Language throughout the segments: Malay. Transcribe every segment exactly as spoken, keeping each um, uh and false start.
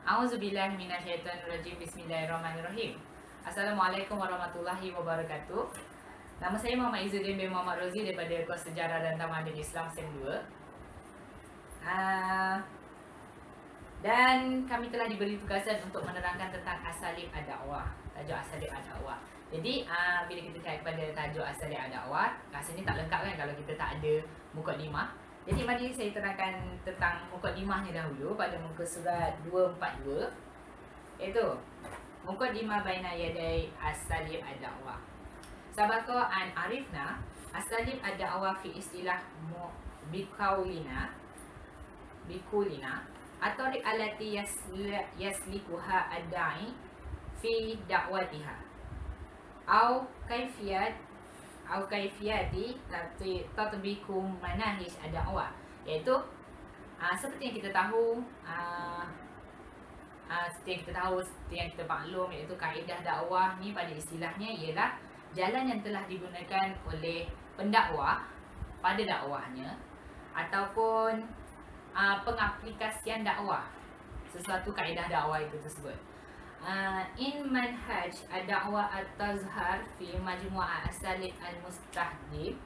A'udzubillahi minasyaitonirrajim. Bismillahirrahmanirrahim. Assalamualaikum warahmatullahi wabarakatuh. Nama saya Muhammad Izzuddin bin Muhammad Rozi daripada Kos Sejarah dan Tamadun Islam SEM dua. Uh, dan kami telah diberi tugasan untuk menerangkan tentang asalib ad-dakwah. Tajuk asalib ad-dakwah. Jadi uh, bila kita cakap pada tajuk asalib ad-dakwah, rasanya tak lengkap kan kalau kita tak ada mukadimah. Jadi mari saya terangkan tentang mukadimahnya dahulu pada muka surat dua empat dua, iaitu mukadimah baina yaday asalib ad-dakwah. Sabaqa an arifna asalib ad-dakwah fi istilah biqaulina biqulina atau allati yaslikuha ad-da'i fi da'watiha au kaifiyat atau kaifiyati tatbiqu manahij ad-dakwah, iaitu aa, seperti yang kita tahu aa, aa, seperti yang kita tahu seperti yang kita maklum, iaitu kaedah dakwah ni pada istilahnya ialah jalan yang telah digunakan oleh pendakwah pada dakwahnya ataupun aa, pengaplikasian dakwah sesuatu kaedah dakwah itu tersebut. Uh, in manhaj ad-dakwah at-tazhar fi majmu'ah asalib al-mustahdib,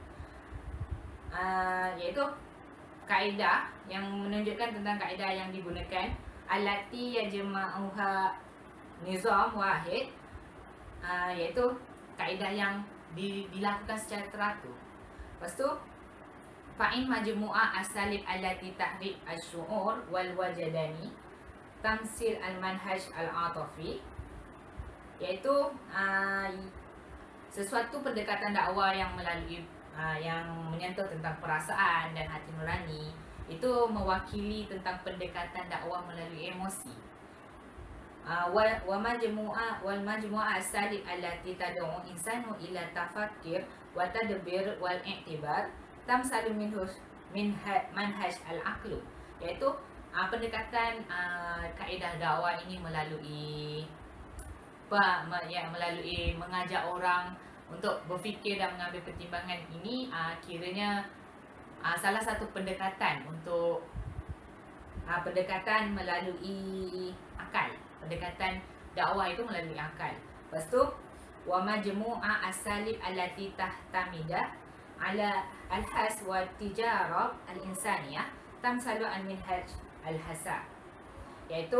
uh, iaitu kaedah yang menunjukkan tentang kaedah yang digunakan allati yajma'uha nizam wahid, uh, iaitu kaedah yang di, dilakukan secara teratur. Lepas tu fa'in majmu'ah asalib allati tahrik asy-syu'ur wal wajadani tamsil al-manhaj al-atafi, iaitu uh, sesuatu pendekatan dakwah yang melalui uh, yang menyentuh tentang perasaan dan hati nurani, itu mewakili tentang pendekatan dakwah melalui emosi. Uh, wa wa majmu'ah wal majmu'ah asalib allati tad'u insanu ila tafakkir wa tadbir wal i'tibar tamsalu minhu min manhaj al-aqlu, iaitu Uh, pendekatan uh, kaedah dakwah ini melalui apa, ya, melalui mengajak orang untuk berfikir dan mengambil pertimbangan ini uh, kiranya uh, salah satu pendekatan untuk uh, pendekatan melalui akal. Pendekatan dakwah itu melalui akal. Lepas tu wa majmu'a asalib allati tahtamidah ala al-has wa tijarah al-insaniyah tamsalu al-minhaj al-hasa, iaitu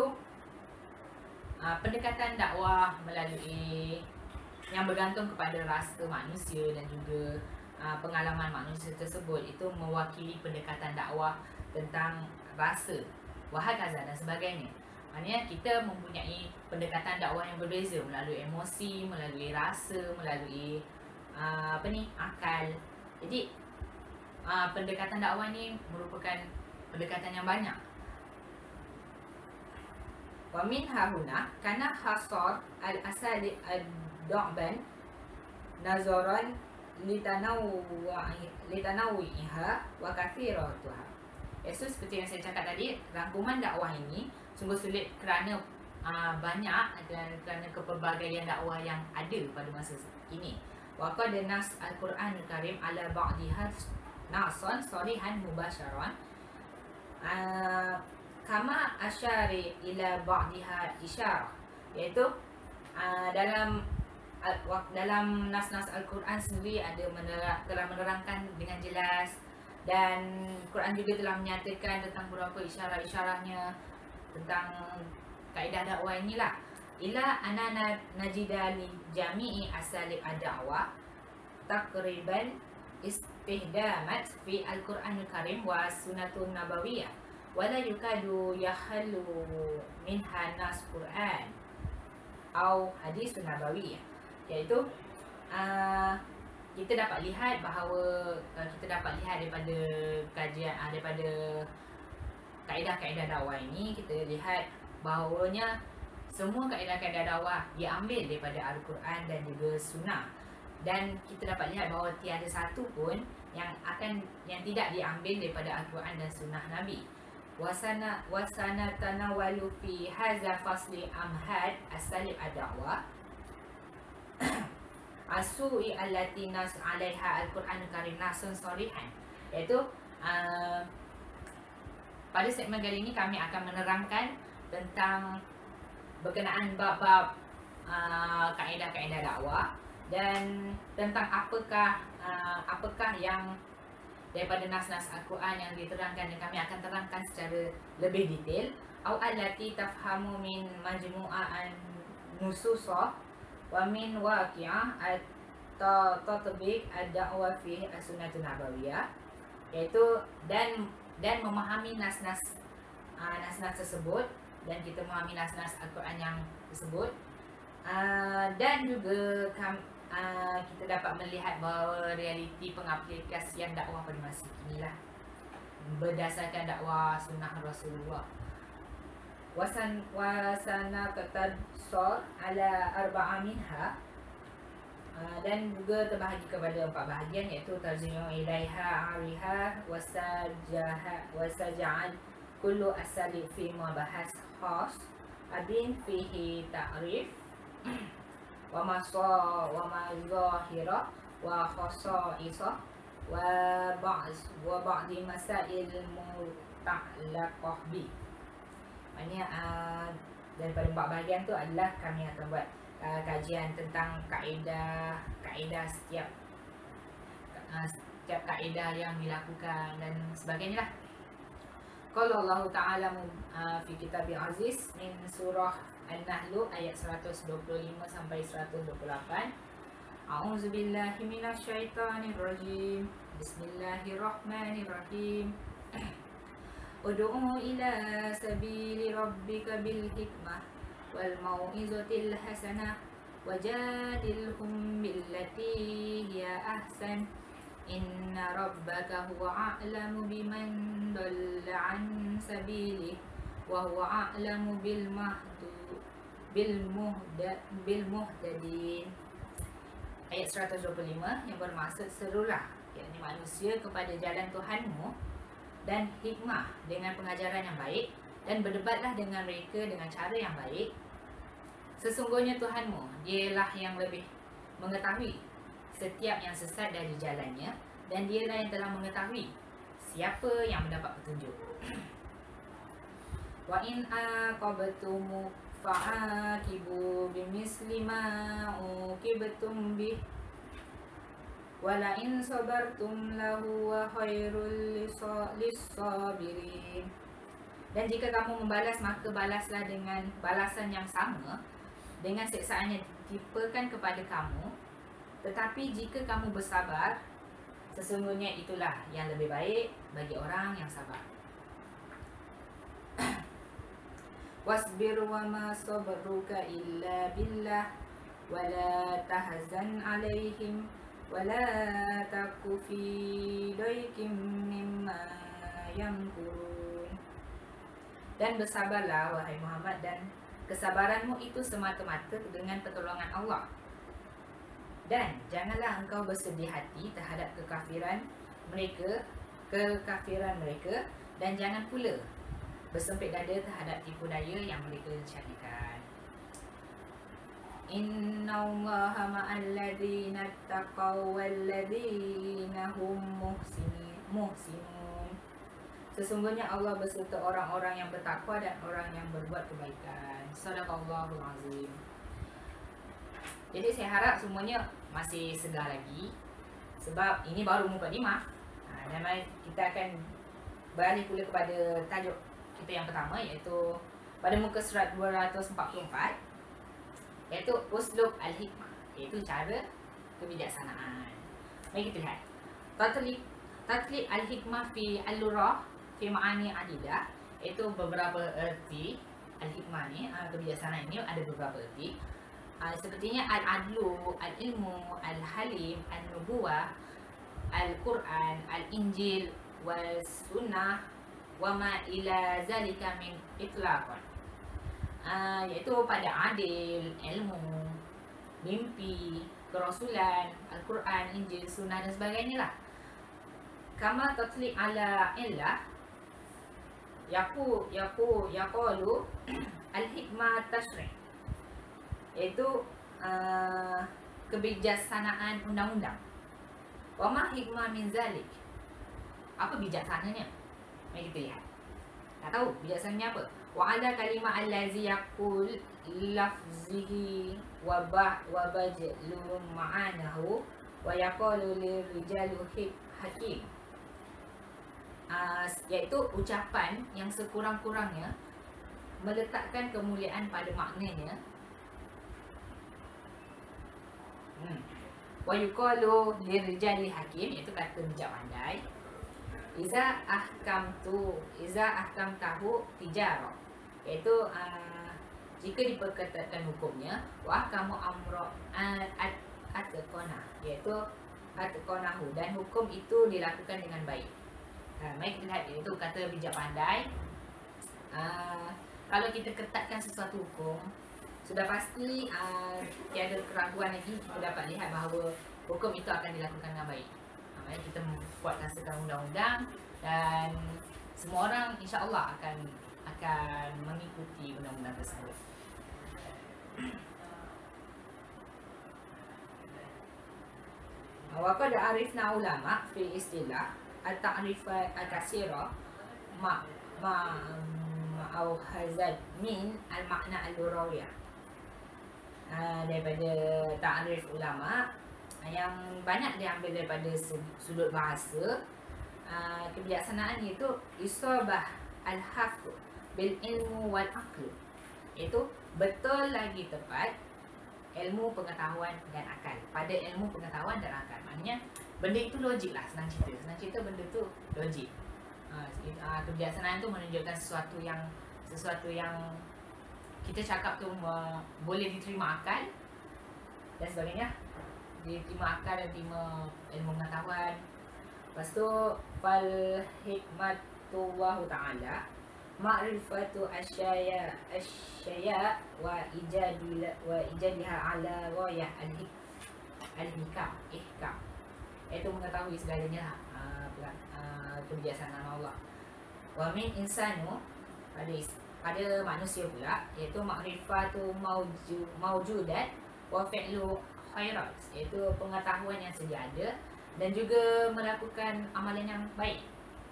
uh, pendekatan dakwah melalui yang bergantung kepada rasa manusia dan juga uh, pengalaman manusia tersebut, itu mewakili pendekatan dakwah tentang rasa, wahakaza dan sebagainya. Maknanya kita mempunyai pendekatan dakwah yang berbeza melalui emosi, melalui rasa, melalui uh, apa ni, akal. Jadi uh, pendekatan dakwah ni merupakan pendekatan yang banyak. Wa min hahuna kana hasar al-asalib ad-da'ban nazaran litanawwi litanawwiha wa kathiratuha. Iaitu seperti yang saya cakap tadi, rangkuman dakwah ini sungguh sulit kerana uh, banyak dan kerana kepelbagaian dakwah yang ada pada masa ini. Wa qad nas al-Quran al-Karim ala ba'diha nasan sarihan mubasyaran, uh, kama asyari ila ba'diha isyarah, iaitu uh, dalam uh, dalam nas-nas Al-Quran sendiri ada menerang, telah menerangkan dengan jelas, dan Quran juga telah menyatakan tentang beberapa isyarat-isyaratnya tentang kaedah dakwah inilah. Ila anana najida li jami'i asalib ad-dakwah takriban istihdamat fi Al-Quran Al-Karim wa sunnatun nabawiyah wala yukadu yahallu minha nas Quran atau hadis nabawi, iaitu uh, kita dapat lihat bahawa uh, kita dapat lihat daripada kajian uh, daripada kaedah-kaedah dakwah ini, kita lihat bahawanya semua kaedah-kaedah dakwah diambil daripada Al-Quran dan juga sunnah, dan kita dapat lihat bahawa tiada satu pun yang akan yang tidak diambil daripada Al-Quran dan sunnah Nabi. Wasana wasana tanawalu fi hadza fasli amhad asalib ad-dakwah asui allati nas 'alaiha al-Quran al-Karim nasun sarihan, iaitu uh, pada segmen kali ini kami akan menerangkan tentang berkenaan bab-bab uh, kaedah-kaedah dakwah, dan tentang apakah uh, apakah yang daripada nas-nas Al-Quran yang diterangkan, dan kami akan terangkan secara lebih detail. Au allati tafhamu min majmu'an nususah wa min waqi'ah at-tatbiq ad-da'wah fi as-sunnah nabawiyah, iaitu dan dan memahami nas-nas uh, nas-nas tersebut, dan kita memahami nas-nas Al-Quran yang tersebut, uh, dan juga kam, uh, kita dapat melihat bahawa realiti pengaplikasian dakwah pada masa kini lah berdasarkan dakwah sunnah Rasulullah. Wasan wasana qatadsar ala arba'a minha, uh, dan juga terbahagi kepada empat bahagian, iaitu tarjimu ilaiha ariha wasajaha wasaja'al kullu asali fi mabahas khas abin fihi ta'rif wa masa wa ma zahira wa khasa'isa wa ba'd wa ba'di masail muta'allaqah bi. Maknanya uh, daripada empat bahagian tu adalah kami akan buat uh, kajian tentang kaedah kaedah setiap uh, setiap kaedah yang dilakukan dan sebagainya lah. Qala Allah Ta'ala uh, fi kitabil aziz min surah An-Nahl ayat seratus dua puluh lima sampai seratus dua puluh lapan. A'udzubillahi minasyaitonir rajim. Bismillahirrahmanirrahim. Ud'u ila sabili rabbika bil hikmah wal mau'izatil hasanah wajadilhum billati hiya ahsan. Inna rabbaka huwa a'lamu biman dalla an sabilihi wa huwa a'lamu bil mahdu bil muhda bil muhtadin. Ayat seratus dua puluh lima yang bermaksud serulah, yakni manusia kepada jalan Tuhanmu dan hikmah dengan pengajaran yang baik, dan berdebatlah dengan mereka dengan cara yang baik. Sesungguhnya Tuhanmu, dialah yang lebih mengetahui setiap yang sesat dari jalannya, dan dialah yang telah mengetahui siapa yang mendapat petunjuk. Wa in aqabtum fa'aqibu bimisli ma uqibtum bih wala in sabartum lahu wa khairul lis-sabirin. Dan jika kamu membalas, maka balaslah dengan balasan yang sama dengan siksaan yang ditimpakan kepada kamu. Tetapi jika kamu bersabar, sesungguhnya itulah yang lebih baik bagi orang yang sabar. Wasbir wa ma sabruka illa billah wa la tahzan alaihim wa la taku fi daikim mimma yamkurun. Dan bersabarlah wahai Muhammad, dan kesabaranmu itu semata-mata dengan pertolongan Allah. Dan janganlah engkau bersedih hati terhadap kekafiran mereka, kekafiran mereka, dan jangan pula bersempit dada terhadap tipu daya yang mereka rencanakan. Innallaha ma'al ladzina taqaw wal ladzina hum muhsinun. Sesungguhnya Allah beserta orang-orang yang bertakwa dan orang yang berbuat kebaikan. Shadaqallahul azim. Jadi saya harap semuanya masih segar lagi, sebab ini baru muka lima. ha, Dan kita akan beralih pula kepada tajuk kita yang pertama, iaitu pada muka surat dua ratus empat puluh empat, iaitu uslub al-hikmah, iaitu cara kebijaksanaan. Mari kita lihat Tatliq Tatliq al-hikmah fi al-lurah fi ma'ani adidah, iaitu beberapa erti. Al-hikmah ni, kebijaksanaan ini ada beberapa erti. Uh, sepertinya al-adlu, al-ilmu, al-halim, al-nubuwah, al-Quran, al-Injil, wal-sunnah, wa ma ila zalika min itlaqan. Uh, iaitu pada adil, ilmu, mimpi, kerasulan, al-Quran, Injil, sunnah dan sebagainya lah. Kama tatliq ala illah, yaku yaku yaqalu al-hikmah tashri', iaitu uh, kebijaksanaan undang-undang. Wa ma hikmah min zalik, apa bijaksananya? Mari kita lihat. Tak tahu bijaksananya apa? wa ala kalimah allazi yaqul lafzihi wa ba wa bajlu ma'anahu wa yaqulu lirijalu hakim. Uh, iaitu ucapan yang sekurang-kurangnya meletakkan kemuliaan pada maknanya. Hmm. Wa yuqalu lirijali hakim, iaitu kata bijak pandai. Iza ahkamtu, iza ahkamtahu tijara, iaitu uh, jika diperketatkan hukumnya, wa ahkamu amro atqana, iaitu atqanahu, dan hukum itu dilakukan dengan baik. Uh, mari kita lihat, iaitu kata bijak pandai. Uh, kalau kita ketatkan sesuatu hukum, sudah pasti uh, tiada keraguan lagi kita dapat lihat bahawa hukum itu akan dilakukan dengan baik. Mari kita buat rasakan undang-undang dan semua orang insya-Allah akan akan mengikuti undang-undang tersebut. Wa qad arifna ulama fi istilah at-ta'rifat al-katsira ma ma au hazad min al-makna al-lughawiyah. Uh, daripada ta'rif ulama yang banyak diambil daripada sudut bahasa, uh, kebijaksanaan iaitu isabah al-haqq bil ilmu wal aql, iaitu betul lagi tepat ilmu, pengetahuan dan akal. Pada ilmu, pengetahuan dan akal, maknanya benda itu logik lah, senang cerita. Senang cerita benda tu logik. Uh, uh, kebijaksanaan tu menunjukkan sesuatu yang sesuatu yang kita cakap tu uh, boleh diterima akal dan sebagainya, diterima akal dan terima ilmu pengetahuan. Lepas tu fal hikmatullahu ta'ala ma'rifatu asyaya asyaya wa ijadil wa ijadiha ala ghayah al-hik al-hikam ihkam, iaitu mengetahui segalanya lah, uh, uh, kebijaksanaan Allah. Wa min insanu, pada pada manusia pula, iaitu ma'rifatu mawju, mawjudat wa fi'lu khairat, iaitu pengetahuan yang sedia ada dan juga melakukan amalan yang baik.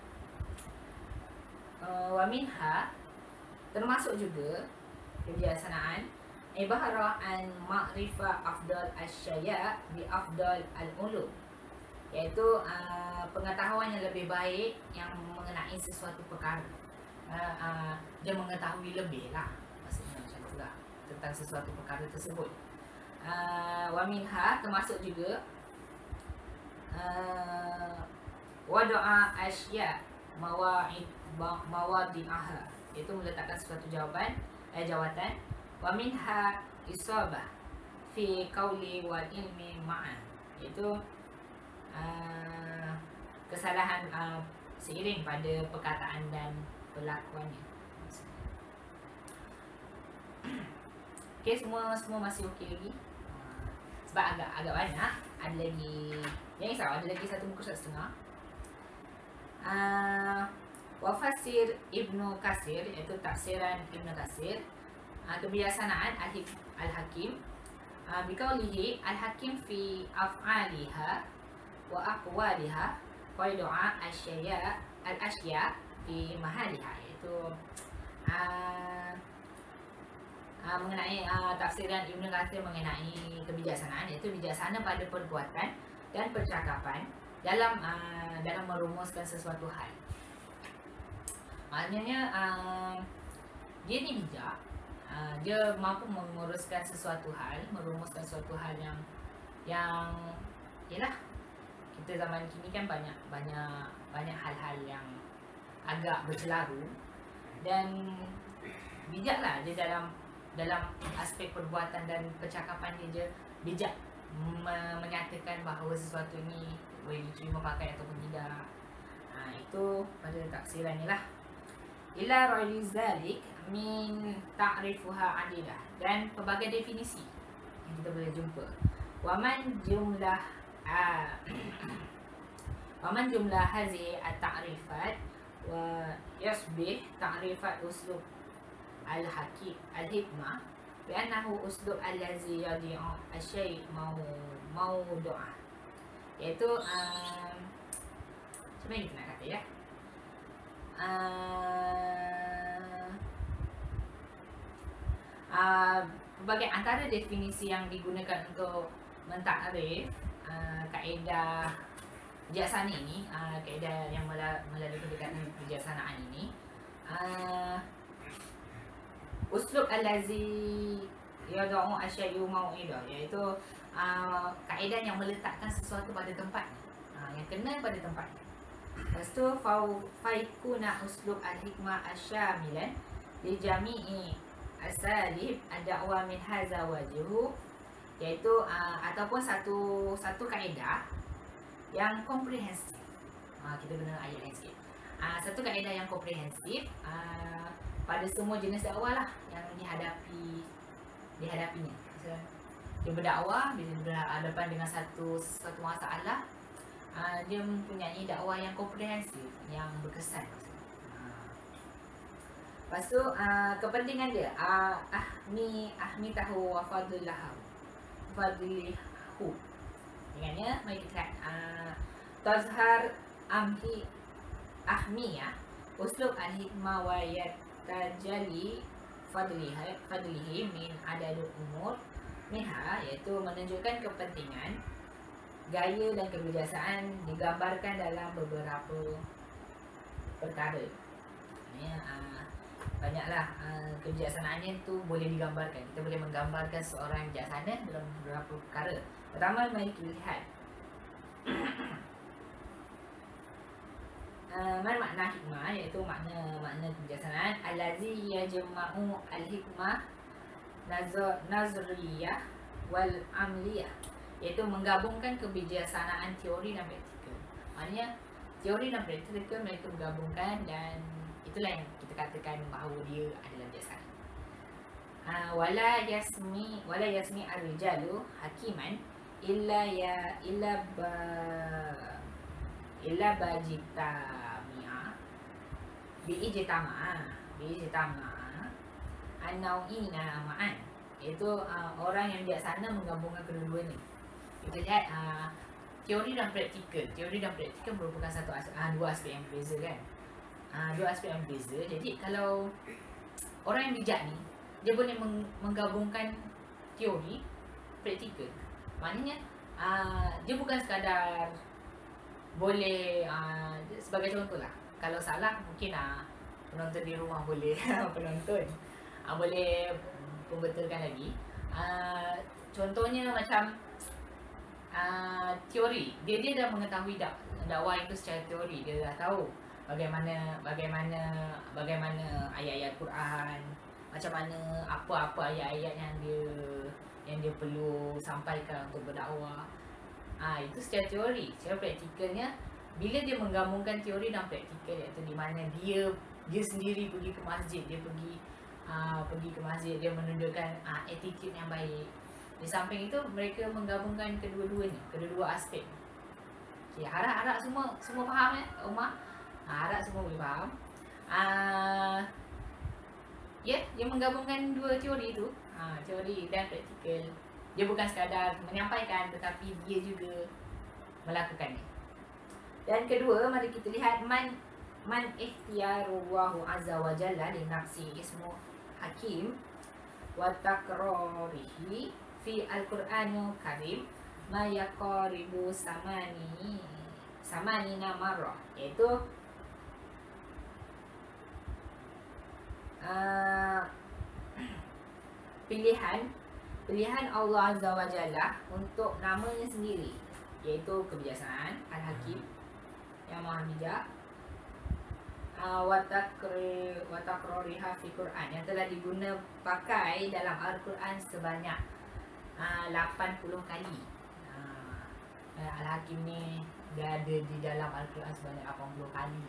Uh, wa minha, termasuk juga kebijaksanaan ibarah an ma'rifah afdal asyaya bi afdal al-ulum, iaitu uh, pengetahuan yang lebih baik yang mengenai sesuatu perkara. Uh, uh, dia mengetahui lebih lah, maksudnya macam tu lah, tentang sesuatu perkara tersebut. Uh, wa minha, termasuk juga uh, wada'a asya mawa'id mawadi'aha, iaitu meletakkan sesuatu jawaban eh, jawatan. Wa minha isabah fi qawli wal ilmi ma'an, iaitu uh, kesalahan uh, seiring pada perkataan dan perlakuannya. Okey, semua semua masih okey lagi. Sebab agak agak banyak, ada lagi yang risau, ada lagi satu muka surat setengah. Uh, Wafasir Ibnu Katsir, iaitu tafsiran Ibnu Katsir, uh, kebijaksanaan al-Hakim uh, biqaulihi al-Hakim fi af'aliha wa aqwaliha wa du'a asya al-asya di mahaliha, iaitu uh, uh, mengenai uh, tafsiran Ibnu Katsir mengenai kebijaksanaan, iaitu bijaksana pada perbuatan dan percakapan dalam uh, dalam merumuskan sesuatu hal. Maknanya uh, dia ni bijak, uh, dia mampu menguruskan sesuatu hal, merumuskan sesuatu hal yang yang yalah, kita zaman kini kan banyak banyak banyak hal-hal yang agak bercelaru, dan bijaklah dia dalam dalam aspek perbuatan dan percakapan dia, dia bijak me- menyatakan bahawa sesuatu ni boleh diterima pakai ataupun tidak. Ha, itu pada tafsiran ni lah. Ila ghairi zalik min ta'rifuha adidah, dan pelbagai definisi yang kita boleh jumpa. Wa man jumlah uh, wa man jumlah hazihi at-ta'rifat wa yasbih ta'rifat uslub al-hakim al-hikmah bi annahu uslub allazi yadi'u asy-syai' mau maudu'ah, iaitu um, macam mana kita nak kata ya, uh, uh, Berbagai antara definisi yang digunakan untuk mentakrif uh, kaedah bijaksana ini, uh, kaedah yang melalui pendekatan kebijaksanaan ini, uh, uslub allazi yad'u asyai'u mau'idah, iaitu uh, kaedah yang meletakkan sesuatu pada tempatnya, uh, yang kena pada tempatnya. Lepas tu faikuna uslub al-hikmah asyamilan li jami'i asalib ad-da'wa min hadza wajhu, iaitu uh, ataupun satu satu kaedah yang komprehensif. Uh, kita guna ayat lain sikit. Uh, satu kaedah yang komprehensif uh, pada semua jenis dakwah lah yang dihadapi dihadapinya. So, dia berdakwah, bila berhadapan dengan satu satu masalah, uh, dia mempunyai dakwah yang komprehensif, yang berkesan. Uh. Lepas tu uh, kepentingan dia, uh, ahmi ahmi tahu wa fadillahu fadilahu. Dengannya mari kita lihat uh, tazhar amhi ahmiyah uslub al-hikmah wa yatajali fadlihi fadlihi min adadul umur minha, iaitu menunjukkan kepentingan gaya dan kebijaksanaan digambarkan dalam beberapa perkara. Ya, uh, banyaklah uh, kebijaksanaannya tu boleh digambarkan. Kita boleh menggambarkan seorang bijaksana dalam beberapa perkara. Pertama, mari kita lihat Uh, mana makna hikmah, iaitu makna makna kebijaksanaan. Allazi yajma'u al-hikmah nazriyah wal amliyah, iaitu menggabungkan kebijaksanaan teori dan praktikal. Maknanya teori dan praktikal mereka menggabungkan, dan itulah yang kita katakan bahawa dia adalah bijaksana. Uh, wala yasmi wala yasmi ar-rijalu hakiman illa ya illa ba illa bajitami'a biijtama'a biijtama'a an-nau'ina ma'an, iaitu uh, orang yang bijaksana menggabungkan kedua-duanya. Kita lihat uh, teori dan praktikal. Teori dan praktikal merupakan satu as- uh, dua aspek yang berbeza, kan? Uh, dua aspek yang berbeza. Jadi kalau orang yang bijak ni, dia boleh meng- menggabungkan teori, praktikal. Maknanya uh, dia bukan sekadar boleh, uh, sebagai contoh lah, kalau salah mungkin uh, penonton di rumah boleh penonton uh, boleh pembetulkan lagi. Uh, contohnya macam uh, teori, dia dia dah mengetahui dak dakwah itu secara teori. Dia dah tahu bagaimana bagaimana bagaimana ayat-ayat Quran, macam mana apa-apa ayat-ayat yang dia yang dia perlu sampaikan untuk berdakwah. Ah, itu secara teori. Secara praktikalnya, bila dia menggabungkan teori dan praktikal, iaitu di mana dia dia sendiri pergi ke masjid, dia pergi uh, pergi ke masjid, dia menunjukkan uh, attitude yang baik. Di samping itu, mereka menggabungkan kedua-duanya, kedua-dua aspek. Okay, harap-harap semua semua faham, eh, Umar? Ha, harap semua boleh faham. Uh, ya, yeah, dia menggabungkan dua teori itu, uh, teori dan praktikal. Dia bukan sekadar menyampaikan, tetapi dia juga melakukannya. Dan kedua, mari kita lihat man man ihtiyarullahu azza wa jalla li nafsi ismu hakim wa takrarihi fi al-Qur'anul Karim ma yaqaribu samani samanina marrah, iaitu uh, pilihan Pilihan Allah Azza wa Jalla untuk namanya sendiri, iaitu kebijaksanaan, Al-Hakim, yang maha bijak, uh, Watakroriha fi Quran, yang telah diguna pakai dalam Al-Quran sebanyak uh, lapan puluh kali. uh, Al-Hakim ni dia ada di dalam Al-Quran sebanyak lapan puluh kali.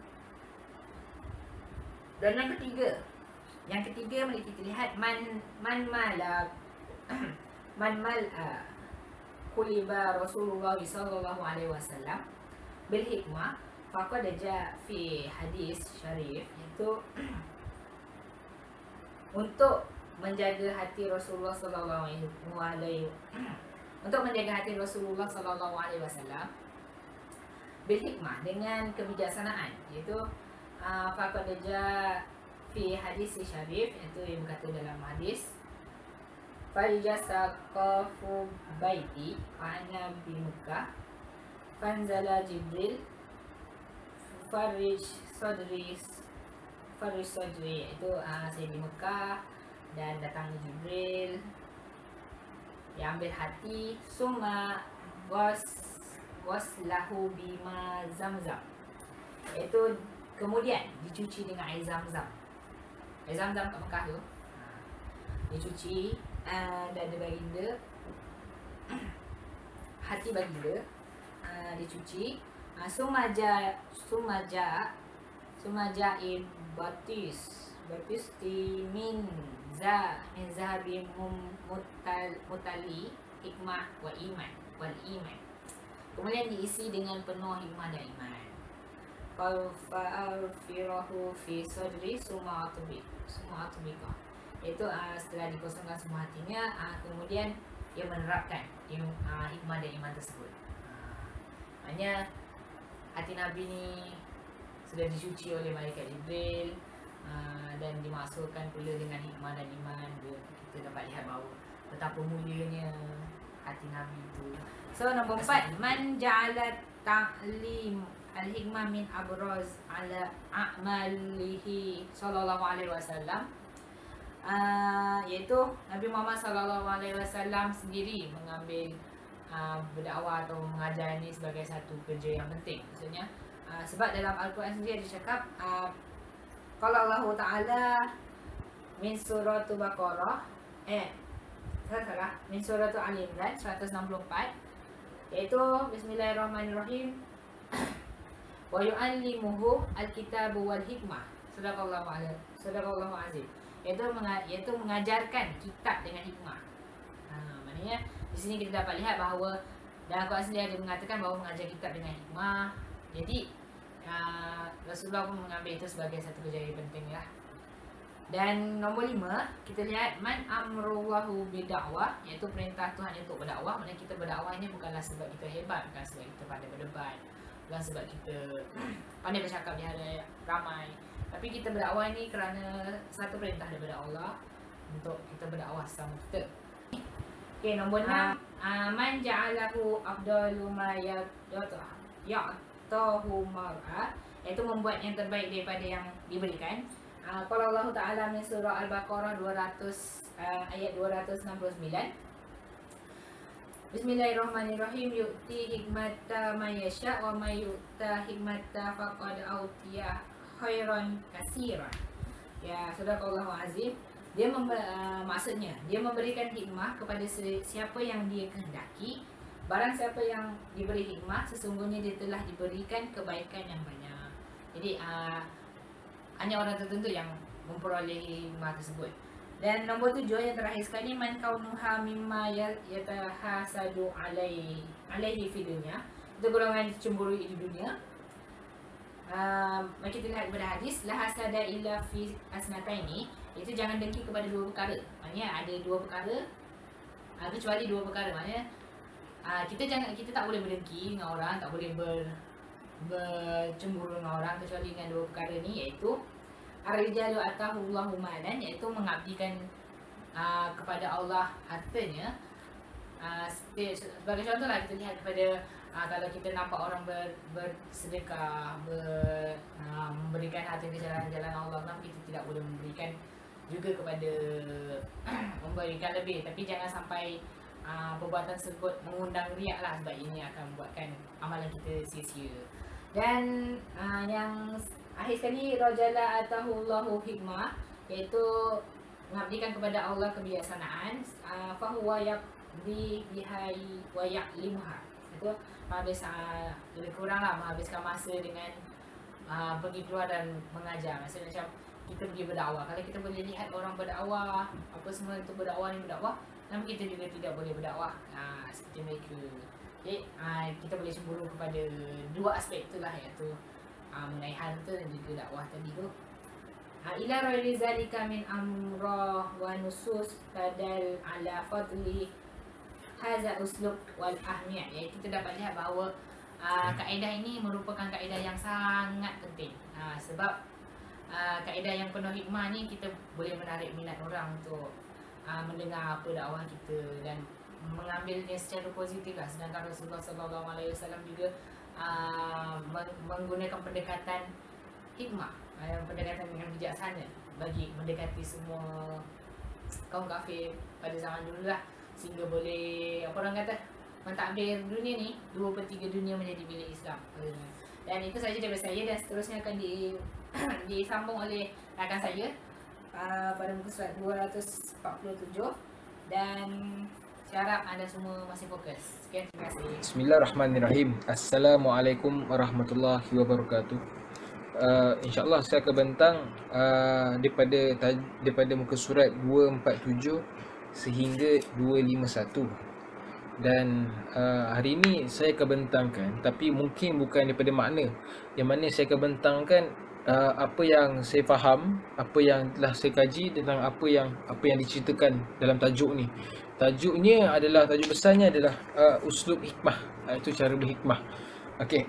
Dan yang ketiga Yang ketiga mari kita lihat man man malak man mal'a quliba Rasulullah sallallahu alaihi wasallam bil hikmah faqad jaa fi hadis syarif, iaitu untuk menjaga hati Rasulullah sallallahu alaihi untuk menjaga hati Rasulullah sallallahu alaihi wasallam bil hikmah, dengan kebijaksanaan, iaitu uh, faqad jaa fi hadis syarif, iaitu yang berkata dalam hadis Faljasa qafu baiti ana bi Mekah fanzala Jibril farij sadri farij sadri itu uh, saya di Mekah dan datang Jibril dia ambil hati summa was waslahu bima zamzam itu kemudian dicuci dengan air zam-zam. Air zam-zam kat Mekah tu dicuci uh, dan ada baginda hati baginda uh, dicuci uh, sumaja sumaja sumaja in batis batis di min za min zahabi mutal mutali hikmah wa iman wal iman kemudian diisi dengan penuh hikmah dan iman. Fa'alfirahu fi sadri summa atubik summa atubika itu uh, setelah dikosongkan semua hatinya uh, kemudian ia menerapkan uh, hikmah dan iman tersebut. uh, Maknanya hati Nabi ni sudah dicuci oleh malaikat Jibril uh, dan dimasukkan pula dengan hikmah dan iman. Kita dapat lihat bahawa betapa mulianya hati Nabi itu. So nombor empat, man ja'ala ta'lim al-hikmah min abraz ala a'malihi sallallahu alaihi wasallam. Uh, iaitu Nabi Muhammad sallallahu alaihi wasallam sendiri mengambil uh, berdakwah atau mengajar ini sebagai satu kerja yang penting. Maksudnya uh, sebab dalam Al-Quran sendiri dia cakap uh, qala Allah Ta'ala min surah Baqarah eh salah min surah Ali Imran seratus enam puluh empat iaitu bismillahirrahmanirrahim wa yu'allimuhu al-kitab wal hikmah sadaqallahu alaihi sadaqallahu azim iaitu iaitu mengajarkan kitab dengan hikmah. Ha, maknanya di sini kita dapat lihat bahawa dalam Al-Quran sendiri ada mengatakan bahawa mengajar kitab dengan hikmah. Jadi uh, Rasulullah pun mengambil itu sebagai satu kerja yang penting lah. Dan nombor lima, kita lihat man amrullahu bidakwah, iaitu perintah Tuhan untuk berdakwah. Maknanya kita berdakwah ini bukanlah sebab kita hebat, bukan sebab kita pandai berdebat, bukan sebab kita pandai bercakap di hadapan ramai, tapi kita berdakwah ini kerana satu perintah daripada Allah untuk kita berdakwah sama kita. Okey, nombor enam, uh, man ja'alahu afdalu ma ya'tahu mar'a, iaitu membuat yang terbaik daripada yang diberikan. Uh, Qala Allah Ta'ala min surah Al-Baqarah dua ratus uh, ayat dua ratus enam puluh sembilan. Bismillahirrahmanirrahim. Yu'ti hikmata man yasha' wa may yu'ta hikmata faqad autiya khairan katsiran. Ya, sadaqallahu azim. Dia uh, maksudnya dia memberikan hikmah kepada siapa yang dia kehendaki. Barang siapa yang diberi hikmah, sesungguhnya dia telah diberikan kebaikan yang banyak. Jadi uh, hanya orang tertentu yang memperoleh hikmah tersebut. Dan nombor tujuh yang terakhir sekali, man kaunuha mimma yatahasadu alaihi alaihi fi dunya, itu golongan cemburu di dunia. Uh, mari kita lihat kepada hadis, la hasada illa fi asnataini, itu jangan dengki kepada dua perkara. Maknanya ada dua perkara, uh, kecuali dua perkara. Maknanya uh, kita jangan kita tak boleh berdengki dengan orang, tak boleh ber bercemburu dengan orang kecuali dengan dua perkara ni, iaitu ar-rijalu atahullahu malan, iaitu mengabdikan uh, kepada Allah hartanya. Uh, sebagai contoh lah, kita lihat kepada uh, kalau kita nampak orang ber, bersedekah, ber, uh, memberikan harta ke jalan-jalan Allah, kenapa kita tidak boleh memberikan juga kepada memberikan lebih. Tapi jangan sampai uh, perbuatan tersebut mengundang riak lah, sebab ini akan membuatkan amalan kita sia-sia. Dan uh, yang akhir sekali, rajala atahullahu hikmah, iaitu mengabdikan kepada Allah kebijaksanaan. uh, fahuwa yaqdi bihai wa ya'limuha, itu menghabis uh, lebih kurang lah menghabiskan masa dengan uh, pergi keluar dan mengajar. Maksudnya macam kita pergi berdakwah, kalau kita boleh lihat orang berdakwah, apa semua itu berdakwah ni berdakwah, kenapa kita juga tidak boleh berdakwah uh, seperti mereka. Jadi uh, kita boleh cemburu kepada dua aspek itulah, iaitu uh, mengenai harta dan juga dakwah tadi tu. uh, Ila ghairi zalika min amrah wa nusus tadal ala fadli hadza uslub wal ahmiyah. Iaitu kita dapat lihat bahawa uh, kaedah ini merupakan kaedah yang sangat penting. uh, Sebab uh, kaedah yang penuh hikmah ni kita boleh menarik minat orang untuk uh, mendengar apa dakwah kita dan mengambilnya secara positif lah. Sedangkan Rasulullah sallallahu alaihi wasallam juga uh, menggunakan pendekatan hikmah, uh, pendekatan yang bijaksana bagi mendekati semua kaum kafir pada zaman dulu lah, sehingga boleh apa orang kata mentadbir dunia ni dua per tiga dunia menjadi milik Islam. Dan itu saja daripada saya, dan seterusnya akan di, disambung oleh rakan saya uh, pada muka surat dua ratus empat puluh tujuh, dan saya harap anda semua masih fokus. Sekian, terima kasih. Bismillahirrahmanirrahim. Assalamualaikum warahmatullahi wabarakatuh. Uh, InsyaAllah saya akan bentang uh, daripada daripada muka surat dua ratus empat puluh tujuh sehingga dua ratus lima puluh satu. Dan uh, hari ini saya akan bentangkan, tapi mungkin bukan daripada makna, yang mana saya akan bentangkan uh, apa yang saya faham, apa yang telah saya kaji tentang apa yang apa yang diceritakan dalam tajuk ni. Tajuknya adalah, tajuk besarnya adalah uh, uslub hikmah, iaitu cara berhikmah. Okey.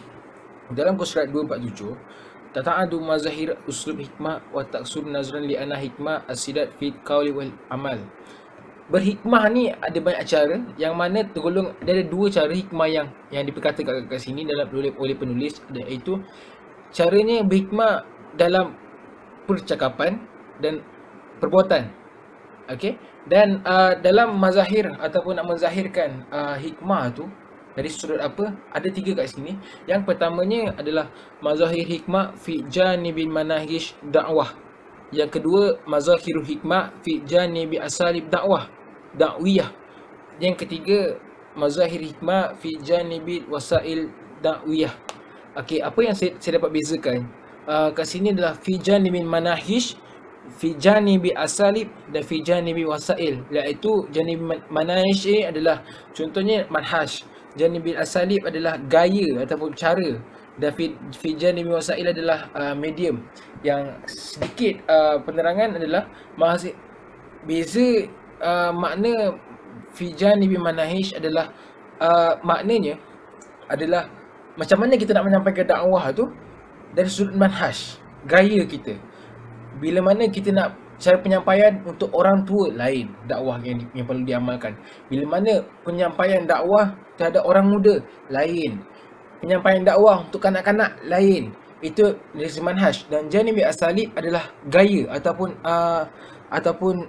Dalam surat dua ratus empat puluh tujuh, tata'adu mazahir uslub hikmah wa taqsur nazran li anna hikmah asidat fi qawli wal amal. Berhikmah ni ada banyak cara, yang mana tergolong ada dua cara hikmah yang yang diperkatakan kat sini dalam oleh, oleh penulis, iaitu caranya berhikmah dalam percakapan dan perbuatan. Okey, dan uh, dalam mazahir ataupun nak menzahirkan uh, hikmah tu dari sudut apa, ada tiga kat sini. Yang pertamanya adalah mazahir hikmah fi janibil manahij dakwah. Yang kedua, mazahirul hikmah fi janibi asalib dakwah dakwiyah. Yang ketiga, mazahir hikmah fi janibi wasail dakwiyah. Okey, apa yang saya, saya dapat bezakan uh, kat sini adalah fi janibil manahij, fi janibi asalib dan fi janibi wasail. Iaitu janib manahij adalah contohnya manhaj, janibil asalib adalah gaya ataupun cara, dan fi, fi janibi wasail adalah uh, medium. Yang sedikit uh, penerangan adalah mahasiswa beza uh, makna fi janibi manahij adalah uh, maknanya adalah macam mana kita nak menyampaikan dakwah tu dari sudut manhaj, gaya kita. Bila mana kita nak cara penyampaian untuk orang tua, lain dakwah yang, yang perlu diamalkan. Bila mana penyampaian dakwah terhadap orang muda, lain. Penyampaian dakwah untuk kanak-kanak, lain. Itu dari segi manhaj. Dan janibi asalib adalah gaya ataupun uh, ataupun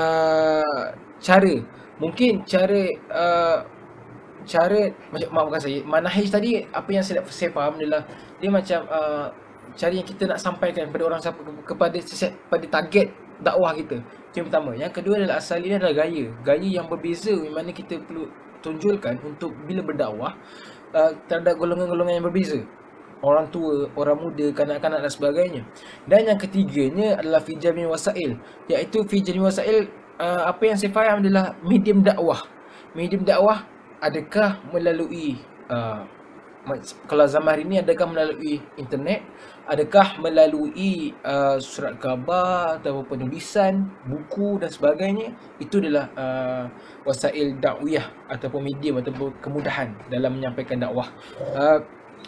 uh, cara. Mungkin cara uh, cara macam maafkan saya, manhaj tadi apa yang saya saya faham adalah dia macam uh, cara yang kita nak sampaikan kepada orang siapa, kepada kepada target dakwah kita. Itu yang pertama. Yang kedua adalah asal ini adalah gaya. Gaya yang berbeza, yang mana kita perlu tunjulkan untuk bila berdakwah uh, terhadap golongan-golongan yang berbeza. Orang tua, orang muda, kanak-kanak dan sebagainya. Dan yang ketiganya adalah fi jami wasail, iaitu fi jami wasail uh, apa yang saya faham adalah medium dakwah. Medium dakwah adakah melalui uh, kalau zaman hari ini adakah melalui internet, adakah melalui uh, surat khabar atau penulisan, buku dan sebagainya. Itu adalah uh, wasail dakwiyah ataupun medium ataupun kemudahan dalam menyampaikan dakwah. Uh,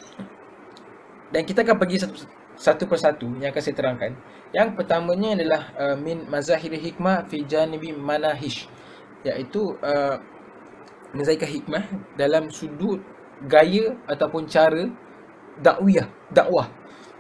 dan kita akan pergi satu, satu persatu yang akan saya terangkan. Yang pertamanya adalah uh, min mazahir hikmah fi janibi manahij, iaitu uh, menzahirkan hikmah dalam sudut gaya ataupun cara dakwiyah, dakwah.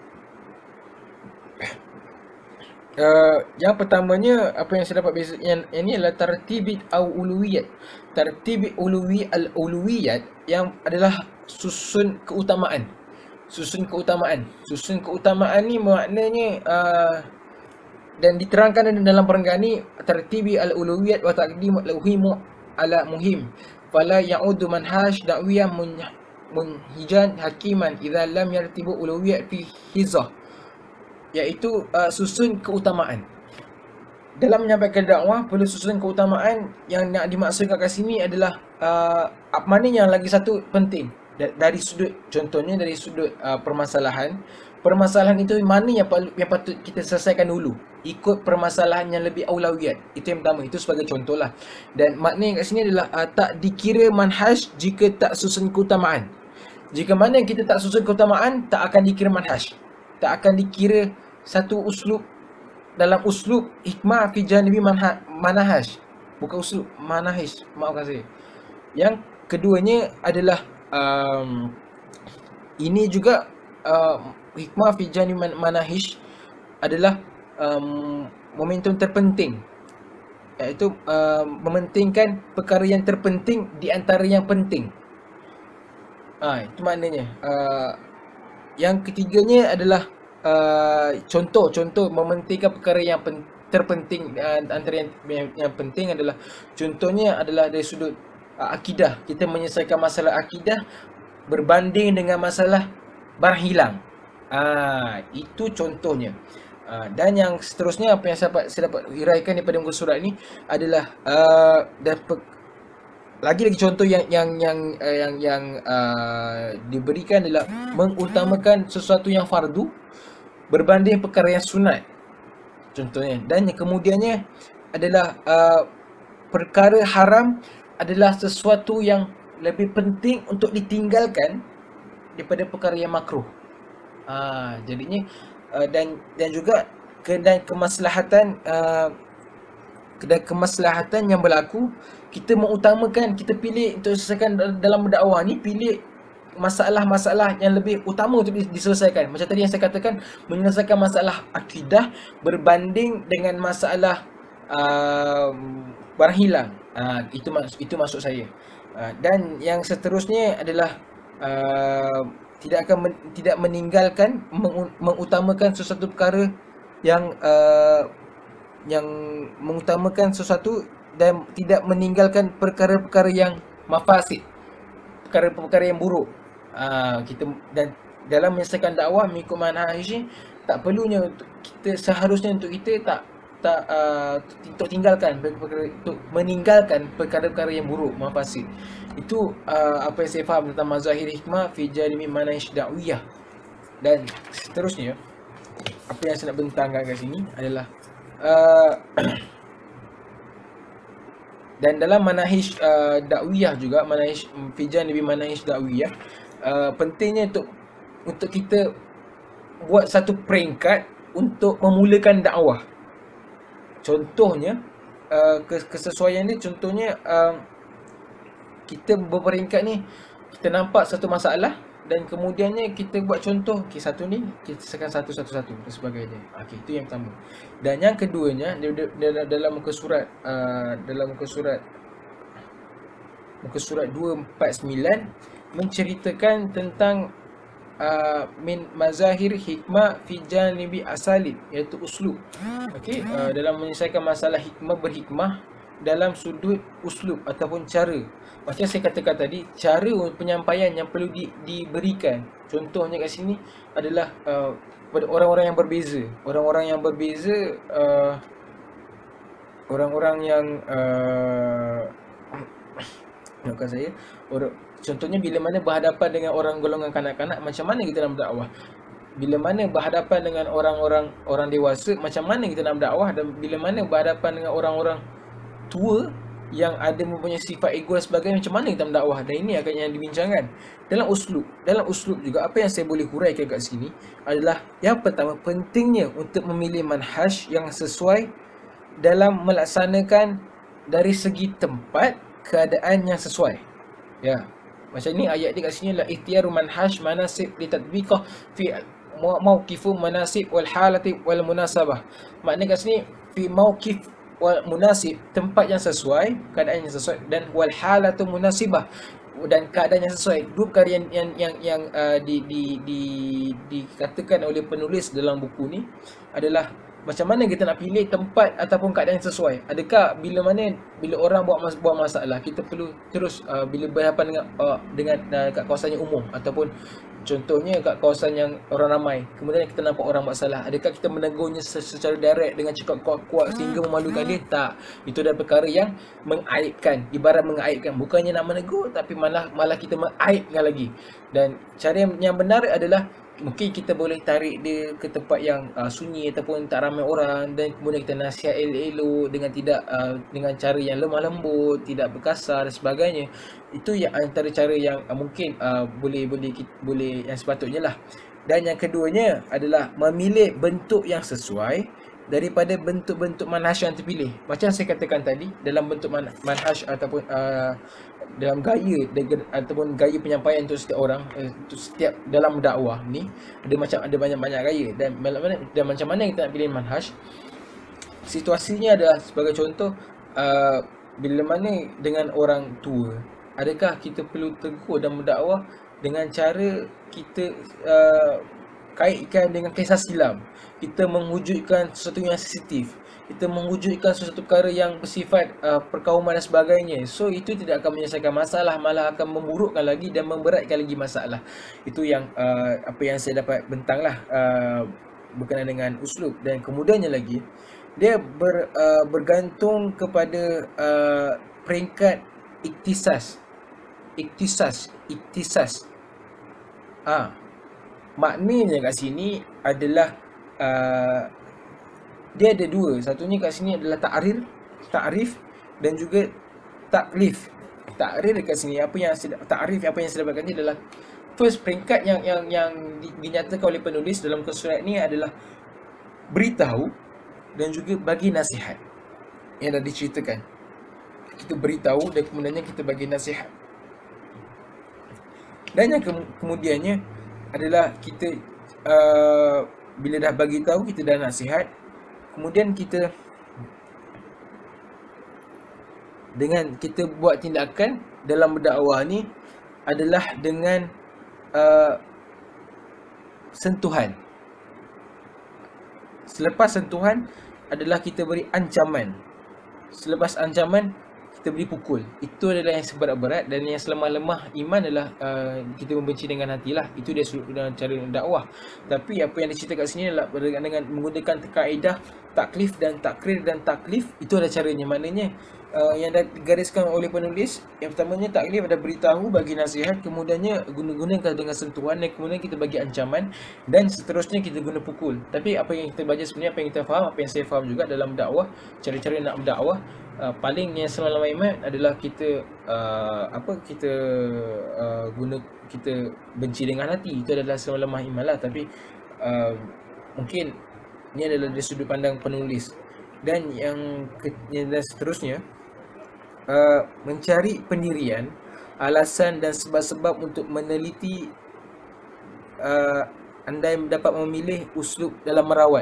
Uh, yang pertamanya apa yang saya dapat beza, yang ini adalah tartibit au uluwiyat. Tartibit uluwi al uluwiyat yang adalah susun keutamaan. Susun keutamaan. Susun keutamaan ni maknanya uh, dan diterangkan dalam perenggan ni, tartibi al uluwiyat wa taqdim al muhim ala muhim. Fala ya'udu manhaj da'wiyah munhijan hakiman idza lam yartibu uluwiyat fi hizah, iaitu uh, susun keutamaan. Dalam menyampaikan dakwah perlu susun keutamaan. Yang nak dimaksudkan kat sini adalah uh, mana yang lagi satu penting dari sudut, contohnya dari sudut uh, permasalahan. Permasalahan itu mana yang, yang patut kita selesaikan dulu, ikut permasalahan yang lebih aulawiyat. Itu yang pertama, itu sebagai contoh lah. Dan maknanya kat sini adalah uh, tak dikira manhaj jika tak susun keutamaan. Jika mana kita tak susun keutamaan, tak akan dikira manhaj, tak akan dikira satu uslub dalam uslub hikmah fi janibi manha, manahaj. Bukan uslub, manahij. Maafkan saya. Yang keduanya adalah um, ini juga uh, hikmah fi janibi manahij adalah um, momentum terpenting, iaitu uh, mementingkan perkara yang terpenting di antara yang penting. Ah, itu maknanya. Uh, yang ketiganya adalah uh, contoh-contoh mementingkan perkara yang pen, terpenting uh, antara yang, yang yang penting adalah contohnya adalah dari sudut uh, akidah. Kita menyelesaikan masalah akidah berbanding dengan masalah barang hilang. Ah, itu contohnya. Uh, dan yang seterusnya apa yang saya dapat, saya dapat huraikan daripada muka surat ni adalah uh, dan pe, lagi-lagi contoh yang yang yang uh, yang yang uh, diberikan adalah mengutamakan sesuatu yang fardu berbanding perkara yang sunat, contohnya. Dan yang kemudiannya adalah uh, perkara haram adalah sesuatu yang lebih penting untuk ditinggalkan daripada perkara yang makruh. Uh, jadinya Uh, dan dan juga ke, dan kemaslahatan uh, dan kemaslahatan yang berlaku, kita mengutamakan, kita pilih untuk selesaikan dalam dakwah ni, pilih masalah-masalah yang lebih utama untuk diselesaikan. Macam tadi yang saya katakan, menyelesaikan masalah akidah berbanding dengan masalah uh, barang hilang. Uh, itu itu maksud saya. Uh, dan yang seterusnya adalah uh, tidak akan men, tidak meninggalkan meng, mengutamakan sesuatu perkara yang uh, yang mengutamakan sesuatu dan tidak meninggalkan perkara-perkara yang mafasid, perkara-perkara yang buruk. Uh, kita dan dalam menyelesaikan dakwah mengikut manhaj, tak perlunya untuk kita, seharusnya untuk kita tak tak uh, untuk tinggalkan perkara, untuk meninggalkan perkara-perkara yang buruk, mafasid. Itu uh, apa yang saya faham tentang mazahir hikmah fi janibi manahij da'wiyah. Dan seterusnya, apa yang saya nak bentangkan kat sini adalah uh, dan dalam manahij uh, da'wiyah juga, manahij fi janibi manahij da'wiyah, uh, pentingnya untuk untuk kita buat satu peringkat untuk memulakan dakwah. Contohnya uh, kesesuaian ni, contohnya uh, kita berperingkat ni, kita nampak satu masalah dan kemudiannya kita buat contoh. Okay, satu ni kita selesaikan satu-satu-satu dan sebagainya. Okay, itu yang pertama. Dan yang keduanya, dalam muka surat uh, dalam muka surat muka surat dua empat sembilan menceritakan tentang uh, min mazahir hikmah fi janibi asalib, iaitu uslub. Okey, uh, dalam menyelesaikan masalah hikmah berhikmah dalam sudut uslub ataupun cara. Macam saya katakan tadi, cara penyampaian yang perlu di, diberikan. Contohnya kat sini adalah uh, pada orang-orang yang berbeza. Orang-orang yang berbeza, uh, orang-orang yang uh, maafkan saya, orang, contohnya bila mana berhadapan dengan orang golongan kanak-kanak, macam mana kita nak berdakwah? Bila mana berhadapan dengan orang-orang orang dewasa, macam mana kita nak berdakwah? Dan bila mana berhadapan dengan orang-orang tua yang ada mempunyai sifat ego dan sebagainya, macam mana kita mendakwah? Dan ini akan yang dibincangkan dalam uslub. Dalam uslub juga, apa yang saya boleh huraikan kat sini adalah yang pertama, pentingnya untuk memilih manhaj yang sesuai dalam melaksanakan dari segi tempat, keadaan yang sesuai. Ya, macam ni ayat dia kat sini lah, ikhtiyaru manhaj manasib li tatbiqah fi mauqifu manasib wal halati wal munasabah. Maknanya kat sini fi mauqif wal munasib, tempat yang sesuai, keadaan yang sesuai, dan wal halatu munasibah, dan keadaan yang sesuai. Dua perkara yang yang yang, yang uh, di, di, di, dikatakan oleh penulis dalam buku ni adalah macam mana kita nak pilih tempat ataupun keadaan yang sesuai. Adakah bila mana bila orang buat mas, buat masalah, kita perlu terus uh, bila berhadapan dengan uh, dengan uh, kat kawasan yang umum ataupun contohnya kat kawasan yang orang ramai, kemudian kita nampak orang buat salah, adakah kita menegurnya secara direct dengan cakap kuat-kuat sehingga memalukan dia? Tak. Itu adalah perkara yang mengaibkan, ibarat mengaibkan, bukannya nak menegur tapi malah malah kita mengaibkan lagi. Dan cara yang, yang benar adalah mungkin kita boleh tarik dia ke tempat yang uh, sunyi ataupun tak ramai orang, dan kemudian kita nasihat elok-elok dengan tidak uh, dengan cara yang lemah lembut, tidak berkasar dan sebagainya. Itu yang antara cara yang uh, mungkin uh, boleh boleh boleh yang sepatutnya lah. Dan yang keduanya adalah memilih bentuk yang sesuai daripada bentuk-bentuk manhaj yang terpilih. Macam saya katakan tadi, dalam bentuk man, manhaj ataupun uh, dalam gaya de, ataupun gaya penyampaian untuk setiap orang, uh, untuk setiap dalam dakwah ni ada macam ada banyak-banyak gaya, dan, dan macam mana kita nak pilih manhaj. Situasinya adalah sebagai contoh, uh, bila mana dengan orang tua, adakah kita perlu tegur dan mendakwah dengan cara kita uh, kaitkan dengan kisah silam, kita mewujudkan sesuatu yang sensitif, kita mewujudkan sesuatu perkara yang bersifat uh, perkauman dan sebagainya. So itu tidak akan menyelesaikan masalah, malah akan memburukkan lagi dan memberatkan lagi masalah. Itu yang uh, apa yang saya dapat bentanglah uh, berkenaan dengan uslub. Dan kemudiannya lagi, dia ber, uh, bergantung kepada uh, peringkat iktisas. Iktisas, iktisas. Ah, maknanya kat sini adalah uh, dia ada dua. Satunya kat sini adalah ta'rir, ta'rif dan juga taklif. Ta'rir dekat sini, apa yang ta'rif apa yang saya dapatkan ni adalah first peringkat yang yang yang dinyatakan oleh penulis dalam surat ni adalah beritahu dan juga bagi nasihat. Yang dah diceritakan, kita beritahu dan kemudiannya kita bagi nasihat. Dan yang ke- kemudiannya adalah kita uh, bila dah bagi tahu, kita dah nasihat, kemudian kita dengan kita buat tindakan dalam berdakwah ni adalah dengan uh, sentuhan. Selepas sentuhan adalah kita beri ancaman. Selepas ancaman kita beri pukul. Itu adalah yang seberat-berat, dan yang selemah-lemah iman adalah uh, kita membenci dengan hatilah. Itu dia dalam cara dakwah. Tapi apa yang diceritakan kat sini adalah dengan menggunakan kaedah taklif dan takrir dan taklif. Itu adalah caranya. Maknanya uh, yang digariskan oleh penulis, yang pertamanya taklif ada beritahu, bagi nasihat, kemudiannya guna-gunakan dengan sentuhan, dan kemudian kita bagi ancaman, dan seterusnya kita guna pukul. Tapi apa yang kita baca sebenarnya, apa yang kita faham, apa yang saya faham juga dalam dakwah, cara-cara nak berdakwah, Uh, paling yang semalam iman adalah kita uh, apa kita uh, guna kita benci dengan hati. Itu adalah semalam iman lah. Tapi uh, mungkin ni adalah dari sudut pandang penulis. Dan yang, ke, yang seterusnya, uh, mencari pendirian, alasan dan sebab-sebab untuk meneliti, uh, andai dapat memilih uslub dalam merawat.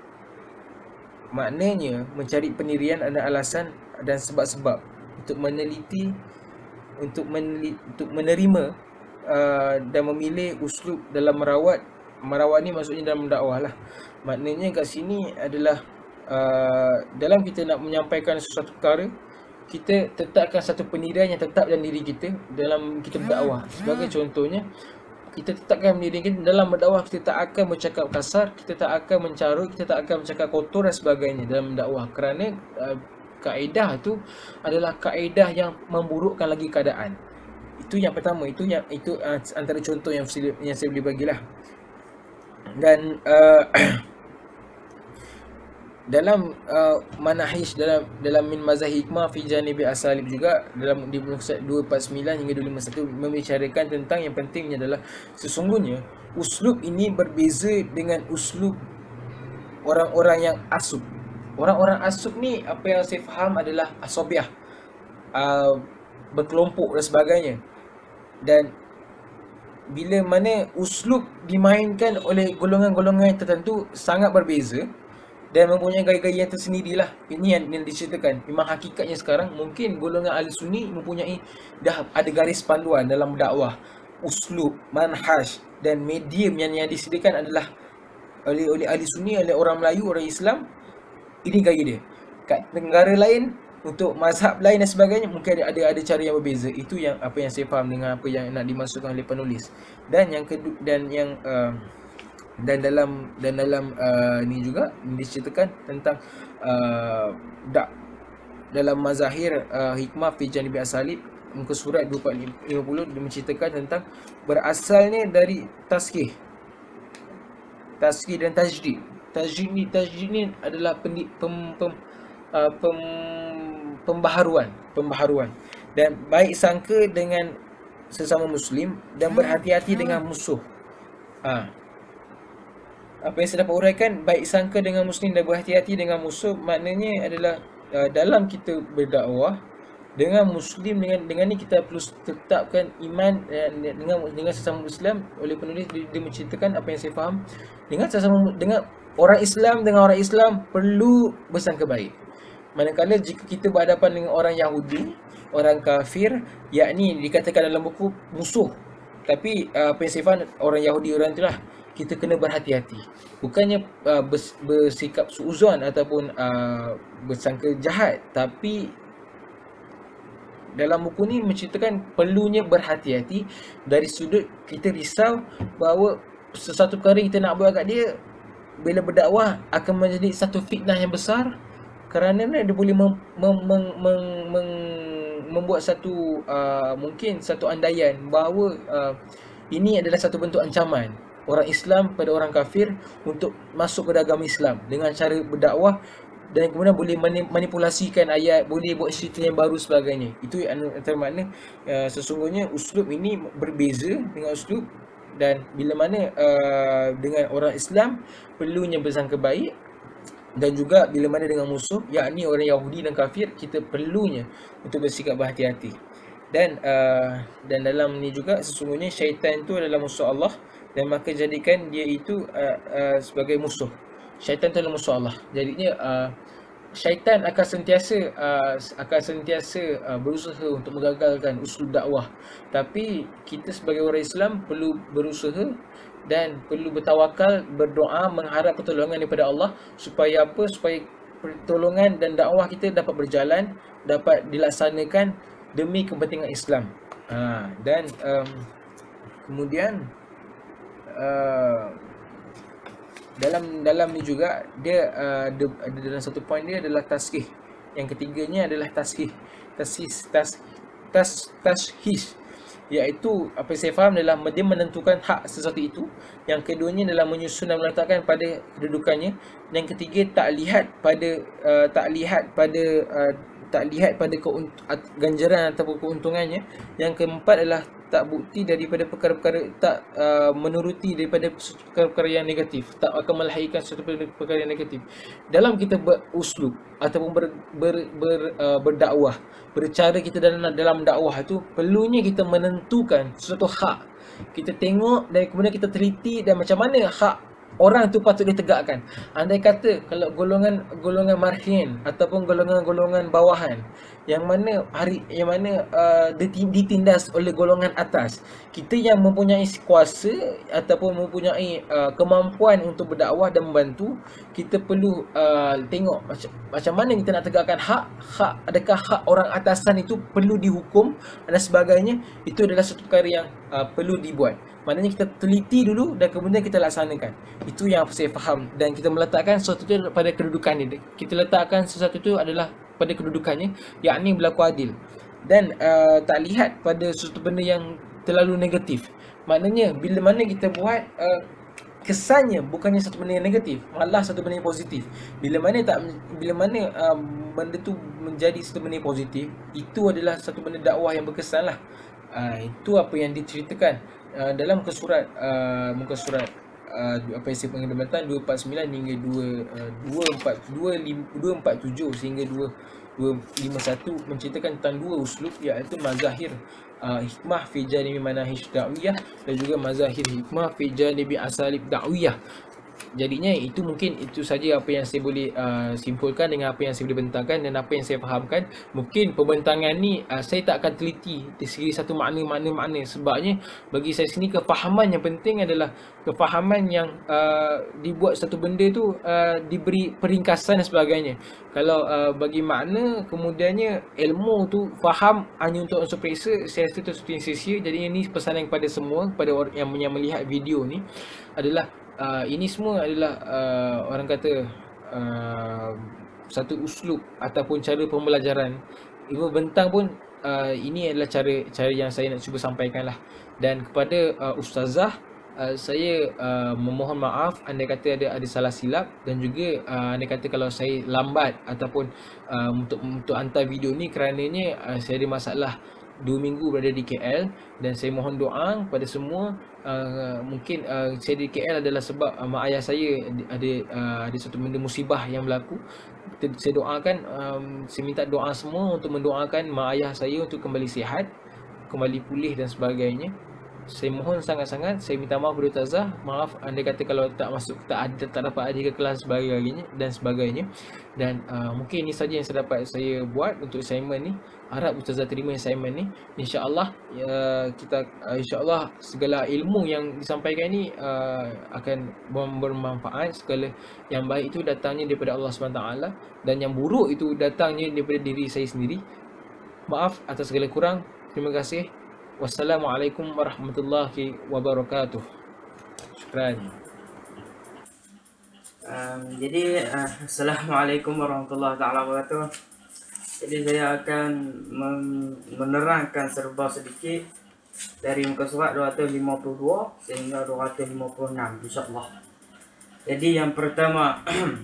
Maknanya mencari pendirian, ada alasan dan sebab-sebab untuk meneliti, untuk meneliti, untuk menerima uh, dan memilih uslub dalam merawat. Merawat ni maksudnya dalam dakwah lah. Maknanya kat sini adalah uh, dalam kita nak menyampaikan sesuatu perkara, kita tetapkan satu pendirian yang tetap dalam diri kita dalam kita berdakwah. Sebagai contohnya, kita tetapkan diri kita dalam berdakwah, kita tak akan bercakap kasar, kita tak akan mencarut, kita tak akan bercakap kotor dan sebagainya dalam dakwah. Kerana uh, kaedah tu adalah kaedah yang memburukkan lagi keadaan. Itu yang pertama. Itu yang itu uh, antara contoh yang saya, yang saya boleh bagilah. Dan uh, dalam uh, manahij dalam dalam min mazah hikmah fi janibi asalib juga, dalam di muka dua empat sembilan hingga dua lima satu membicarakan tentang yang pentingnya adalah sesungguhnya uslub ini berbeza dengan uslub orang-orang yang asub. Orang-orang asub ni, apa yang saya faham adalah asobiah, uh, berkelompok dan sebagainya. Dan bila mana uslub dimainkan oleh golongan-golongan tertentu sangat berbeza dan mempunyai gaya-gaya yang tersendirilah. Ini yang, yang diceritakan. Memang hakikatnya sekarang mungkin golongan ahli sunni mempunyai dah ada garis panduan dalam dakwah, uslub, manhaj dan medium yang yang disediakan adalah oleh oleh ahli sunni, oleh orang Melayu, orang Islam. Ini gaya dia. Kat negara lain, untuk mazhab lain dan sebagainya, mungkin ada ada, ada cara yang berbeza. Itu yang apa yang saya faham dengan apa yang nak dimaksudkan oleh penulis. Dan yang kedua, dan yang uh, dan dalam dan dalam uh, ni juga diceritakan tentang uh, dak dalam mazahir uh, hikmah fi janibi asalib, muka surat dua empat lima puluh, dia menceritakan tentang berasalnya dari tazkih tazkih dan tajdid. Tajdid ni tajdid ni adalah pendi, pem, pem, uh, pem, pembaharuan pembaharuan dan baik sangka dengan sesama muslim dan berhati-hati dengan musuh. Ah, Apa yang saya dapat uraikan, baik sangka dengan muslim dan berhati-hati dengan musuh, maknanya adalah uh, dalam kita berdakwah dengan muslim, dengan dengan ni kita perlu tetapkan iman uh, dengan dengan sesama Islam. Oleh penulis dia, dia menceritakan apa yang saya faham, dengan sesama dengan orang Islam dengan orang Islam perlu bersangka baik. Manakala jika kita berhadapan dengan orang Yahudi, orang kafir, yakni dikatakan dalam buku musuh, tapi uh, apa yang saya faham, orang Yahudi orang itulah kita kena berhati-hati. Bukannya uh, bers, bersikap suuzon ataupun uh, bersangka jahat, tapi dalam buku ni menceritakan perlunya berhati-hati dari sudut kita risau bahawa sesuatu perkara kita nak buat kat dia bila berdakwah akan menjadi satu fitnah yang besar, kerana dia boleh mem, mem, mem, mem, mem, membuat satu uh, mungkin satu andaian bahawa uh, ini adalah satu bentuk ancaman orang Islam pada orang kafir untuk masuk ke agama Islam dengan cara berdakwah, dan kemudian boleh manipulasikan ayat, boleh buat cerita yang baru sebagainya. Itu antara makna uh, sesungguhnya uslub ini berbeza dengan uslub, dan bila mana uh, dengan orang Islam perlunya bersangka baik, dan juga bila mana dengan musuh, yakni orang Yahudi dan kafir, kita perlunya untuk bersikap berhati-hati. Dan uh, dan dalam ni juga sesungguhnya syaitan itu adalah musuh Allah, dan maka jadikan dia itu uh, uh, sebagai musuh. Syaitan itu adalah musuh Allah. Jadinya uh, syaitan akan sentiasa uh, akan sentiasa uh, berusaha untuk menggagalkan usul dakwah. Tapi kita sebagai orang Islam perlu berusaha dan perlu bertawakal, berdoa, mengharap pertolongan daripada Allah, supaya apa? Supaya pertolongan dan dakwah kita dapat berjalan, dapat dilaksanakan demi kepentingan Islam. Ha, dan um, kemudian uh, dalam dalam ni juga dia uh, ada, ada dalam satu poin dia adalah tasghih. Yang ketiganya adalah tasghih. Tashis tas tas tashis, iaitu apa yang saya faham adalah dia menentukan hak sesuatu itu. Yang keduanya adalah menyusun dan meletakkan pada kedudukannya. Yang ketiga tak lihat pada uh, tak lihat pada uh, tak lihat pada ganjaran ataupun keuntungannya. Yang keempat adalah tak bukti daripada perkara-perkara, tak uh, menuruti daripada perkara-perkara yang negatif, tak akan melahirkan sesuatu perkara yang negatif. Dalam kita beruslub ataupun ber, ber, ber, uh, berdakwah, bercara kita dalam dalam dakwah itu, perlunya kita menentukan sesuatu hak. Kita tengok dan kemudian kita teliti dan macam mana hak orang tu patut ditegakkan. Andai kata kalau golongan golongan marhin ataupun golongan-golongan bawahan yang mana hari yang mana uh, ditindas oleh golongan atas, kita yang mempunyai kuasa ataupun mempunyai uh, kemampuan untuk berdakwah dan membantu, kita perlu uh, tengok macam macam mana kita nak tegakkan hak hak adakah hak orang atasan itu perlu dihukum dan sebagainya. Itu adalah satu perkara yang uh, perlu dibuat. Maknanya kita teliti dulu dan kemudian kita laksanakan. Itu yang saya faham, dan kita meletakkan sesuatu itu pada kedudukannya. Kita letakkan sesuatu itu adalah pada kedudukannya, yakni berlaku adil, dan uh, tak lihat pada sesuatu benda yang terlalu negatif. Maknanya bila mana kita buat uh, kesannya bukannya satu benda yang negatif, malah satu benda yang positif. Bila mana tak bila mana uh, benda tu menjadi satu benda yang positif, itu adalah satu benda dakwah yang berkesan lah. Uh, itu apa yang diceritakan Uh, dalam muka surat uh, muka surat uh, apa yang saya panggil Jabatan dua empat sembilan hingga dua empat tujuh sehingga dua lima satu menceritakan tentang dua uslub, iaitu mazahir uh, hikmah fi janibi manahij da'wiyah dan juga mazahir hikmah fi janibi asalib da'wiyah. Jadinya itu mungkin itu saja apa yang saya boleh uh, simpulkan dengan apa yang saya boleh bentangkan dan apa yang saya fahamkan. Mungkin pembentangan ni uh, saya tak akan teliti dari segi satu makna-makna-makna, sebabnya bagi saya sini kefahaman yang penting adalah kefahaman yang uh, dibuat satu benda tu uh, diberi peringkasan dan sebagainya. Kalau uh, bagi makna kemudiannya ilmu tu faham hanya untuk unsur periksa, saya rasa itu sesuatu yang sia-sia. Jadi ini pesanan kepada semua, kepada orang yang, yang melihat video ni adalah Uh, ini semua adalah uh, orang kata uh, satu uslub ataupun cara pembelajaran. Ibu bentang pun uh, ini adalah cara cara yang saya nak cuba sampaikan lah. Dan kepada uh, ustazah, uh, saya uh, memohon maaf andai kata ada ada salah silap, dan juga uh, andai kata kalau saya lambat ataupun uh, untuk untuk hantar video ni kerananya uh, saya ada masalah dua minggu berada di K L, dan saya mohon doa kepada semua. Uh, mungkin uh, saya di K L adalah sebab uh, mak ayah saya ada uh, ada satu benda musibah yang berlaku. Saya doakan, um, saya minta doa semua untuk mendoakan mak ayah saya untuk kembali sihat, kembali pulih dan sebagainya. Saya mohon sangat-sangat, saya minta maaf kepada Ustazah. Maaf andai kata kalau tak masuk, tak ada, tak dapat hadir ke kelas sebagainya dan sebagainya. Dan uh, mungkin ini saja yang saya dapat saya buat untuk assignment ni. Harap Ustazah terima assignment ni. Insya-Allah uh, kita uh, insya-Allah segala ilmu yang disampaikan ni uh, akan bermanfaat. Segala yang baik itu datangnya daripada Allah Subhanahu Taala, dan yang buruk itu datangnya daripada diri saya sendiri. Maaf atas segala kurang. Terima kasih. Wassalamualaikum warahmatullahi wabarakatuh. Syukran. Um, jadi uh, Assalamualaikum warahmatullahi taala wabarakatuh. Jadi saya akan menerangkan serba sedikit dari muka surat dua ratus lima puluh dua sehingga dua ratus lima puluh enam insyaallah. Jadi yang pertama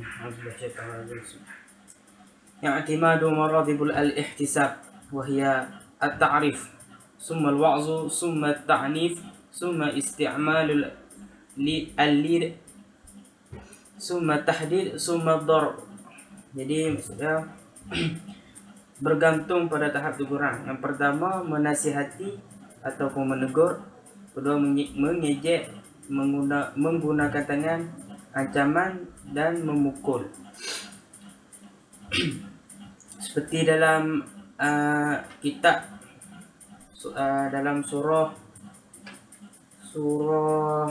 yang i'timadu maradibul al-ihtisab wa hiya at-ta'rif ثم الوعظ ثم التعنيف ثم استعمال الليل ثم التحديد ثم الضرب. Jadi maksudnya bergantung pada tahap teguran. Yang pertama menasihati ataupun menegur, kedua mengejek, mengguna, menggunakan tangan, ancaman dan memukul. Seperti dalam uh, kitab Uh, dalam surah surah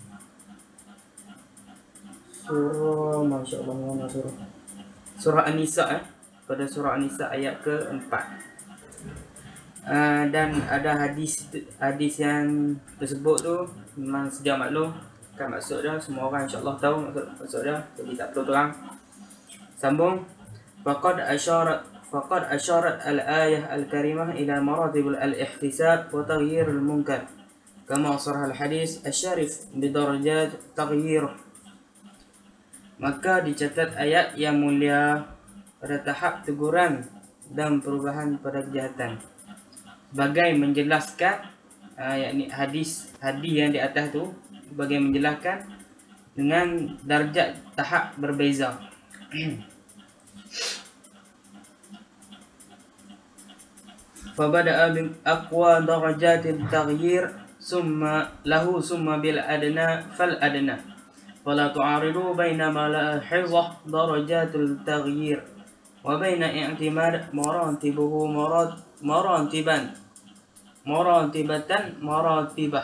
surah Masya Allah mana surah surah An-Nisa eh? pada surah An-Nisa ayat keempat, uh, dan ada hadis hadis yang tersebut tu memang sedia maklum kan maksud dia, semua orang insya-Allah tahu maksud, maksud dia, jadi tak perlu terang. Sambung, faqad asyarat فقد أشارت الآية الكريمة إلى مراتب الاحتساب وتغيير المنكر كما صرح الحديث الشريف بدرجات تغييره. Maka dicatat ayat yang mulia pada tahap teguran dan perubahan pada kejahatan sebagai menjelaskan uh, yakni hadis hadis yang di atas tu sebagai menjelaskan dengan darjat tahap berbeza. فبدأ بأقوى درجات التغيير ثم له ثم بالأدنى فالأدنى ولا تعارضوا بين ملاحظة درجات التغيير وبين اعتماد مراتبه مراتبا مراتبة مراتبة.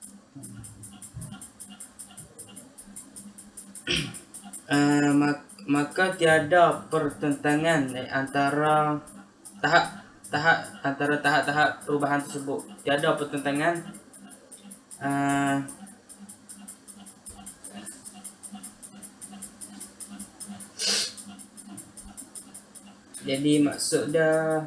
uh, maka tiada pertentangan antara tahap tahap antara tahap-tahap perubahan tersebut, tiada pertentangan. Uh, jadi maksud dia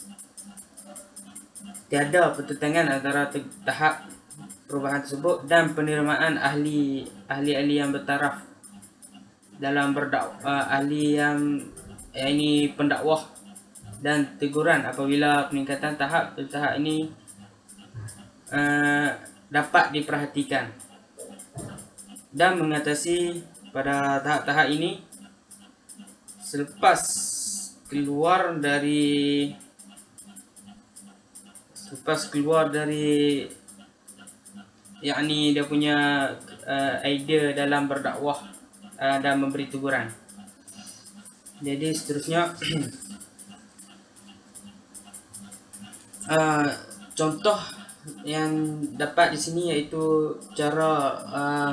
tiada pertentangan antara tahap perubahan tersebut dan penerimaan ahli ahli-ahli yang bertaraf dalam berdakwah, uh, ahli yang eh, ini pendakwah dan teguran apabila peningkatan tahap tahap ini uh, dapat diperhatikan dan mengatasi pada tahap-tahap ini selepas keluar dari selepas keluar dari yakni dia punya uh, idea dalam berdakwah uh, dan memberi teguran. Jadi seterusnya Uh, contoh yang dapat di sini iaitu cara uh,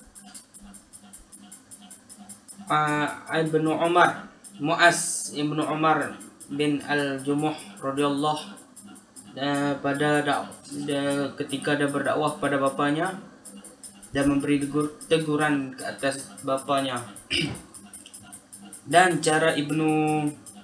uh, Ibnu Umar Mu'az Ibnu Umar bin Al-Jumuh radhiyallahu uh, pada dak, da, ketika dia berdakwah pada bapanya dan memberi tegur, teguran ke atas bapanya. Dan cara Ibnu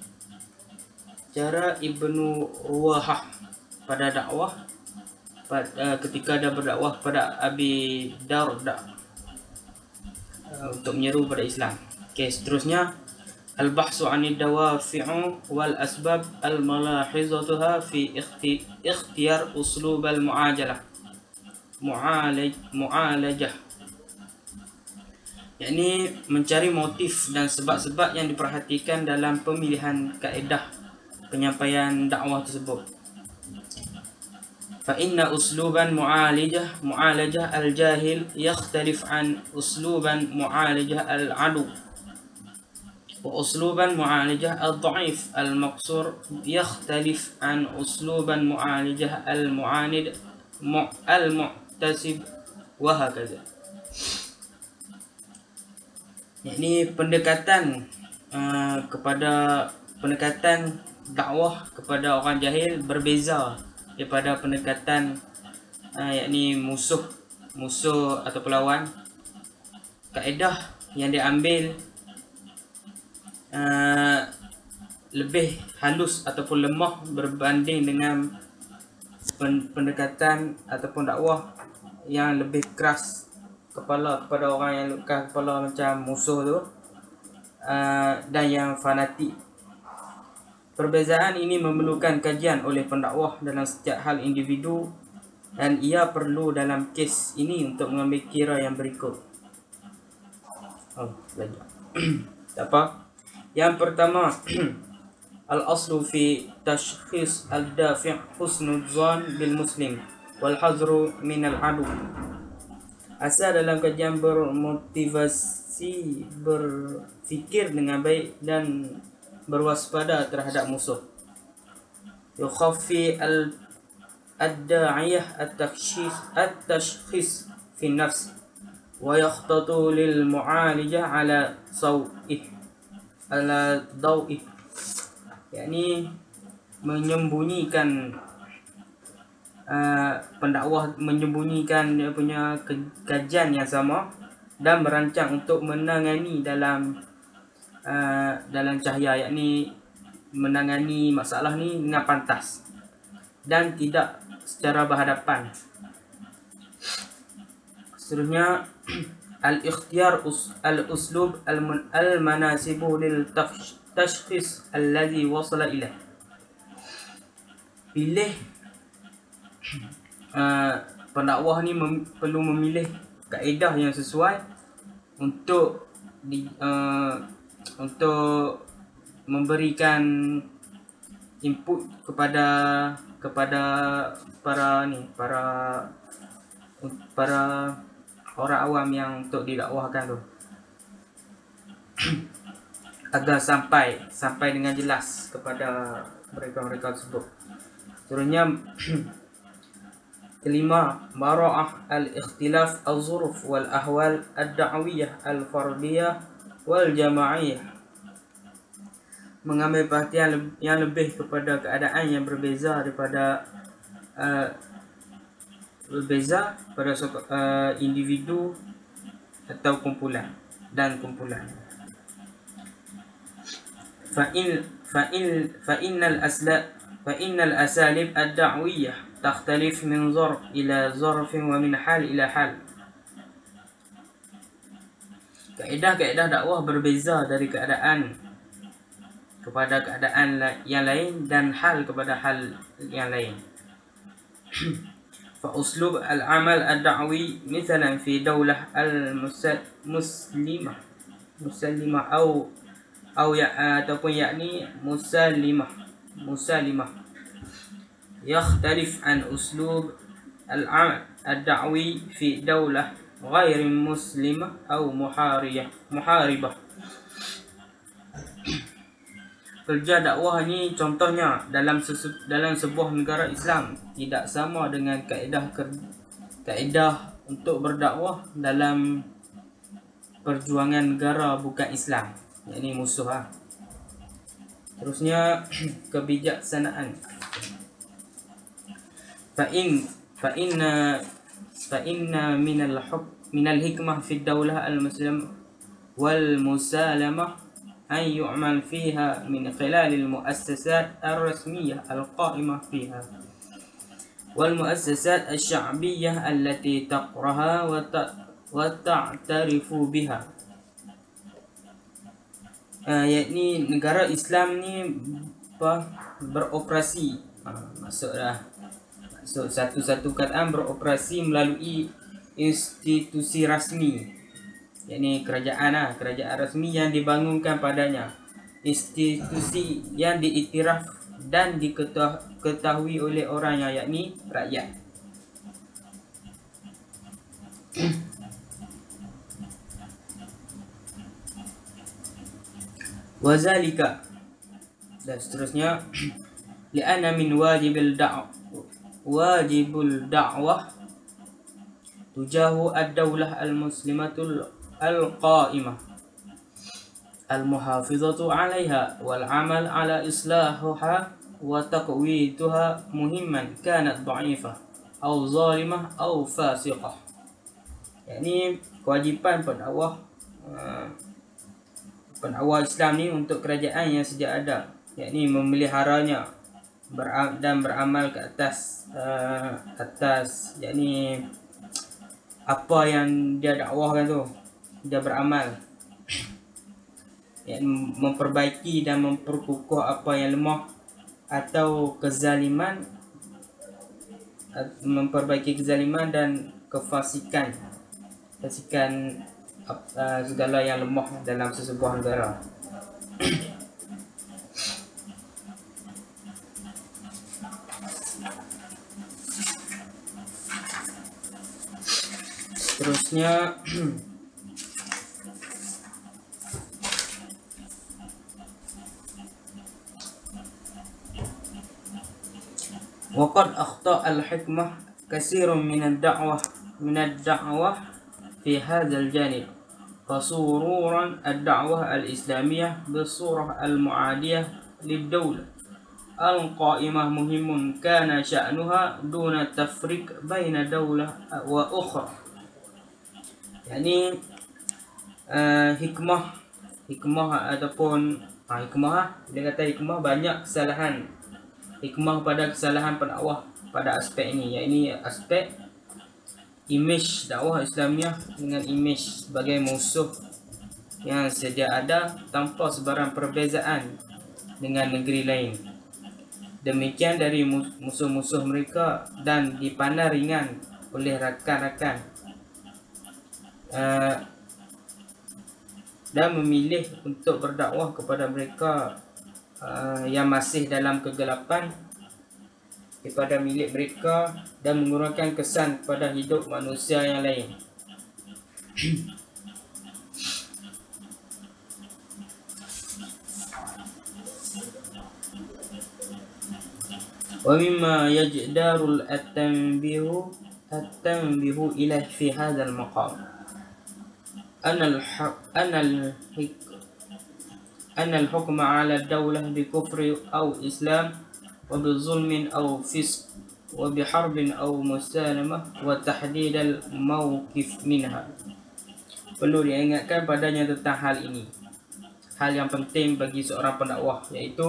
cara Ibnu Ruwahah pada dakwah pada, uh, ketika dia berdakwah pada Abi Darda uh, untuk menyeru pada Islam. Okey, seterusnya al-bahsu 'anid dawafi'u wal asbab al-malahizatuha fi ikhti- ikhtiyar uslub al-mu'ajalah mu'alaj mu'alajah, yakni mencari motif dan sebab-sebab yang diperhatikan dalam pemilihan kaedah penyampaian dakwah tersebut. Fa inna usluban mu'alijah mu'alajah al-jahil yakhtalif an usluban mu'alajah al-adu, wa usluban mu'alajah al-dha'if al-maqsur yakhtalif an usluban mu'alajah al-mu'anid al-mu'tasib wa hakaza. Yakni pendekatan uh, kepada pendekatan dakwah kepada orang jahil berbeza daripada pendekatan uh, yakni musuh musuh atau pelawan. Kaedah yang diambil uh, lebih halus ataupun lemah berbanding dengan pendekatan ataupun dakwah yang lebih keras kepala kepada orang yang keras kepala macam musuh tu, uh, dan yang fanatik. Perbezaan ini memerlukan kajian oleh pendakwah dalam setiap hal individu, dan ia perlu dalam kes ini untuk mengambil kira yang berikut. Oh, belajar. Tak apa. Yang pertama, al-aslu fi tashkhis al-dafi' husnul zan bil muslim wal hazru min al-adu. Asal dalam kajian bermotivasi berfikir dengan baik dan berwaspada terhadap musuh. Yukhaffi al-ad-da'iyah at-tashkhis at-tashkhis fi nafs wa yakhtatu lil mu'alijah ala sawih ala dawih, yakni menyembunyikan uh, pendakwah menyembunyikan dia punya kajian yang sama dan merancang untuk menangani dalam Uh, dalam cahaya, yakni menangani masalah ni dengan pantas dan tidak secara berhadapan. Seterusnya, al-ikhtiyar al-uslub al-manasibu lil tashkhis alladhi wasala ilaih. Pilih uh, pendakwah ni mem- perlu memilih kaedah yang sesuai untuk di, uh, untuk memberikan input kepada kepada para ni para para orang awam yang untuk didakwahkan tu agar sampai sampai dengan jelas kepada mereka-mereka tersebut. Seterusnya, kelima, mara'ah al-ikhtilaf al-zuruf wal ahwal ad-da'wiyah al-fardiyah wal jama'iyah, mengambil perhatian yang lebih kepada keadaan yang berbeza daripada uh, berbeza pada uh, individu atau kumpulan dan kumpulan. Fa in fa in fa innal asla fa innal asalib ad-da'wiyah takhtalif min zarf ila zarf wa min hal ila hal. Kaedah-kaedah dakwah berbeza dari keadaan kepada keadaan yang lain dan hal kepada hal yang lain. Fa uslub al-amal ad-da'wi misalan fi daulah al-muslimah muslimah atau atau ya ataupun yakni musallimah musallimah yakhtalif an uslub al-amal ad-da'wi fi daulah ghairi muslimah atau muhariyah muharibah. Kerja dakwah ni contohnya dalam sesu, dalam sebuah negara Islam tidak sama dengan kaedah kaedah untuk berdakwah dalam perjuangan negara bukan Islam, yakni musuh ha. Terusnya, kebijaksanaan. Fa in fa inna fa inna min al-hukm min al-hikmah fi ad-daulah al-muslim wal musalamah an yu'mal fiha min khilal al-muassasat ar-rasmiyyah al-qa'imah fiha wal muassasat al-sya'biyyah allati taqraha wa wa ta'tarifu biha. uh, yakni negara Islam ni apa beroperasi, uh, maksudlah maksud satu-satu kataan beroperasi melalui institusi rasmi, yakni kerajaan lah, kerajaan rasmi yang dibangunkan padanya, institusi yang diiktiraf dan diketahui oleh orang yang yakni rakyat. Wazalika, dan seterusnya, li'anna min wajibil da'wah wajibul da'wah tujahu ad-daulah al-muslimatul al-qa'imah al-muhafizatu 'alaiha wal 'amal 'ala islahuha wa taqwituha muhimman kanat dha'ifah aw zalimah aw fasiqah. Yakni kewajipan pendakwah uh, pendakwah Islam ni untuk kerajaan yang sedia ada, yakni memeliharanya beram, dan beramal ke atas uh, atas yakni apa yang dia dakwahkan tu, dia beramal, yakni memperbaiki dan memperkukuh apa yang lemah atau kezaliman, memperbaiki kezaliman dan kefasikan, fasikan uh, segala yang lemah dalam sesebuah negara. Seterusnya, waqad akhta al-hikmah katsirun min ad-da'wah min ad-da'wah fi hadzal janib fasururan ad-da'wah al-islamiyah bisurah al-mu'adiyah lid-dawlah al-qa'imah muhimun kana sya'nuha duna tafriq baina dawlah wa ukhra. Yani uh, hikmah hikmah ataupun uh, hikmah, dia kata hikmah banyak kesalahan, hikmah pada kesalahan pendakwah pada aspek ini, yakni aspek imej dakwah Islamiah dengan imej sebagai musuh yang sedia ada tanpa sebarang perbezaan dengan negeri lain. Demikian dari musuh-musuh mereka dan dipandang ringan oleh rakan-rakan uh, dan memilih untuk berdakwah kepada mereka uh, yang masih dalam kegelapan daripada milik mereka dan mengurangkan kesan kepada hidup manusia yang lain. Wa mimma yajdarul at-tanbihu at-tanbihu ilayh fi hadzal maqam anna al-haq anna al-hik anna al-hukm 'ala ad-dawlah bi kufri aw islam wa bi zulmin aw fisq wa bi harbin aw musalamah wa tahdid al-mawqif minha. Perlu diingatkan padanya tentang hal ini, hal yang penting bagi seorang pendakwah, iaitu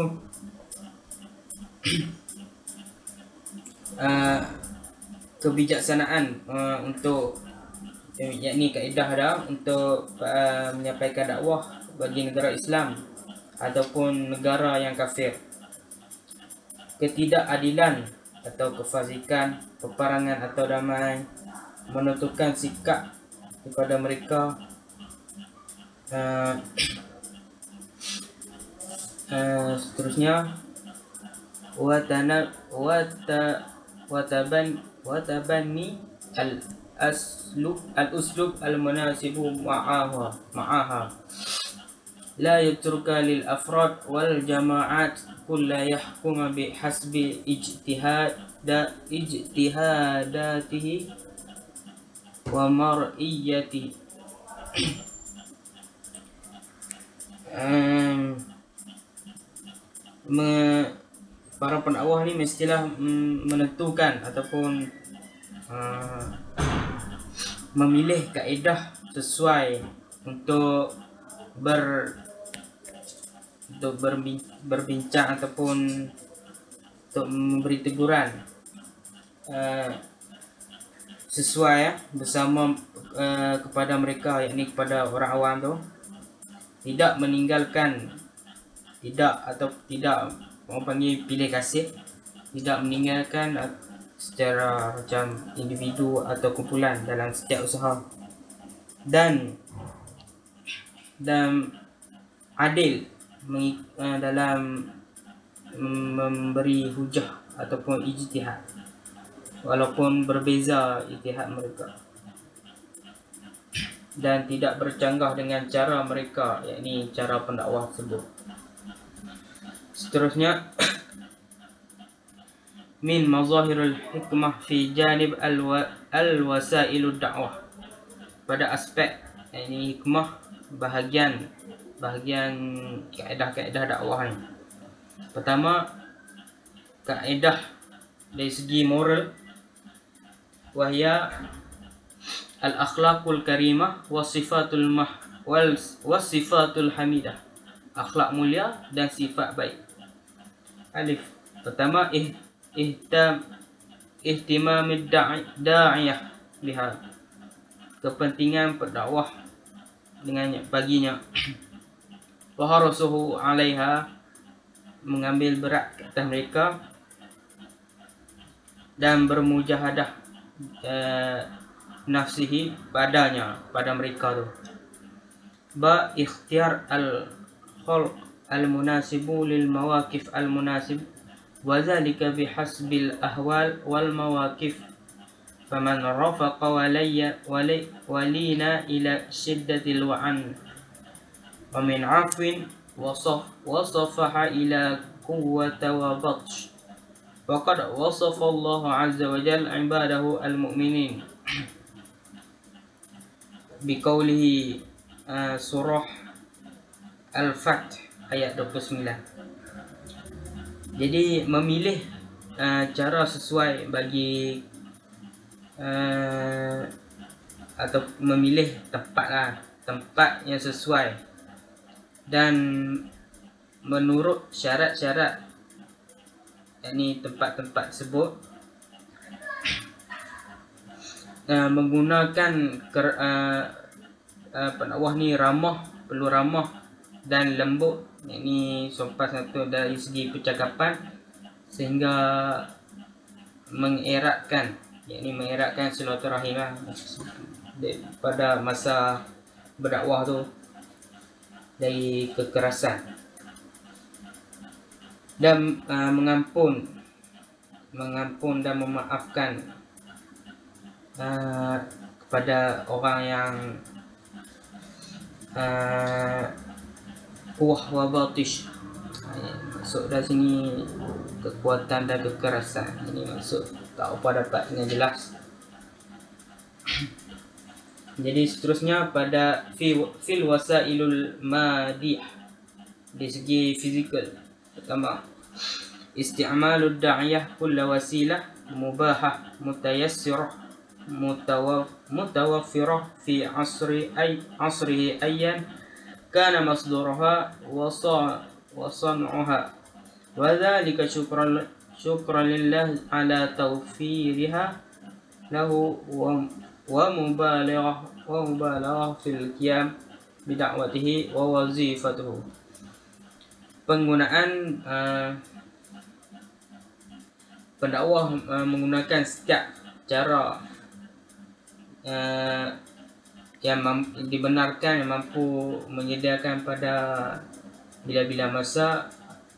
Uh, kebijaksanaan uh, untuk yakni kaedah dah untuk uh, menyampaikan dakwah bagi negara Islam ataupun negara yang kafir. Ketidakadilan atau kefasikan, peperangan atau damai, menentukan sikap kepada mereka, uh, uh, seterusnya watana wata wataban watabanni al aslub al uslub al munasibu ma'aha ma'aha la yatruka lil afrad wal jama'at kulla yahkuma bi hasbi ijtihad da ijtihadatihi wa mar'iyati. um, me Para pendakwah ni mestilah mm, menentukan ataupun uh, memilih kaedah sesuai untuk ber untuk berbin, berbincang ataupun untuk memberi teguran uh, sesuai ya, bersama uh, kepada mereka, yakni kepada orang awam tu, tidak meninggalkan, tidak atau tidak orang panggil pilih kasih, tidak meninggalkan secara macam individu atau kumpulan dalam setiap usaha, dan dan adil mengi- uh, dalam memberi hujah ataupun ijtihad walaupun berbeza ijtihad mereka, dan tidak bercanggah dengan cara mereka, yakni cara pendakwah tersebut. Seterusnya, min mazahirul hikmah fi janib al-wasailud da'wah, pada aspek yakni hikmah bahagian bahagian kaedah-kaedah dakwah ni. Pertama, kaedah dari segi moral, wahya al-akhlaqul karimah wasifatul mah wal wasifatul hamidah, akhlak mulia dan sifat baik. Alif, pertama ih, ihtam ihtimamid da'i da'iyah biha, kepentingan pendakwah dengannya baginya. Wa harasuhu 'alaiha, mengambil berat ke atas mereka, dan bermujahadah eh, nafsihi padanya, pada mereka tu. Ba ikhtiyar al-khalq al-munasibu lil mawaqif al-munasib, wa zalika bihasbil ahwal wal mawaqif. Faman rafaqa walayya wali walina ila shiddatil wa'an wa min 'afwin wasaf wasafaha ila quwwata wa batsh. Waqad wasafa Allah azza wa jalla 'ibadahu al-mu'minin biqaulihi uh, surah Al-Fath ayat dua puluh sembilan. Jadi memilih uh, cara sesuai bagi uh, atau memilih tempat lah, tempat yang sesuai dan menurut syarat-syarat, yakni tempat-tempat tersebut, uh, menggunakan ker, uh, uh, pendakwah ni ramah, perlu ramah dan lembut, yakni sopan satu dari segi percakapan, sehingga mengeratkan, yakni mengeratkan silaturahim pada masa berdakwah tu dari kekerasan, dan uh, mengampun mengampun dan memaafkan uh, kepada orang yang uh, kuah wa batish. Maksud dari sini kekuatan dan kekerasan. Ini maksud tak apa dapat dengan jelas. Jadi seterusnya pada fil wasailul madih, di segi fizikal. Pertama, isti'malud da'iyah kulla wasilah mubahah mutayassirah mutawaf mutawaffirah fi asri ay asrihi ayyan kana masduraha wa san'uha, wa dhalika syukran syukran lillah ala tawfiriha lahu wa wa mubalaghah wa mubalaghah fil qiyam bi da'watihi wa wazifatuhu. Penggunaan uh, pendakwah uh, menggunakan setiap cara uh, yang dibenarkan, yang mampu menyediakan pada bila-bila masa,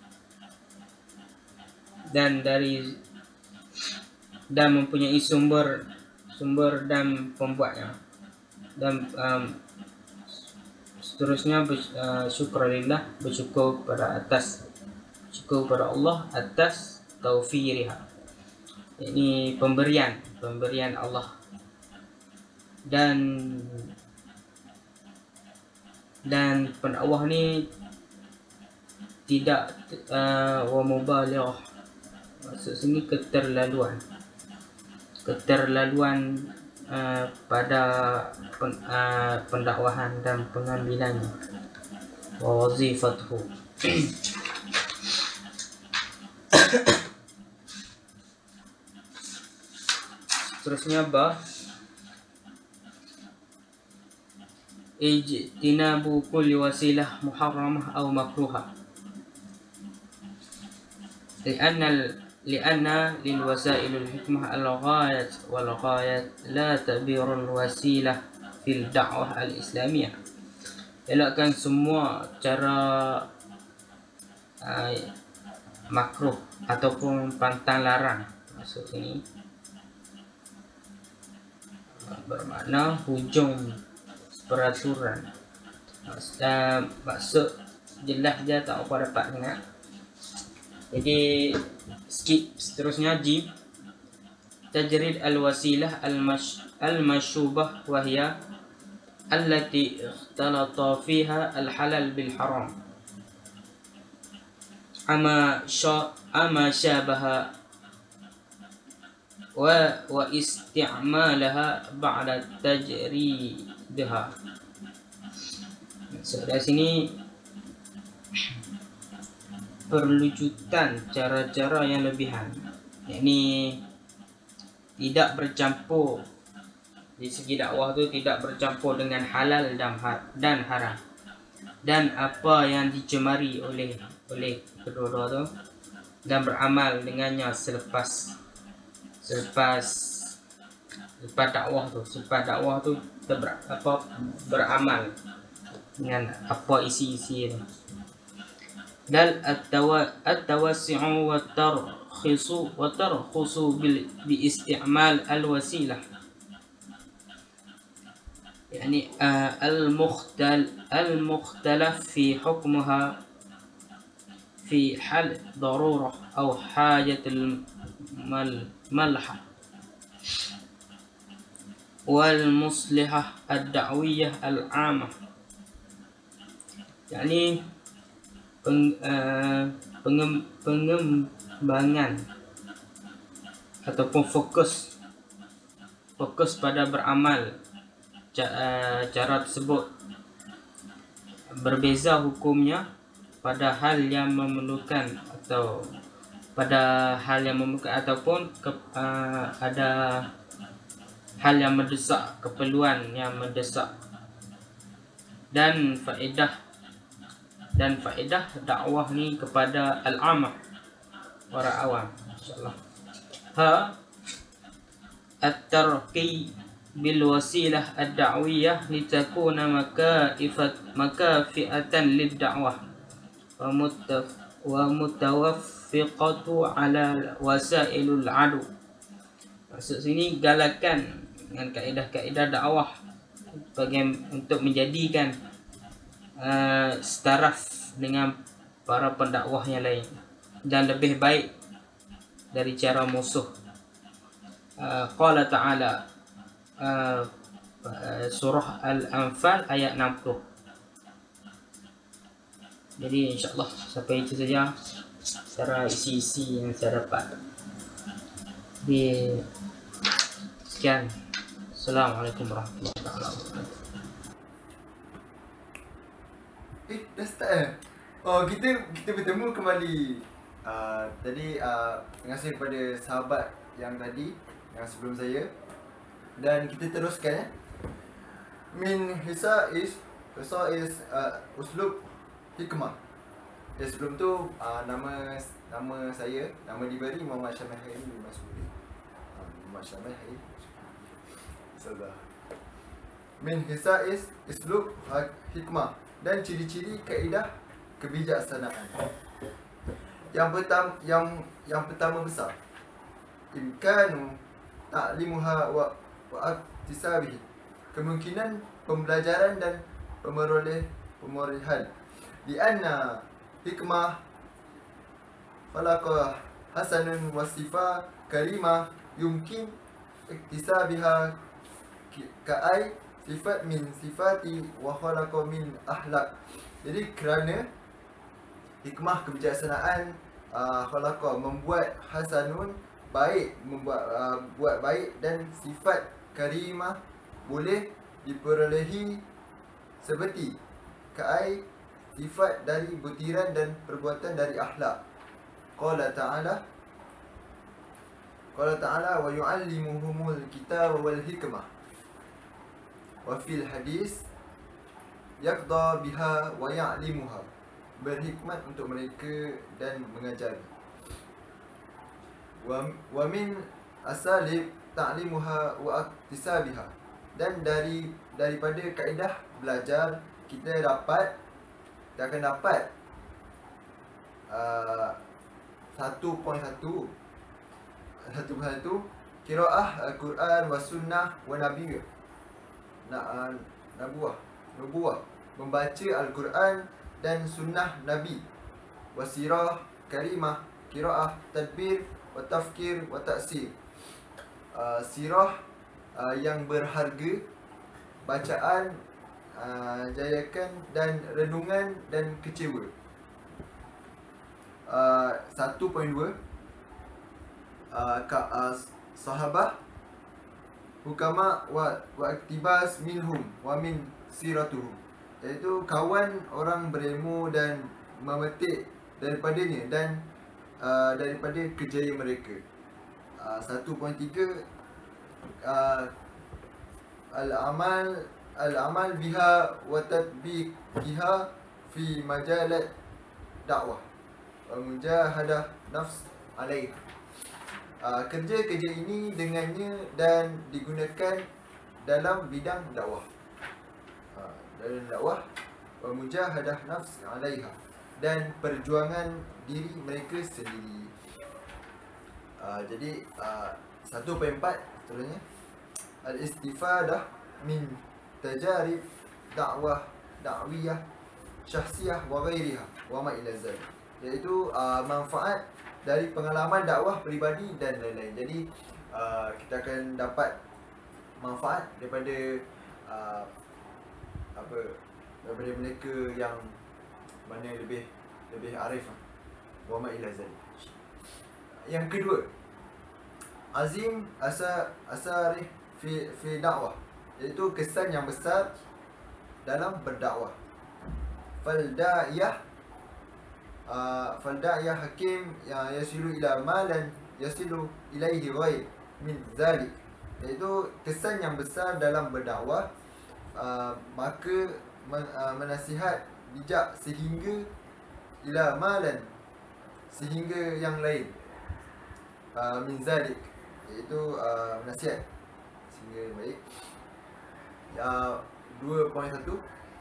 dan dari dan mempunyai sumber sumber dan pembuatnya, dan um, seterusnya uh, syukurillah, bersyukur pada atas syukur pada Allah atas taufiriha, ini pemberian pemberian Allah, dan dan pendakwah ni tidak uh, wa mubalaghah, maksud sini keterlaluan keterlaluan uh, pada pen, uh, pendakwahan dan pengambilannya. Wa wazifatuhu. Seterusnya ba ijtinabu kulli wasilah muharramah aw makruhah. Lianna lianna lil wasailul hikmah al ghayat wal ghayat la tabirul wasilah fil da'wah al islamiyah. Elakkan semua cara uh, makruh ataupun pantang larang. Maksud ini bermakna hujung peraturan. Uh, maksud jelas dia tak apa dapat ingat. Jadi skip seterusnya jim tajrid al wasilah al mash al mashubah wa hiya allati ikhtalata fiha al halal bil haram ama sya ama syabaha wa wa isti'malaha ba'da tajridiha. So, dari sini perlucutan cara-cara yang lebihan, yakni tidak bercampur di segi dakwah tu, tidak bercampur dengan halal dan dan haram, dan apa yang dicemari oleh oleh kedua-dua tu, dan beramal dengannya selepas selepas selepas dakwah tu selepas dakwah tu kita ber, apa beramal dengan apa isi-isi itu. Dan at-tawassi'u wa tarkhisu wa tarkhusu bil bi isti'mal al-wasilah, yani uh, al-mukhtal al-mukhtalaf fi hukmuha fi hal darurah aw hajat al-malha wal muslihah ad-da'wiyah al-'amah, yani Peng, uh, pengem, pengembangan ataupun fokus fokus pada beramal. Ca, uh, cara tersebut berbeza hukumnya pada hal yang memerlukan atau pada hal yang memerlukan ataupun ke, uh, ada hal yang mendesak, keperluan yang mendesak, dan faedah dan faedah dakwah ni kepada al-amah, orang awam, insyaallah. Ha at-tarqi bil wasilah ad-da'wiyah litakuna makaifat makafiatan lid-da'wah wa mutaf wa mutawaffiqatu ala wasailul adu. Maksud sini galakan dengan kaedah-kaedah dakwah bagi untuk menjadikan Uh, setaraf dengan para pendakwah yang lain dan lebih baik dari cara musuh. uh, Qala ta'ala, uh, uh, surah Al-Anfal ayat enam puluh. Jadi insyaAllah sampai itu saja secara isi-isi yang saya dapat. Di sekian. Assalamualaikum warahmatullahi wabarakatuh. Eh, dah start eh? Oh, kita kita bertemu kembali. uh, Tadi, uh, terima kasih kepada sahabat yang tadi, yang sebelum saya. Dan kita teruskan eh. Min hisa is Hisa is uh, uslub hikmah. Ya, sebelum tu uh, nama nama saya, nama diberi Muhammad Syamil Hairi bin Masudi. uh, Muhammad Syamil Hairi. Salah. Min hisa is uslub hikmah, dan ciri-ciri kaedah kebijaksanaan. Yang pertama yang yang pertama besar, imkanu ta'limuha wa wa aktisabihi, kemungkinan pembelajaran dan pemeroleh pemerolehan. Di anna hikmah khalaqa hasanun wa sifah karimah yumkin iktisabiha ka'ai sifat min sifati wa khalaqa min ahlak. Jadi kerana hikmah kebijaksanaan, uh, khalaqa membuat hasanun baik, membuat uh, buat baik, dan sifat karimah boleh diperolehi seperti kai sifat dari butiran dan perbuatan dari akhlak. Qala ta'ala Qala ta'ala wa yu'allimuhumul kitaba wal hikmah. Wa fil hadis yaqda biha wa ya'limuha. Berhikmat untuk mereka dan mengajari. Wa wa min asalib ta'limuha wa iktisabiha. Dan dari daripada kaedah belajar kita dapat kita akan dapat uh, satu titik satu satu titik satu qiraah Al-Quran wa sunnah wa nabiyyah. Na, uh, nabuah nubuah membaca Al-Quran dan sunnah Nabi. Wasirah karimah qiraah tadbir wa tafkir wa ta'sir. Uh, sirah uh, yang berharga, bacaan, uh, jayakan dan renungan dan kecewa. Uh, satu titik dua uh, ka, uh, sahabah hukama wa wa iktibas minhum wa min siratuhum, iaitu kawan orang berilmu dan memetik daripadanya dan uh, daripada kejayaan mereka. uh, satu titik tiga uh, al-amal al-amal biha wa tatbiqiha fi majalat dakwah wa mujahadah nafs alaih. Uh, kerja-kerja ini dengannya dan digunakan dalam bidang dakwah. Uh, dalam dakwah wa mujahadah nafs alaiha, dan perjuangan diri mereka sendiri. Uh, jadi uh, satu titik empat seterusnya al-istifadah min tajarib dakwah dakwiyah syahsiyah wa ghairiha wa ma ila zalik, iaitu uh, manfaat dari pengalaman dakwah peribadi dan lain-lain. Jadi uh, kita akan dapat manfaat daripada uh, apa daripada mereka yang mana lebih lebih arif. Wa ma ila zalik. Yang kedua, azim asa asarih fi fi dakwah, iaitu kesan yang besar dalam berdakwah. Fal da'iyah uh, fal da'iyah hakim yang yasilu ila malan yasilu ilaihi ghair min zalik, iaitu kesan yang besar dalam berdakwah, uh, maka men, uh, menasihat bijak sehingga ila malan, sehingga yang lain, uh, min zalik, iaitu uh, nasihat sehingga baik. Uh, dua titik satu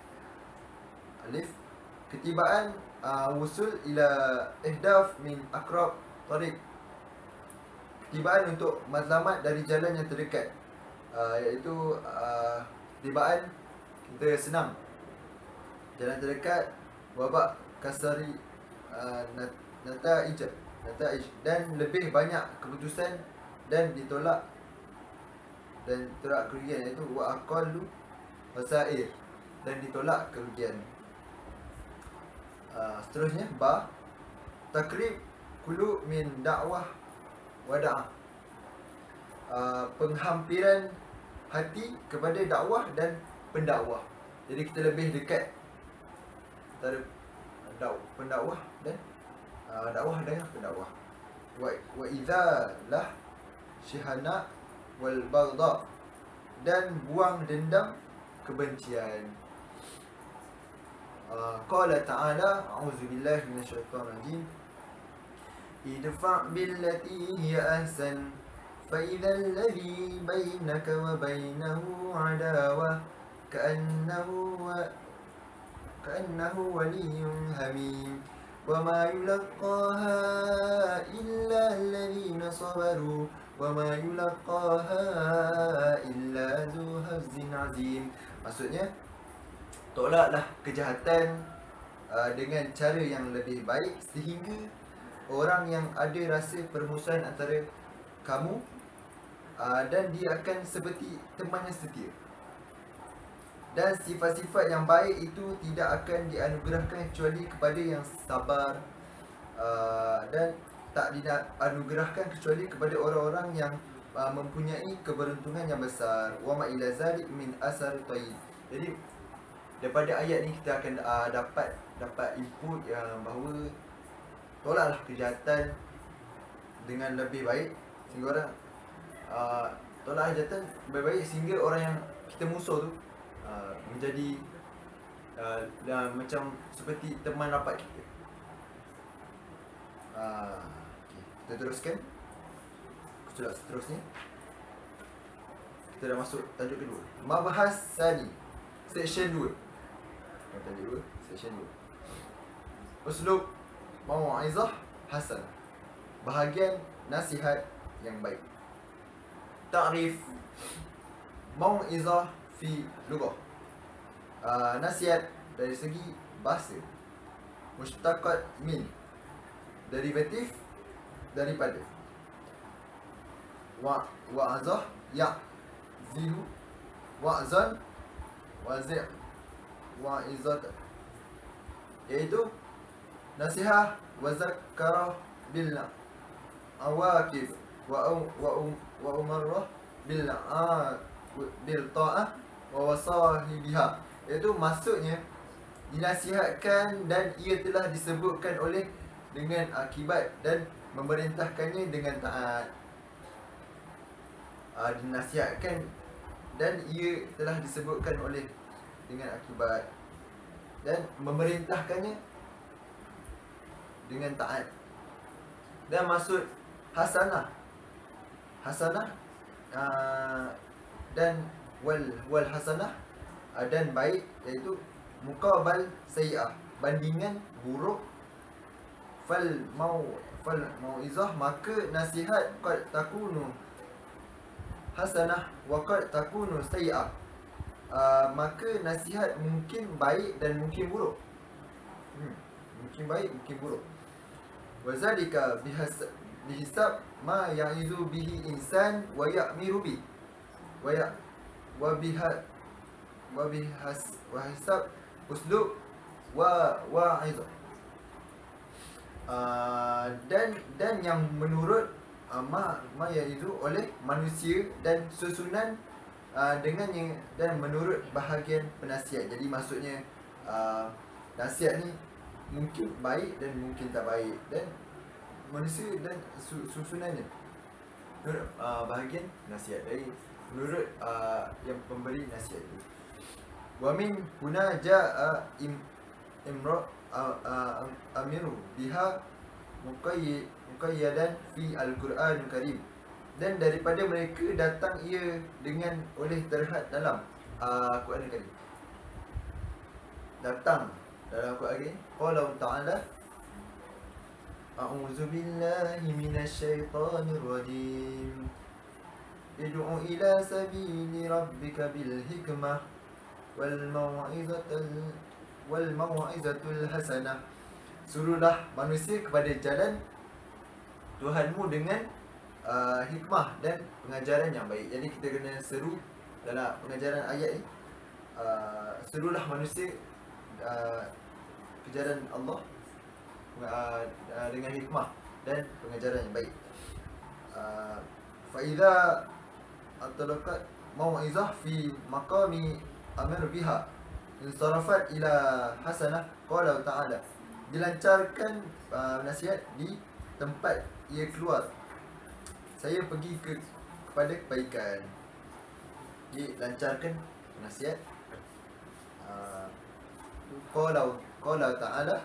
alif ketibaan uh, wusul ila ihdaf min akrab tariq, ketibaan untuk matlamat dari jalan yang terdekat, uh, iaitu uh, ketibaan kita senang jalan terdekat, wabak kasari uh, nataij nataij, dan lebih banyak keputusan dan ditolak dan ditolak kerugian, iaitu wa aqallu wasair, dan ditolak kerugian. Uh, seterusnya ba takrib kulu min dakwah wa da'ah, uh, penghampiran hati kepada dakwah dan pendakwah. Jadi kita lebih dekat antara dakwah, pendakwah dan uh, dakwah dengan pendakwah. Wa wa idza lah syihana wal baghdha, dan buang dendam kebencian. Uh, qala ta'ala a'udzubillahi minasyaitonir rajim idfa' billati hiya ahsan fa idzal ladzi bainaka wa bainahu 'adawah ka'annahu wa ka'annahu waliyyun hamim wa ma yulaqaha illa alladhina sabaru wa ma yulaqaha illa dzu hazzin 'azim. Maksudnya, tolaklah kejahatan uh, dengan cara yang lebih baik, sehingga orang yang ada rasa permusuhan antara kamu uh, dan dia akan seperti teman yang setia. Dan sifat-sifat yang baik itu tidak akan dianugerahkan kecuali kepada yang sabar, uh, dan tak dianugerahkan kecuali kepada orang-orang yang uh, mempunyai keberuntungan yang besar. Wa ma ila zalik min asar tayyib. Jadi daripada ayat ni kita akan uh, dapat dapat input yang bahawa tolaklah kejahatan dengan lebih baik, sehingga orang uh, tolak kejahatan lebih baik sehingga orang yang kita musuh tu uh, menjadi uh, dan macam seperti teman rapat kita. Uh, okay. Kita teruskan. Sudah seterusnya. Kita dah masuk tajuk kedua. Mabahas Sani. Section dua. Tajuk dua, section dua. Uslub Mau'izah Hasan. Bahagian nasihat yang baik. Ta'rif Mau'izah fi lughah. Uh, nasihat dari segi bahasa. Mushtaqat min, derivatif daripada. Wa wa'azah ya zilu wa'zan wazi' wa'izat, iaitu nasihat wa zakkara bil awaqib wa wa wa umarrah bil a bil ta'ah wa wasahibiha, iaitu maksudnya dinasihatkan dan ia telah disebutkan oleh dengan akibat dan memerintahkannya dengan taat. Uh, dinasihatkan dan ia telah disebutkan oleh dengan akibat dan memerintahkannya dengan taat. Dan maksud hasanah, hasanah uh, dan wal wal hasanah uh, dan baik, iaitu muqabal sayyi'ah, bandingan buruk. Fal mau fal mau'izah, maka nasihat qad takunu hasanah wa qad takunu sayyi'ah, uh, maka nasihat mungkin baik dan mungkin buruk. Hmm, mungkin baik, mungkin buruk. Wa zalika bihas bihisab ma ya'izu bihi insan wa ya'miru bi. Wa ya wa biha wa bihas wa hisab uslub wa wa'izah. Uh, dan dan yang menurut uh, ma ma yaitu oleh manusia dan susunan uh, dengannya dan menurut bahagian penasihat. Jadi maksudnya uh, nasihat ni mungkin baik dan mungkin tak baik, dan manusia dan su susunannya menurut uh, bahagian nasihat dari menurut uh, yang pemberi nasihat itu. Wa min huna jaa im imra uh, uh, amiru biha muqayyid muqayyadan fi al-Quran Karim, dan daripada mereka datang ia dengan oleh terhad dalam uh, Quran Karim. Datang dalam Quran Karim qala ta'ala a'udzu billahi minasy syaithanir rajim id'u ila sabili rabbika bil hikmah wal mau'izatul wal mau'izatul hasanah. Suruhlah manusia kepada jalan Tuhanmu dengan uh, hikmah dan pengajaran yang baik. Jadi kita kena seru dalam pengajaran ayat ni, uh, serulah manusia uh, ke jalan Allah uh, uh, dengan hikmah dan pengajaran yang baik. uh, Fa idza atlaqat mau'izah fi maqami amr biha insarafat ila hasanah qala ta'ala, dilancarkan uh, nasihat di tempat ia keluar, saya pergi ke kepada kebaikan. Dilancarkan nasihat. uh, qala qala ta'ala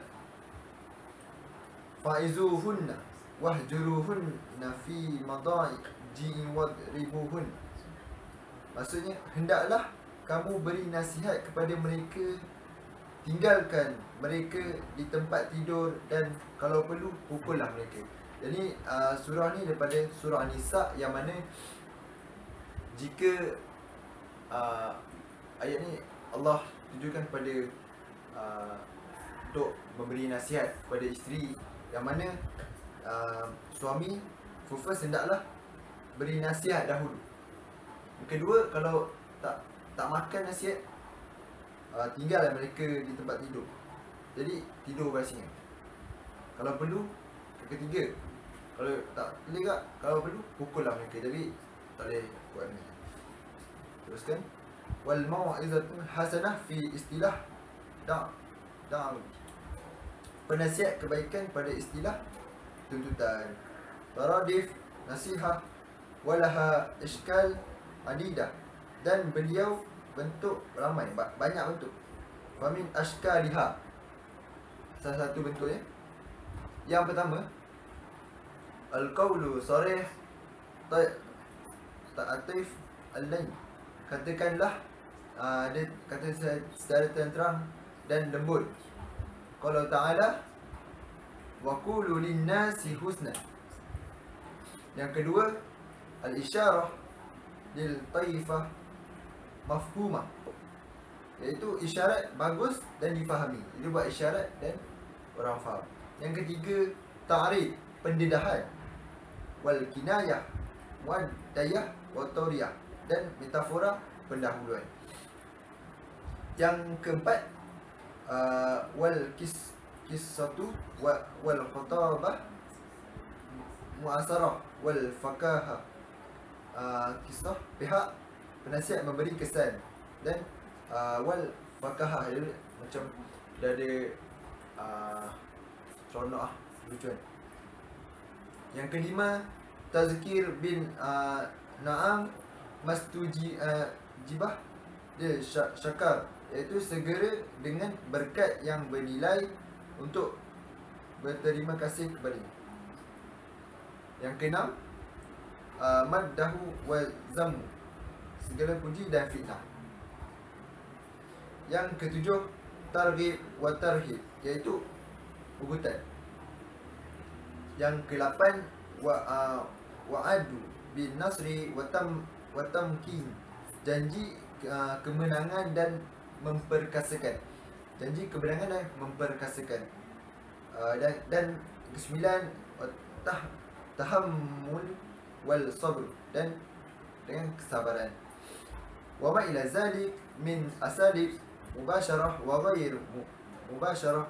fa'izuhunna wahjuruhunna fi madaji wadribuhun. Maksudnya hendaklah kamu beri nasihat kepada mereka, tinggalkan mereka di tempat tidur, dan kalau perlu pukullah mereka. Jadi uh, surah ni daripada surah An-Nisa, yang mana jika uh, ayat ni Allah tujukan kepada uh, untuk memberi nasihat kepada isteri, yang mana uh, suami first hendaklah beri nasihat dahulu. Yang kedua, kalau tak tak makan nasihat, uh, tinggallah mereka di tempat tidur. Jadi tidur bersihnya. Kalau perlu, ketiga, kalau tak boleh tak, kalau perlu pukullah mereka. Jadi tak boleh buat ni. Teruskan. Wal mau'izatu hasanah fi istilah da' da' penasihat kebaikan pada istilah tuntutan. Taradif nasihat walaha iskal adidah, dan beliau bentuk ramai, banyak bentuk. Famin ashkaliha. Salah satu bentuknya. Yang pertama, al-qawlu sarih ta'atif al-lain. Katakanlah, uh, dia kata secara terang dan lembut. Qala ta'ala wa qulu lin-nasi husna. Yang kedua, al-isyarah lil taifah mafhumah, iaitu isyarat bagus dan difahami. Dia buat isyarat dan orang faham. Yang ketiga, ta'rif, pendedahan, wal kinayah, wal dayah, wal tawriyah, dan metafora, pendahuluan. Yang keempat, uh, wal kis kisatu wa, wal khutabah muasarah wal fakahah. Uh, kisah, pihak penasihat memberi kesan, dan uh, wal fakahah, dia macam dia ada uh, seronok lah, lucuan. Yang kelima, tazkir bin uh, na'am mastuji uh, jibah, dia syak, syakar, iaitu segera dengan berkat yang bernilai untuk berterima kasih kepadanya. Yang keenam, uh, maddahu wa zammu, segala puji dan fitnah. Yang ketujuh, targhib wa tarhib, iaitu ugutan. Yang kelapan, wa uh, wa'adu bin nasri wa tam wa tamkin, janji uh, kemenangan dan memperkasakan. Janji kemenangan dan memperkasakan. Uh, dan dan kesembilan, tah tahammul wal sabr, dan dengan kesabaran. Wa ma ila zalik min asalib mubasyarah wa ghair mubasyarah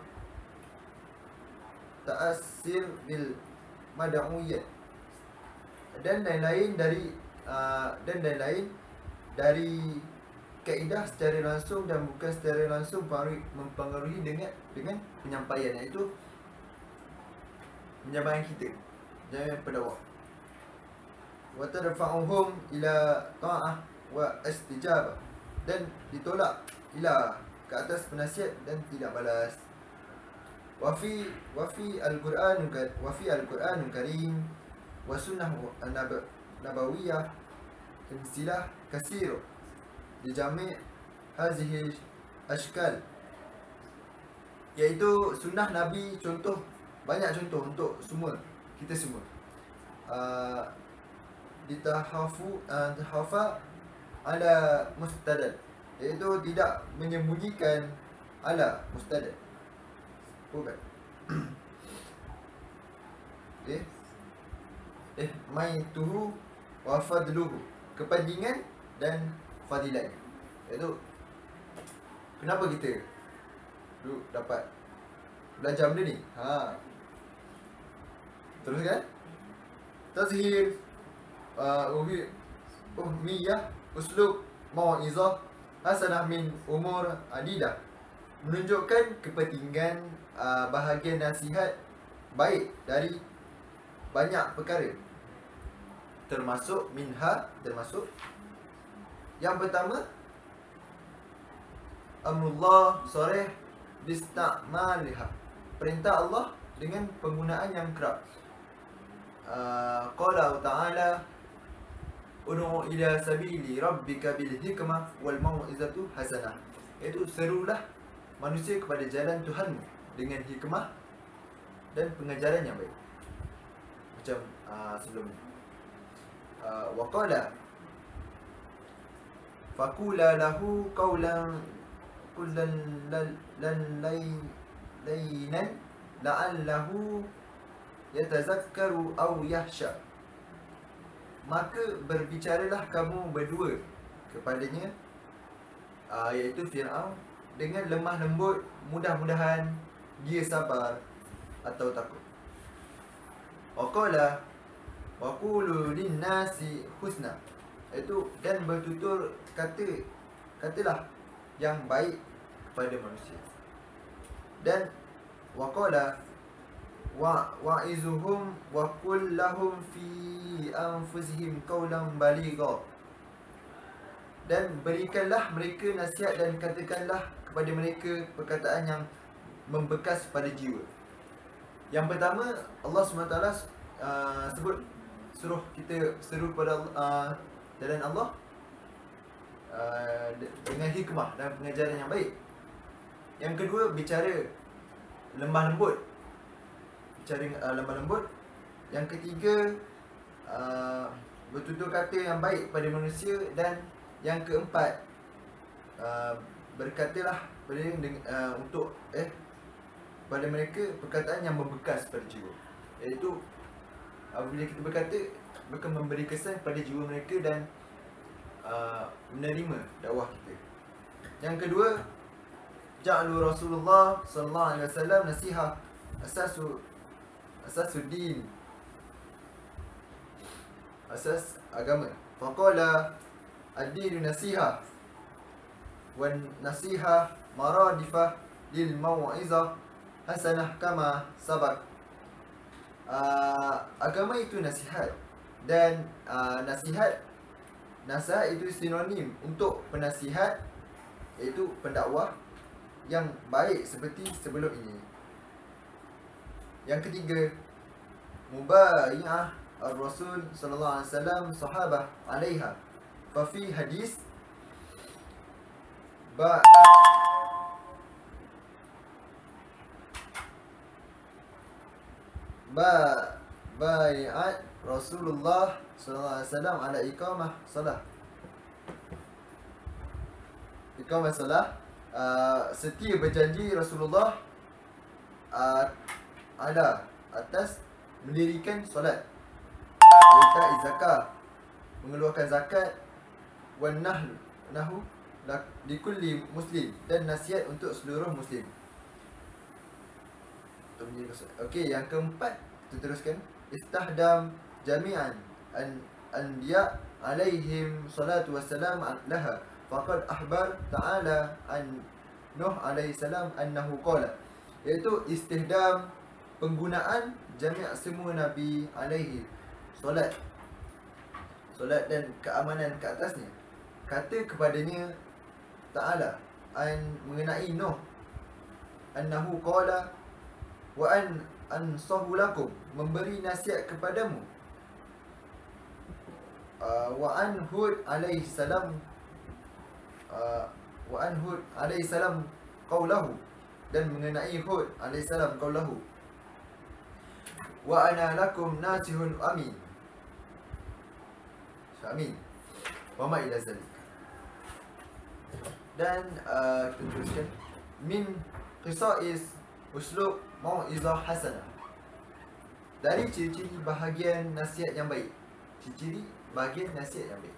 ta'assir bil mad'uyyah, dan lain-lain dari uh, dan lain-lain dari kaedah secara langsung dan bukan secara langsung mempengaruhi dengan dengan penyampaian, iaitu penyampaian kita jangan pendakwah. Wa tadfa'uhum ila ta'ah wa istijabah, dan ditolak ila ke atas penasihat dan tidak balas. Wa fi wa fi al-Qur'an wa fi al-Qur'an karim wa sunnah nabawiyah timsilah katsir di jami' hazihi ashkal, iaitu sunnah Nabi, contoh, banyak contoh untuk semua kita semua. Uh, ditahafu uh, tahafa ala mustadad, iaitu tidak menyembunyikan ala mustadad. Bukan. Okay. Eh, maituhu wa fadluhu, kepentingan dan fadilat. Iaitu kenapa kita dulu dapat belajar benda ni? Ha. Teruskan. Tazhir uh, ubi uhmiyah uslub mau'izah hasanah min umur adidah, menunjukkan kepentingan uh, bahagian nasihat baik dari banyak perkara, termasuk minha, termasuk yang pertama, amrullah sarih bistamaliha, perintah Allah dengan penggunaan yang kerap. uh, Qala ta'ala ud'u ila sabili rabbika bil hikmah wal mau'izatu hasanah, iaitu serulah manusia kepada jalan Tuhanmu dengan hikmah dan pengajaran yang baik, macam uh, sebelum ni. uh, Wa qala faqula lahu qawlan kullan lan laynan la'allahu yatazakkaru aw yahsha, maka berbicaralah kamu berdua kepadanya, uh, iaitu Fir'aun, dengan lemah lembut, mudah-mudahan dia sabar atau takut. Waqala wa qulu lin-nasi husna, iaitu dan bertutur kata, katalah yang baik kepada manusia. Dan waqala wa wa'izuhum wa qul lahum fi anfusihim qawlan baligha, dan berikanlah mereka nasihat dan katakanlah kepada mereka perkataan yang membekas pada jiwa. Yang pertama, Allah subhanahu wa taala uh, sebut suruh kita seru pada uh, jalan Allah uh, dengan hikmah dan pengajaran yang baik. Yang kedua, bicara lemah lembut. Bicara uh, lemah lembut. Yang ketiga, uh, bertutur kata yang baik pada manusia. Dan yang keempat, uh, berkatalah pada uh, untuk eh pada mereka perkataan yang membekas pada jiwa. Iaitu apabila kita berkata, bukan memberi kesan pada jiwa mereka dan uh, menerima dakwah kita. Yang kedua, ja'alu Rasulullah sallallahu alaihi wasallam nasihah asasu asasuddin, asas agama. Faqala ad-din nasihah wan nasihah maradifah lil mau'izah hasanah kama sabaq. Uh, agama itu nasihat, dan uh, nasihat nasihat itu sinonim untuk penasihat, iaitu pendakwah yang baik seperti sebelum ini. Yang ketiga, mubayi'ah ar-Rasul sallallahu alaihi wasallam sahabah alaiha. Fa fi hadis ba ba bai'at Rasulullah sallallahu alaihi wasallam ala iqamah salah. Iqamah salah, uh, setia berjanji Rasulullah uh, ada atas mendirikan solat, ita zakat, mengeluarkan zakat, wan nahl nahu likulli muslim, dan nasihat untuk seluruh muslim. Okey, yang keempat, kita teruskan. Istahdam jami'an an anbiya alaihim salatu wassalam laha. Faqad ahbar ta'ala an Nuh alaihi salam annahu qala. Iaitu istihdam, penggunaan jami' semua nabi alaihi solat solat dan keamanan ke atasnya. Kata kepadanya Ta'ala an mengenai Nuh, annahu qala wa an ansahu lakum, memberi nasihat kepadamu. uh, wa an Hud alaihi salam uh, wa an Hud alaihi salam qaulahu, dan mengenai Hud alaihi salam qaulahu, wa ana lakum nasihun amin. Amin. Wa ma ila zalik. Dan uh, kita teruskan, min qisais uslub mau'izah hasanah. Dari ciri-ciri bahagian nasihat yang baik. Ciri-ciri bahagian nasihat yang baik.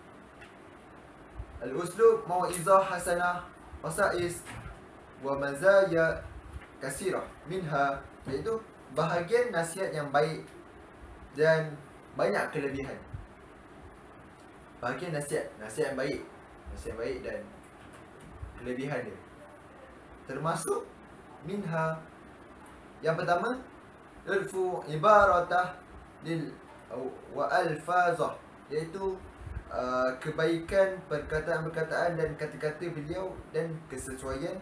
Al-uslub mau'izah hasanah wasa'is wa mazaya kasirah minha, iaitu bahagian nasihat yang baik dan banyak kelebihan. Bahagian nasihat, nasihat yang baik, nasihat yang baik dan kelebihan dia. Termasuk minha, yang pertama, irfu ibaratah lil wa alfazah, iaitu uh, kebaikan perkataan-perkataan dan kata-kata beliau dan kesesuaian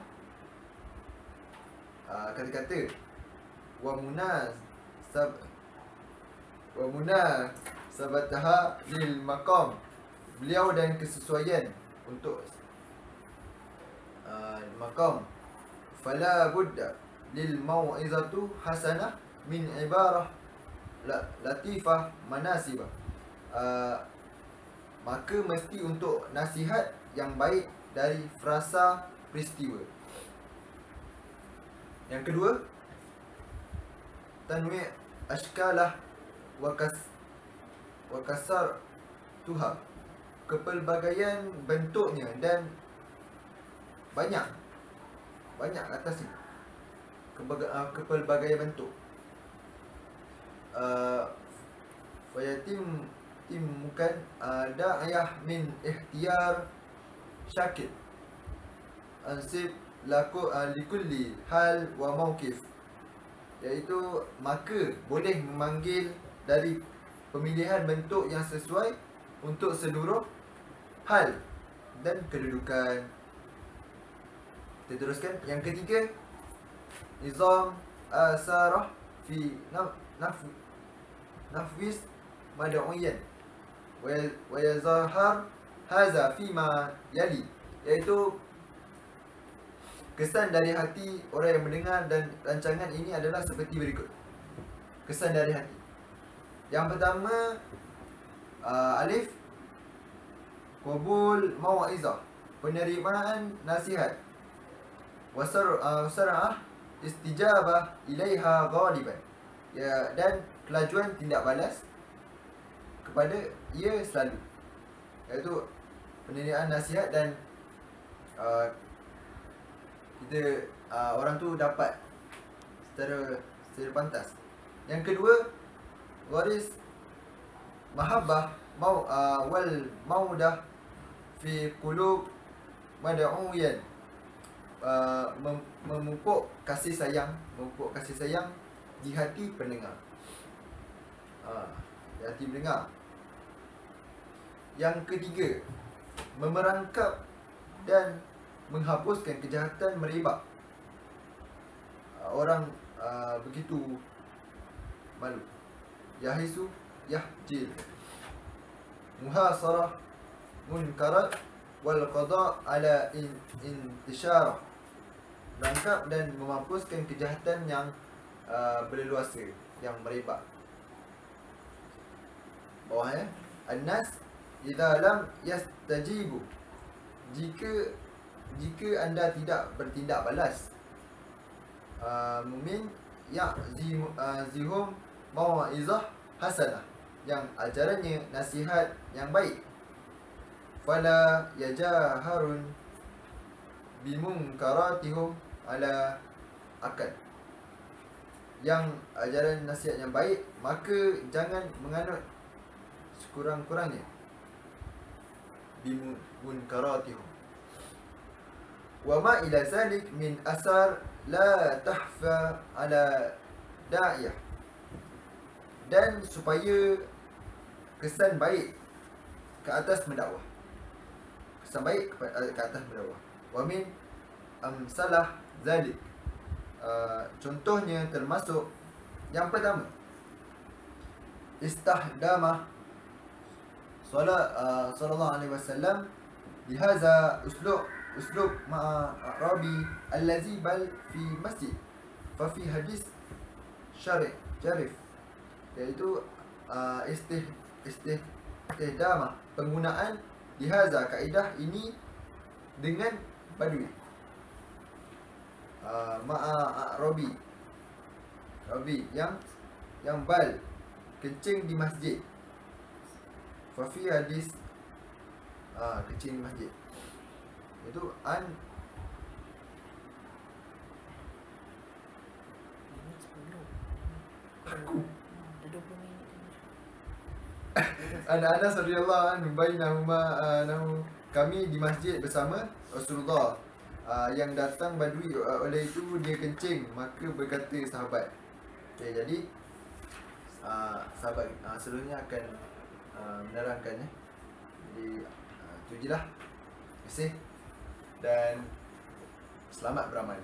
uh, kata-kata. Wa munasab wa munasabataha lil maqam, beliau dan kesesuaian untuk uh, maqam. Fala budda lil mau'izatu hasanah min ibarah latifah manasibah. Uh, maka mesti untuk nasihat yang baik dari frasa peristiwa. Yang kedua, tanwi' ashkalah wa kas wa kasar tuha, kepelbagaian bentuknya dan banyak banyak atas ni, kepelbagaian bentuk. uh, Fayatim timkan uh, da'ayah min ihtiyar syakir ansib laku uh, likulli hal wa mawqif, iaitu maka boleh memanggil dari pemilihan bentuk yang sesuai untuk seluruh hal dan kedudukan. Kita teruskan. Yang ketiga, nizam asarah fi naf naf nafwis mad'uyan wa yazhar hadza fima yali, iaitu kesan dari hati orang yang mendengar, dan rancangan ini adalah seperti berikut. Kesan dari hati. Yang pertama, uh, alif, qabul mau'izah, penerimaan nasihat. Wasar uh, sar'ah istijabah ilaiha ghaliban, ya, dan kelajuan tindak balas kepada ia selalu, iaitu penerimaan nasihat dan uh, kita uh, orang tu dapat secara secara pantas. Yang kedua, waris mahabbah mau uh, wal maudah fi qulub mad'uyan, uh, mem memupuk kasih sayang, memupuk kasih sayang di hati pendengar. Uh, di hati pendengar. Yang ketiga, memerangkap dan menghapuskan kejahatan meribak. Uh, orang uh, begitu malu. Yahisu yahjil, muhasarah munkarat wal qada' ala in, intisyarah, merangkap dan menghapuskan kejahatan yang uh, berleluasa, yang merebak. Bawah ya, an-nas idza lam yastajibu, jika jika anda tidak bertindak balas, uh, mumin ya'zihum uh, mau'izah hasanah, yang ajarannya nasihat yang baik. Fala yajaharun bimunkaratihum ala akad, yang ajaran nasihat yang baik, maka jangan menganut sekurang-kurangnya bimunkaratihum. Wa ma ila zalik min asar la tahfa ala da'iyah, dan supaya kesan baik ke atas mendakwah, kesan baik ke atas mendakwah. Wa min amsalah zalik, uh, contohnya termasuk yang pertama, istahdamah salat uh, sallallahu alaihi wasallam bihaza uslub uslub ma'a rabi allazi bal fi masjid fa fi hadis syarih jarif, iaitu uh, istih istih istihdamah, penggunaan dihaza kaedah ini dengan badui, uh, ma'a rabi rabi yang yang bal kencing di masjid, fa fi hadis uh, kencing di masjid, itu an aku Ana Anas radhiyallahu anhu bainahuma anahu, kami di masjid bersama Rasulullah, uh, yang datang badui, uh, oleh itu dia kencing, maka berkata sahabat. Okay, jadi uh, sahabat uh, seluruhnya akan uh, menerangkan ya. Jadi uh, itu je lah. Terima kasih dan selamat beramal.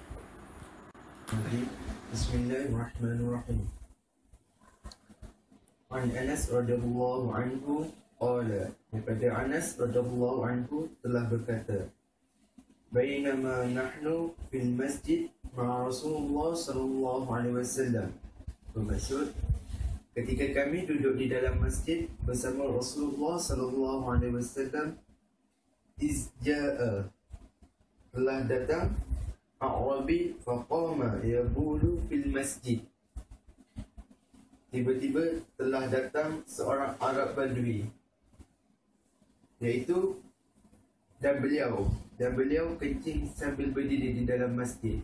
Bismillahirrahmanirrahim. An Anas radhiyallahu anhu qala, daripada Anas radhiyallahu anhu telah berkata, bainama nahnu fil masjid ma Rasulullah sallallahu alaihi wasallam, bermaksud ketika kami duduk di dalam masjid bersama Rasulullah sallallahu alaihi wasallam, izja'a, telah datang A'rabi faqama yabulu fil masjid, tiba-tiba telah datang seorang Arab Badui, iaitu dan beliau dan beliau kencing sambil berdiri di dalam masjid.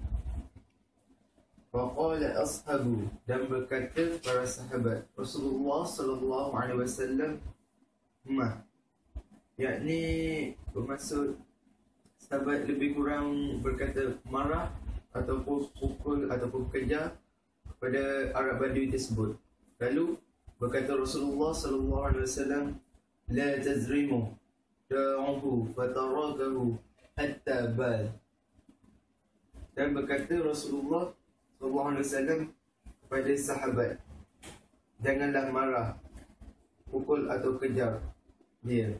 Faqala ashabu, dan berkata para sahabat Rasulullah sallallahu alaihi wasallam, ma, yakni bermaksud sahabat lebih kurang berkata marah ataupun pukul ataupun kejar kepada Arab Badui tersebut. Lalu berkata Rasulullah sallallahu alaihi wasallam, la tazrimu, da'uhu fatarakahu hatta bal. Dan berkata Rasulullah sallallahu alaihi wasallam kepada sahabat, janganlah marah, pukul atau kejar dia,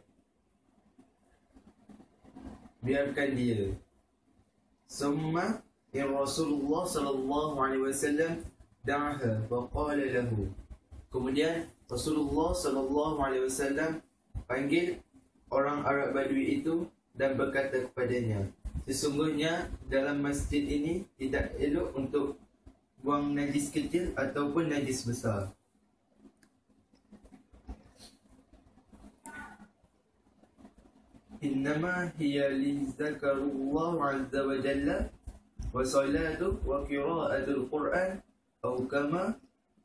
biarkan dia. Summa in Rasulullah sallallahu alaihi wasallam da'aha faqala lahu. Kemudian Rasulullah sallallahu alaihi wasallam panggil orang Arab Badui itu dan berkata kepadanya, sesungguhnya dalam masjid ini tidak elok untuk buang najis kecil ataupun najis besar. Innama hiya li zakarullah azza wa jalla wa salatu wa qira'atul Qur'an atau kama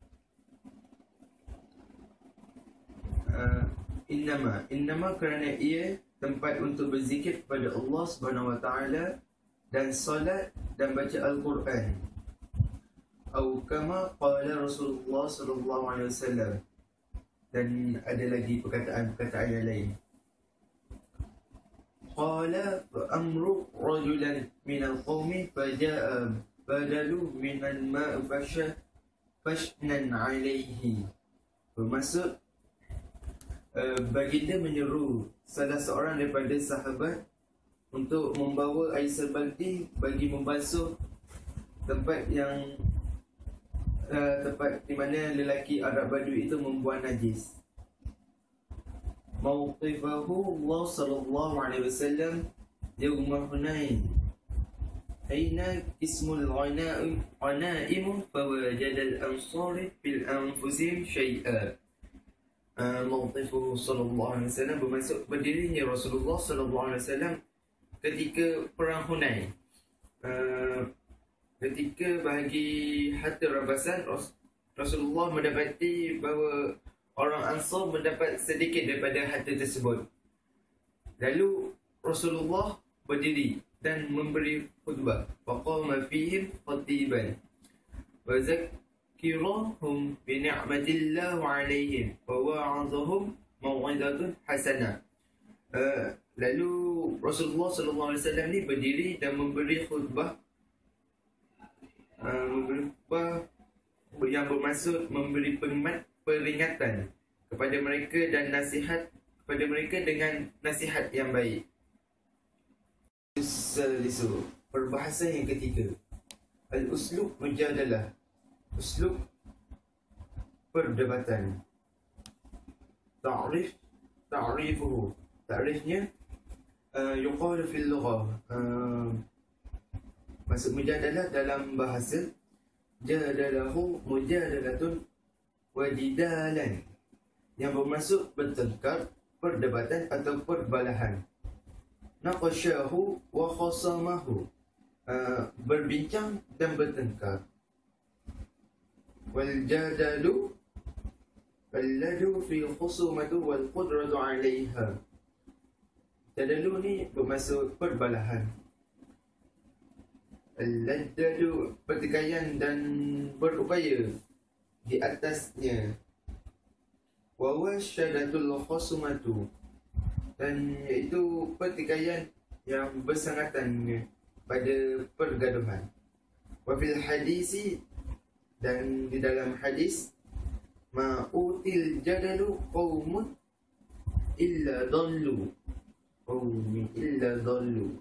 uh, innama innama kerana ia tempat untuk berzikir kepada Allah Subhanahu wa taala dan solat dan baca Al-Quran. Atau kama qala Rasulullah sallallahu alaihi wasallam. Dan ada lagi perkataan-perkataan yang lain. Qala amru rajulan min al-qaumi faja'a badalu min al-ma' fasha fashnan alaihi. Bermaksud uh, baginda menyeru salah seorang daripada sahabat untuk membawa air serbati bagi membasuh tempat yang uh, tempat di mana lelaki Arab Badui itu membuang najis. Mawqifahu Allah sallallahu alaihi wasallam yawma Hunain. Aina ismul ghanaim ghanaim fawajada al-ansari fil anfusihim shay'a. Mawqifuhu sallallahu alaihi wasallam bermaksud berdirinya Rasulullah sallallahu alaihi wasallam ketika perang Hunain. Uh, ketika bahagi harta rampasan, Rasulullah mendapati bahawa orang Ansar mendapat sedikit daripada harta tersebut. Lalu Rasulullah berdiri dan memberi khutbah. Faqama fihim khatiban wa zakirahum bi ni'matillah alaihim wa wa'adhahum maw'izatun hasanah. Uh, lalu Rasulullah sallallahu alaihi wasallam ni berdiri dan memberi khutbah, uh, memberi khutbah yang bermaksud memberi peringatan kepada mereka dan nasihat kepada mereka dengan nasihat yang baik. Salisu, perbahasan yang ketiga, al-uslub mujadalah, uslub perdebatan. Ta'rif, ta'rifuhu, ta'rifnya uh, yuqalu fil lughah, uh, maksud mujadalah dalam bahasa, jadalahu mujadalatun wajidalan, yang bermaksud bertengkar, perdebatan atau perbalahan. Naqashahu wa khasamahu, uh, berbincang dan bertengkar. Wal jadalu alladu fi khusumatu wal qudratu alaiha. Jadalu ni bermaksud perbalahan. Al-ladadu pertikaian dan berupaya di atasnya. Wa wasyadatul khusumatu, dan iaitu pertikaian yang bersangatan pada pergaduhan. Wa fil hadisi, dan di dalam hadis, ma util jadalu qaumun illa dallu, qaumin illa dallu,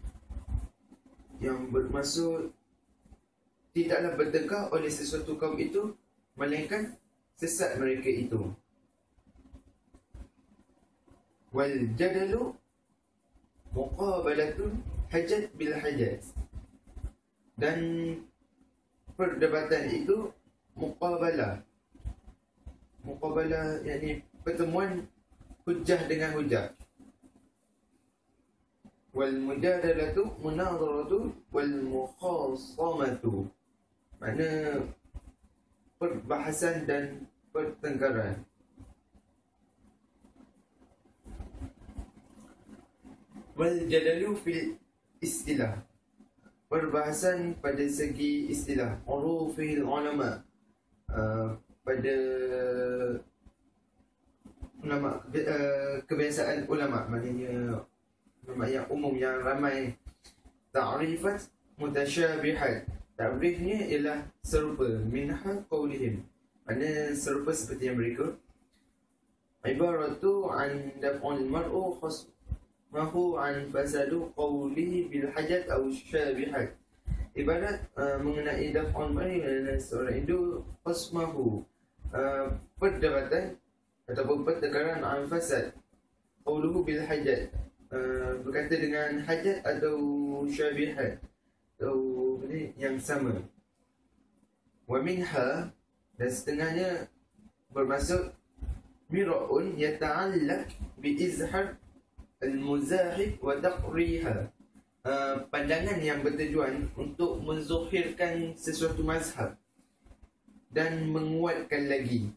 yang bermaksud tidaklah bertengkar oleh sesuatu kaum itu melainkan sesat mereka itu. Wal jadalu muqabalatun hajat bil hajat, dan perdebatan itu muqabalah. Muqabalah yakni pertemuan hujah dengan hujah. Wal mujadalatu munadharatu wal mukhasamatu, makna perbahasan dan pertengkaran. Wal jadalu fil istilah, perbahasan pada segi istilah. Urufil ulama, uh, pada ulama uh, kebiasaan ulama, maknanya ulama yang umum yang ramai. Ta'rifat mutasyabihat. Ta'rifnya ialah serupa. Minha qawlihim. Maknanya serupa seperti yang mereka. Ibaratu an daf'ul mar'u khasmahu an fasadu qawlihi bil hajat aw syabihat. Ibarat uh, mengenai daf'ul mar'i, seorang itu khasmahu, uh, perdebatan ataupun pertengkaran an fasad, qawluhu bil hajat, uh, berkata dengan hajat atau syabihat atau ini yang sama. Wa minha, dan setengahnya bermaksud mira'un yata'allaq bi izhar al-muzahib wa taqriha, uh, pandangan yang bertujuan untuk menzuhirkan sesuatu mazhab dan menguatkan lagi.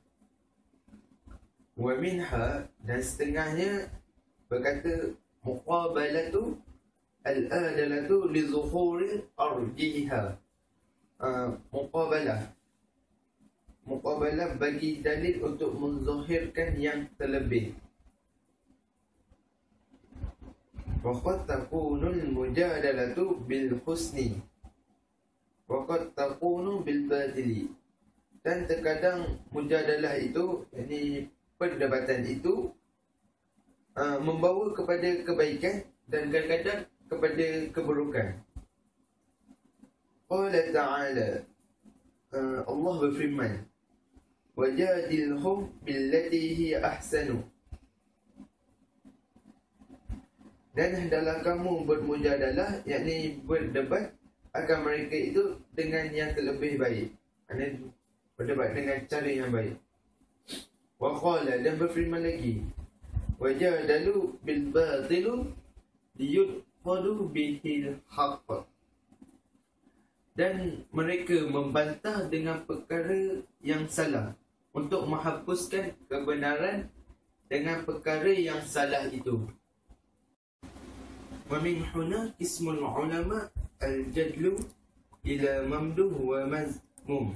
Wa minha, dan setengahnya berkata muqabalatu al-adalatu li zuhuri arjiha, uh, muqabalah muqabalah bagi dalil untuk menzuhirkan yang terlebih. Waqad takunul mujadalatu bil husni waqad takunu bil batili, dan terkadang mujadalah itu, yakni perdebatan itu, uh, membawa kepada kebaikan dan kadang-kadang kepada keburukan. Qala ta'ala, uh, Allah berfirman, wajadilhum billati hiya ahsanu, dan hendaklah kamu bermujadalah, yakni berdebat akan mereka itu dengan yang terlebih baik, maknanya berdebat dengan cara yang baik. Wa qala, dan berfirman lagi, wajadalu bil batilu liyudkhadu bihil haqq, dan mereka membantah dengan perkara yang salah untuk menghapuskan kebenaran dengan perkara yang salah itu. Wa min huna ismul ulama al-jadlu ila mamduh wa mazmum,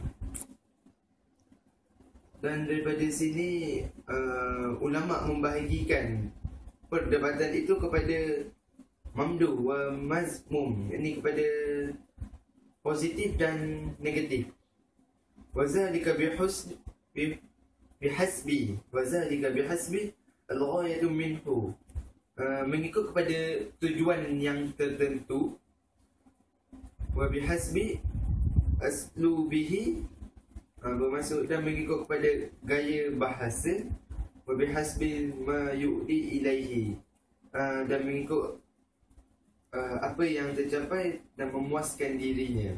dan daripada sini uh, ulama membahagikan perdebatan itu kepada mamduh wa mazmum, yakni kepada positif dan negatif. Wazalika bihusn bihasbi wazalika bihasbi al-ghayatu minhu, uh, mengikut kepada tujuan yang tertentu. Wa bihasbi aslubihi, uh, bermaksud dan mengikut kepada gaya bahasa. Wa bihasbi ma yu'di ilaihi, uh, dan mengikut Uh, apa yang tercapai dan memuaskan dirinya.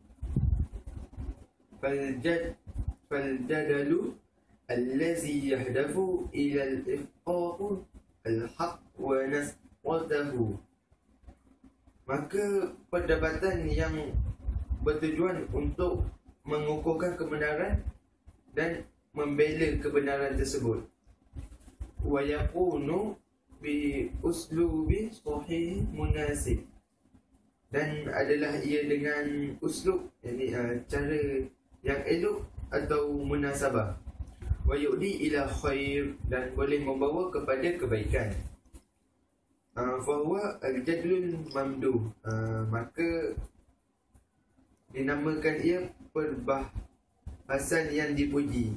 Faljad faljadalu allazi yahdafu ila al-ifqah al-haq wa naswatahu, maka perdebatan yang bertujuan untuk mengukuhkan kebenaran dan membela kebenaran tersebut. Wa yakunu bi uslubi sahih munasib, dan adalah ia dengan uslub, yakni uh, cara yang elok atau munasabah. Wa yu'di ila khair, dan boleh membawa kepada kebaikan. Uh, fahuwa al-jadlul mamduh, uh, maka dinamakan ia perbahasan yang dipuji.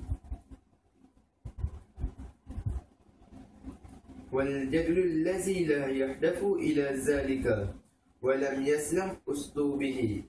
والجدل الذي لا يهدف إلى ذلك ولم يسلم أسلوبه,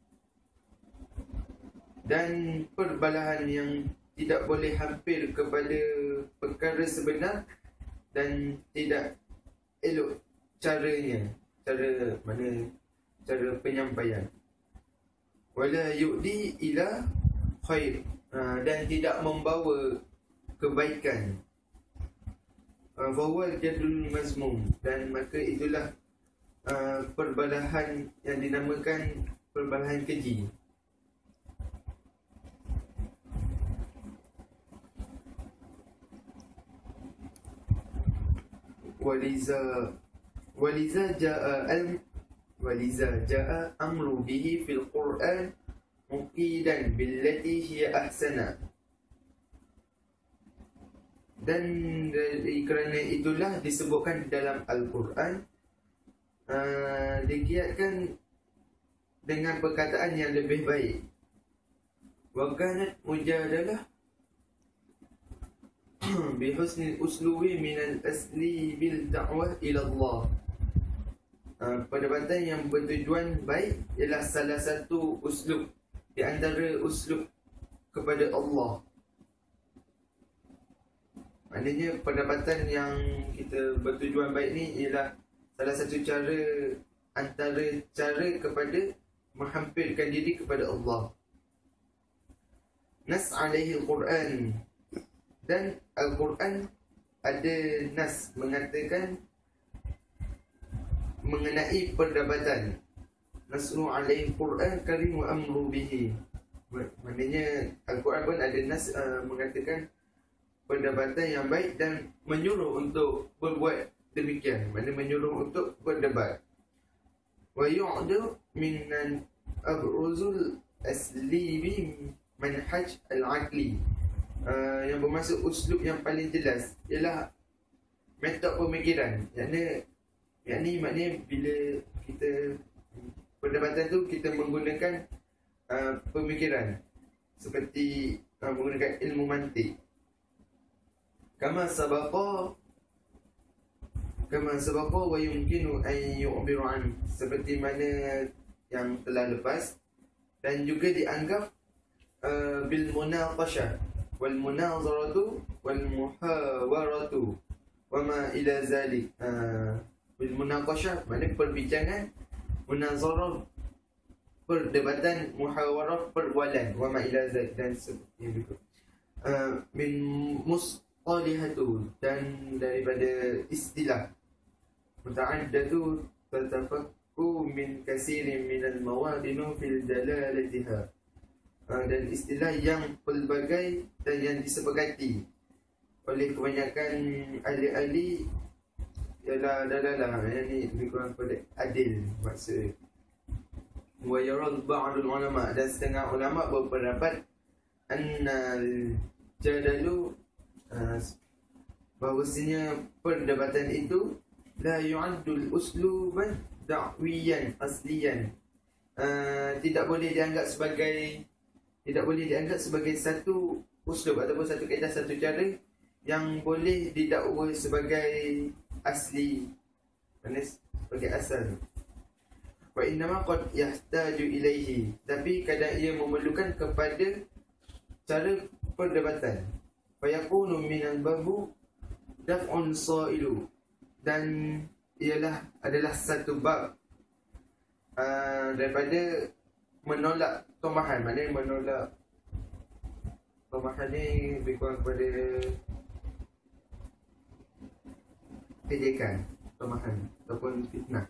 dan perbalahan yang tidak boleh hampir kepada perkara sebenar dan tidak elok caranya, cara mana cara penyampaian. Wala yu'di ila khair, dan tidak membawa kebaikan. Fawal jadul mazmum, dan maka itulah uh, perbalahan yang dinamakan perbalahan keji. Waliza waliza jaa al waliza jaa amru bihi fil Quran muqidan billati hiya ahsana. dan dari kerana itulah disebutkan di dalam Al-Quran, uh, dikiatkan dengan perkataan yang lebih baik. Wa kanat mujadalah bihusnil uslubi minal asli bil da'wah ila Allah. Uh, perdebatan yang bertujuan baik ialah salah satu uslub di antara uslub kepada Allah. Maknanya perdebatan yang kita bertujuan baik ni ialah salah satu cara antara cara kepada menghampirkan diri kepada Allah. Nas alaihi al-Quran, dan Al-Quran ada nas mengatakan mengenai perdebatan. Nasru alaihi al-Quran karim wa amru bihi. Maknanya Al-Quran pun ada nas uh, mengatakan perdebatan yang baik dan menyuruh untuk berbuat demikian. Maknanya menyuruh untuk berdebat. Wa yu'du minan abruzul aslibi manhaj al-aqli. Uh, yang bermaksud uslub yang paling jelas ialah metod pemikiran. Yakni, yakni maknanya bila kita perdebatan tu kita menggunakan uh, pemikiran seperti uh, menggunakan ilmu mantik. Kama sabaqa kama sabaqa wa yumkinu an yu'biru an, seperti mana yang telah lepas, dan juga dianggap uh, bil munaqashah wal munazaratu wal muhawaratu wa ma ila zalik. Uh, bil munaqashah maknanya perbincangan, munazarah perdebatan, muhawarah perbualan, wa ma ila zalik, dan seperti itu. Uh, min musqalihatu, dan daripada istilah muta'addatu tatafakku min kasirin minal mawadinu fil dalalatiha. Uh, dan istilah yang pelbagai dan yang disepakati oleh kebanyakan ahli-ahli ialah dalalah, yang ni lebih kurang pada adil maksud. Wa yarad ba'dul ulama, dan setengah ulama berpendapat annal jadalu, uh, bahawasanya perdebatan itu la yu'addul usluban da'wiyan asliyan, uh, tidak boleh dianggap sebagai tidak boleh dianggap sebagai satu uslub ataupun satu kaedah, satu cara yang boleh didakwa sebagai asli, maksudnya sebagai asal. Wa innama qad yahtaju ilaihi, tapi kadang ia memerlukan kepada cara perdebatan. Fa yakunu minal babu daf'un sa'ilu, dan ialah adalah satu bab uh, daripada menolak tomahan. Maknanya menolak tomahan ni lebih kurang kepada kejekan, tomahan ataupun fitnah,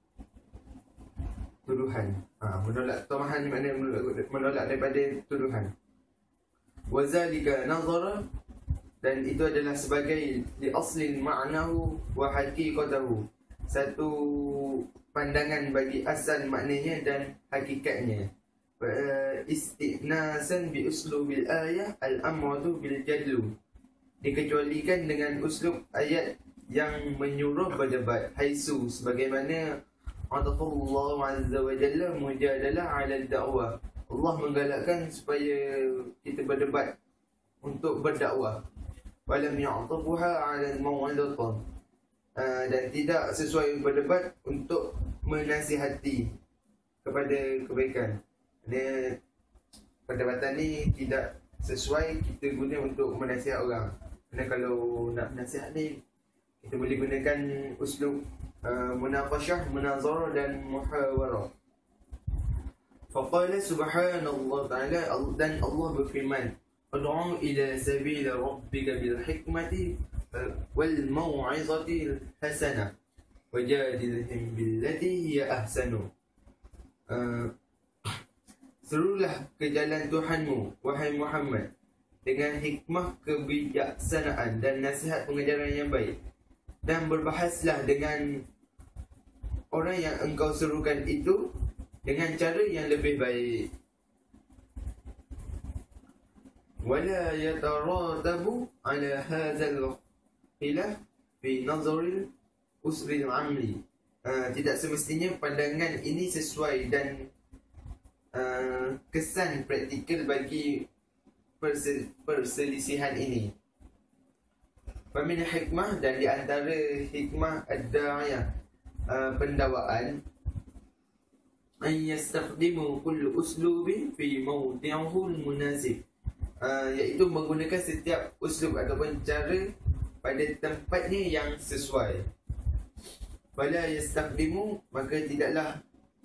tuduhan. Ha, menolak tomahan ni maknanya menolak, menolak daripada tuduhan. Wazalika nazara, dan itu adalah sebagai li aslin ma'nahu wa haqiqatahu, satu pandangan bagi asal maknanya dan hakikatnya. Istinasan bi uslubil ayah al-amratu bil jadlu, dikecualikan dengan uslub ayat yang menyuruh berdebat, haisu sebagaimana Allah azza wa jalla mujadalah ala da'wah, Allah menggalakkan supaya kita berdebat untuk berdakwah. Walam ya'tafuha ala al-maw'idatan, uh, dan tidak sesuai berdebat untuk menasihati kepada kebaikan. Dia perdebatan ni tidak sesuai kita guna untuk menasihat orang. Kerana kalau nak nasihat ni kita boleh gunakan uslub uh, munaqashah, munazarah dan muhawarah. Faqala subhanallah ta'ala, dan Allah berfirman, Ad'u ila sabila rabbika bil hikmati wal maw'izati hasanah wajadilhum billati hiya ahsanu. Uh, Serulah ke jalan Tuhanmu, wahai Muhammad, dengan hikmah kebijaksanaan dan nasihat pengajaran yang baik, dan berbahaslah dengan orang yang engkau serukan itu dengan cara yang lebih baik. ولا يتراتب على هذا الخلاف في نظر الأسر العملي. Uh, tidak semestinya pandangan ini sesuai dan uh, kesan praktikal bagi persel- perselisihan ini. Famin hikmah, dan di antara hikmah ad-da'iyah, uh, pendawaan, an yastakhdimu kullu uslubin fi mawdi'ihi al-munasib, uh, iaitu menggunakan setiap uslub ataupun cara pada tempatnya yang sesuai. Fala yastakhdimu, maka tidaklah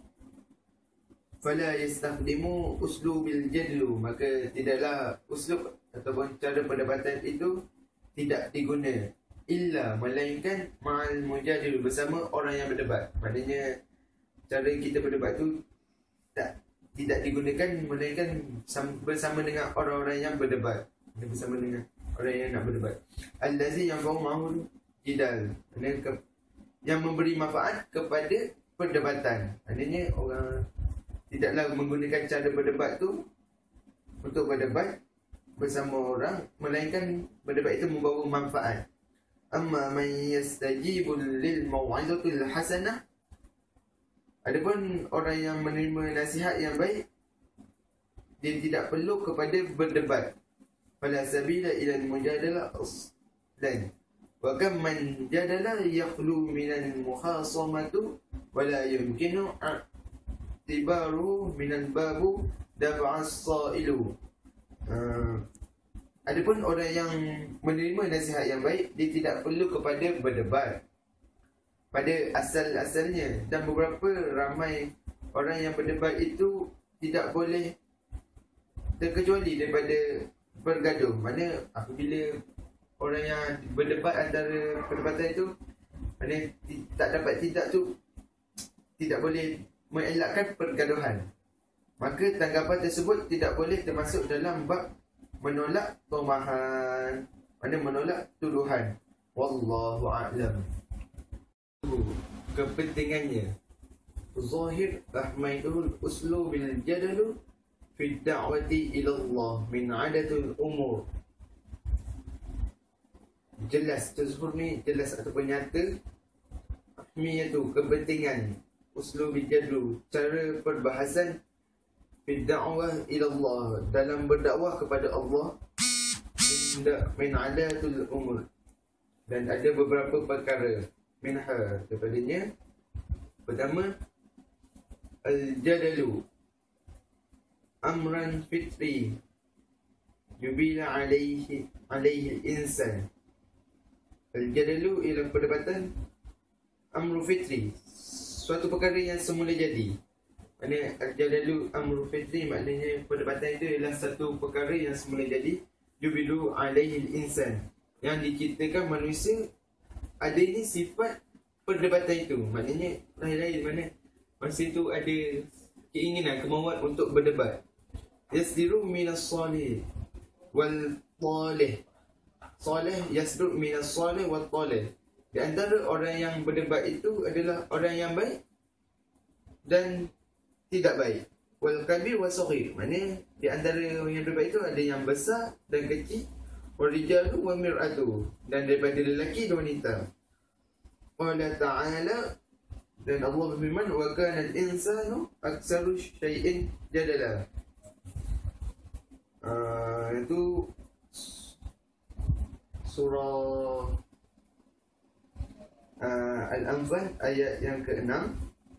Fala yastakhdimu uslubil jadlu, maka tidaklah uslub ataupun cara perdebatan itu tidak diguna illa, melainkan ma'al mujadil, bersama orang yang berdebat. Maknanya cara kita berdebat tu tak tidak digunakan melainkan bersama dengan orang-orang yang berdebat, bersama dengan orang yang nak berdebat. Allazi yanfa'u ma'ul jidal, yang memberi manfaat kepada perdebatan. Maknanya orang tidaklah menggunakan cara berdebat tu untuk berdebat bersama orang, melainkan berdebat itu membawa manfaat. Amma man yastajibu lil mau'izatil hasanah, adapun orang yang menerima nasihat yang baik, dia tidak perlu kepada berdebat. Fala sabila ila al-mujadalah aslan. Wa kam man jadala yakhlu min al-mukhasamatu wa la yumkinu i'tibaru min al-babu daf'a as-sa'ilu. Uh, adapun orang yang menerima nasihat yang baik, dia tidak perlu kepada berdebat pada asal-asalnya, dan beberapa ramai orang yang berdebat itu tidak boleh terkecuali daripada bergaduh. Mana apabila orang yang berdebat antara perdebatan itu, mana tak dapat tidak tu tidak boleh mengelakkan pergaduhan, maka tanggapan tersebut tidak boleh termasuk dalam bab menolak tomahan, mana menolak tuduhan. Wallahu a'lam. Kepentingannya zahir rahmatul uslubil jadalu fi da'wati ila Allah min 'adatul umur. Jelas tersebut ni jelas ataupun nyata ahmiyatu, kepentingan uslubil jadalu, cara perbahasan fi da'wah ila Allah, dalam berdakwah kepada Allah, min 'adatul umur, dan ada beberapa perkara minha, daripadanya. Pertama, al-jadalu amran fitri yubila alaihi alaihi insan. Al-jadalu ialah perdebatan amru fitri, suatu perkara yang semula jadi. Maknanya al-jadalu amru fitri, maknanya perdebatan itu ialah satu perkara yang semula jadi. Yubilu alaihi insan, yang diciptakan manusia ada ini sifat perdebatan itu. Maknanya lain-lain, mana manusia itu ada keinginan, kemauan untuk berdebat. Yasdiru minas salih wal talih. Salih yasdiru minas salih wal talih. Di antara orang yang berdebat itu adalah orang yang baik dan tidak baik. Wal kabir wal saghir, maknanya di antara orang yang berdebat itu ada yang besar dan kecil. Warijalu wa mir'atu, dan daripada lelaki dan wanita. Qala ta'ala, dan Allah berfirman, wa kana al-insanu aktsaru syai'in jadala. Uh, itu surah uh, Al-Anfal ayat yang keenam.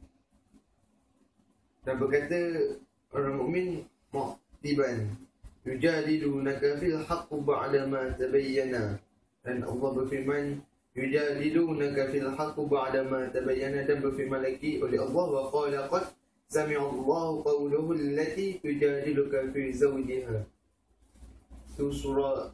Dan berkata orang mukmin mu'tiban, yujadilunaka fil haqqi ba'da ma tabayyana. Dan Allah berfirman, yujadilunaka fil haqqi ba'da ma tabayyana, dan berfirman lagi oleh Allah, wa qala qad sami'a Allahu qawluhu allati tujadiluka fi zawjiha. Itu surah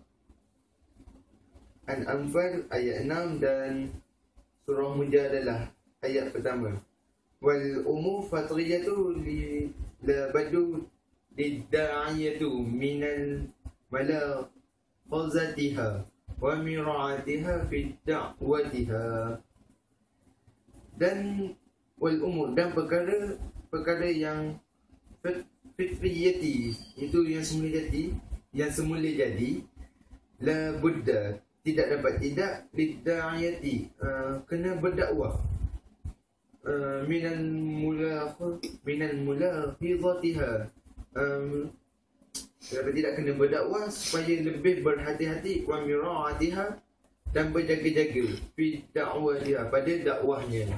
Al-Anfal ayat enam dan surah Mujadalah ayat pertama. Wal umur fatriyatu li la badu lidda'iyatu minal malaqazatiha wa mira'atiha fi da'watiha. Dan wal umur, dan perkara perkara yang fitriyati, itu yang semula jadi, yang semula jadi, la budda, tidak dapat tidak, lida'ayati, uh, kena berdakwah, uh, minal mula minal mulahidatiha, um, dapat tidak kena berdakwah supaya lebih berhati-hati, wa mira'atiha, dan berjaga-jaga fi da'watiha, pada dakwahnya.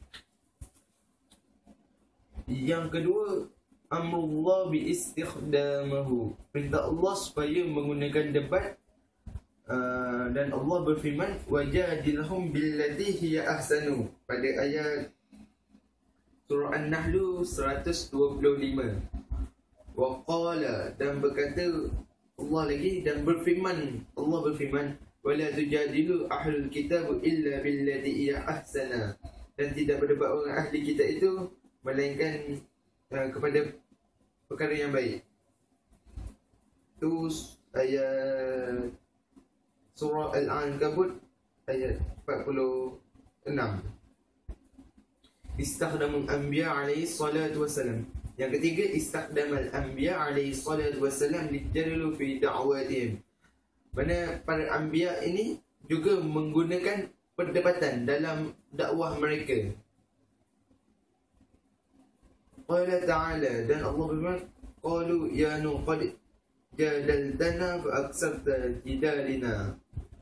Yang kedua, amrullah bi istikhdamahu, perintah Allah supaya menggunakan debat. Uh, dan Allah berfirman, wajadilhum billati hiya ahsanu, pada ayat surah An-Nahl seratus dua puluh lima. Wa qala, dan berkata Allah lagi, dan berfirman, Allah berfirman, wala tujadilu ahlul kitab illa billati hiya ahsana, dan tidak berdebat orang ahli kitab itu melainkan uh, kepada perkara yang baik. Itu ayat surah Al-Ankabut ayat empat puluh enam. Istakhdamun anbiya alaihi salatu wassalam. Yang ketiga, istakhdamal anbiya alaihi salatu wassalam lijadilu fi da'watihim. Mana para anbiya ini juga menggunakan perdebatan dalam dakwah mereka. Qala ta'ala, dan Allah berfirman, qalu ya Nuh qad jadaltana fa aksarta jidalina.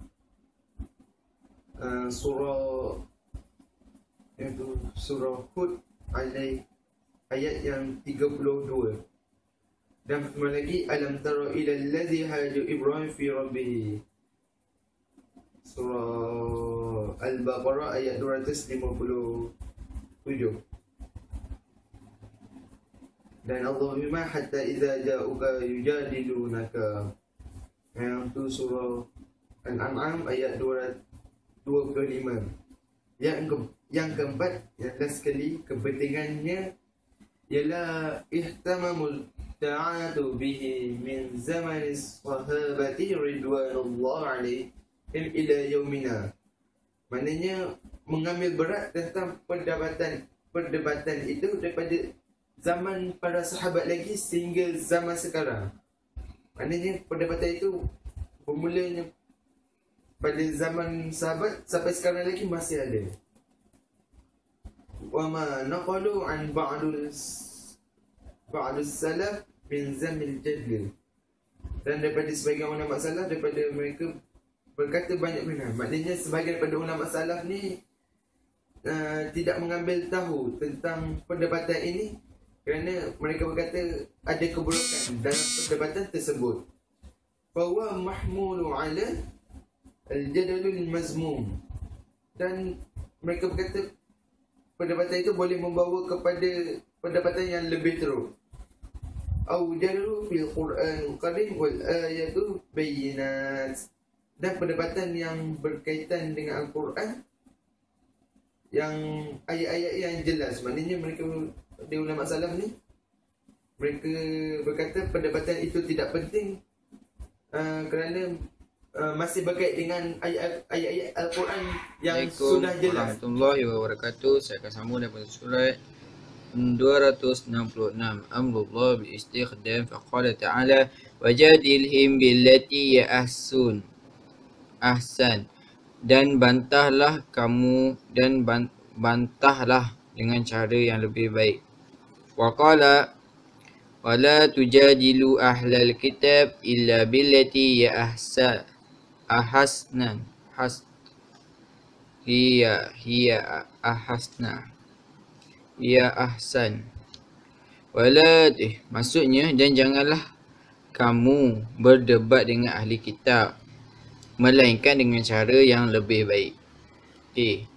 Uh, surah itu surah Hud ayat ayat yang tiga puluh dua. Dan firman lagi, alam tara ila alladhi haju Ibrahim fi rabbih. Surah Al-Baqarah ayat dua ratus lima puluh tujuh. Dan Allah firman, hatta idza ja'uka yujadilunaka. Yang tu surah Al-An'am ayat dua puluh lima. Yang ke, yang keempat, yang last sekali, kepentingannya ialah ihtamamul ta'atu bihi min zamanis sahabati ridwanullah alaihim ila yaumina. Maknanya mengambil berat tentang perdebatan perdebatan itu daripada zaman para sahabat lagi sehingga zaman sekarang. Maknanya perdebatan itu bermulanya pada zaman sahabat sampai sekarang lagi masih ada. Wa ma naqalu an ba'dul ba'dus salaf min zamil jadl. Dan daripada sebagian ulama salaf, daripada mereka berkata banyak benar. Maknanya sebahagian daripada ulama salaf ni uh, tidak mengambil tahu tentang perdebatan ini kerana mereka berkata ada keburukan dalam perdebatan tersebut. Fahuwa mahmulu ala al-jadalul mazmum. Dan mereka berkata perdebatan itu boleh membawa kepada perdebatan yang lebih teruk. Au jadalu fil Quran qadim wal ayatu bayyinat. Dan perdebatan yang berkaitan dengan Al-Quran, yang ayat-ayat yang jelas. Maknanya mereka di ulama salaf ni, mereka berkata perdebatan itu tidak penting uh, kerana uh, masih berkait dengan ayat-ayat Al-Quran yang sudah jelas. Assalamualaikum warahmatullahi wabarakatuh. Saya akan sambung daripada surat dua ratus enam puluh enam. Amrullah bil istikhdam faqala ta'ala wajadilhim billati ya ahsun ahsan, dan bantahlah kamu dan bantahlah dengan cara yang lebih baik. Wa qala wala tujadilu ahlal kitab illa billati ya ahsa ahasnan has hiya hiya ahasna ya ahsan. Wala eh, maksudnya, dan janganlah kamu berdebat dengan ahli kitab melainkan dengan cara yang lebih baik. Okey.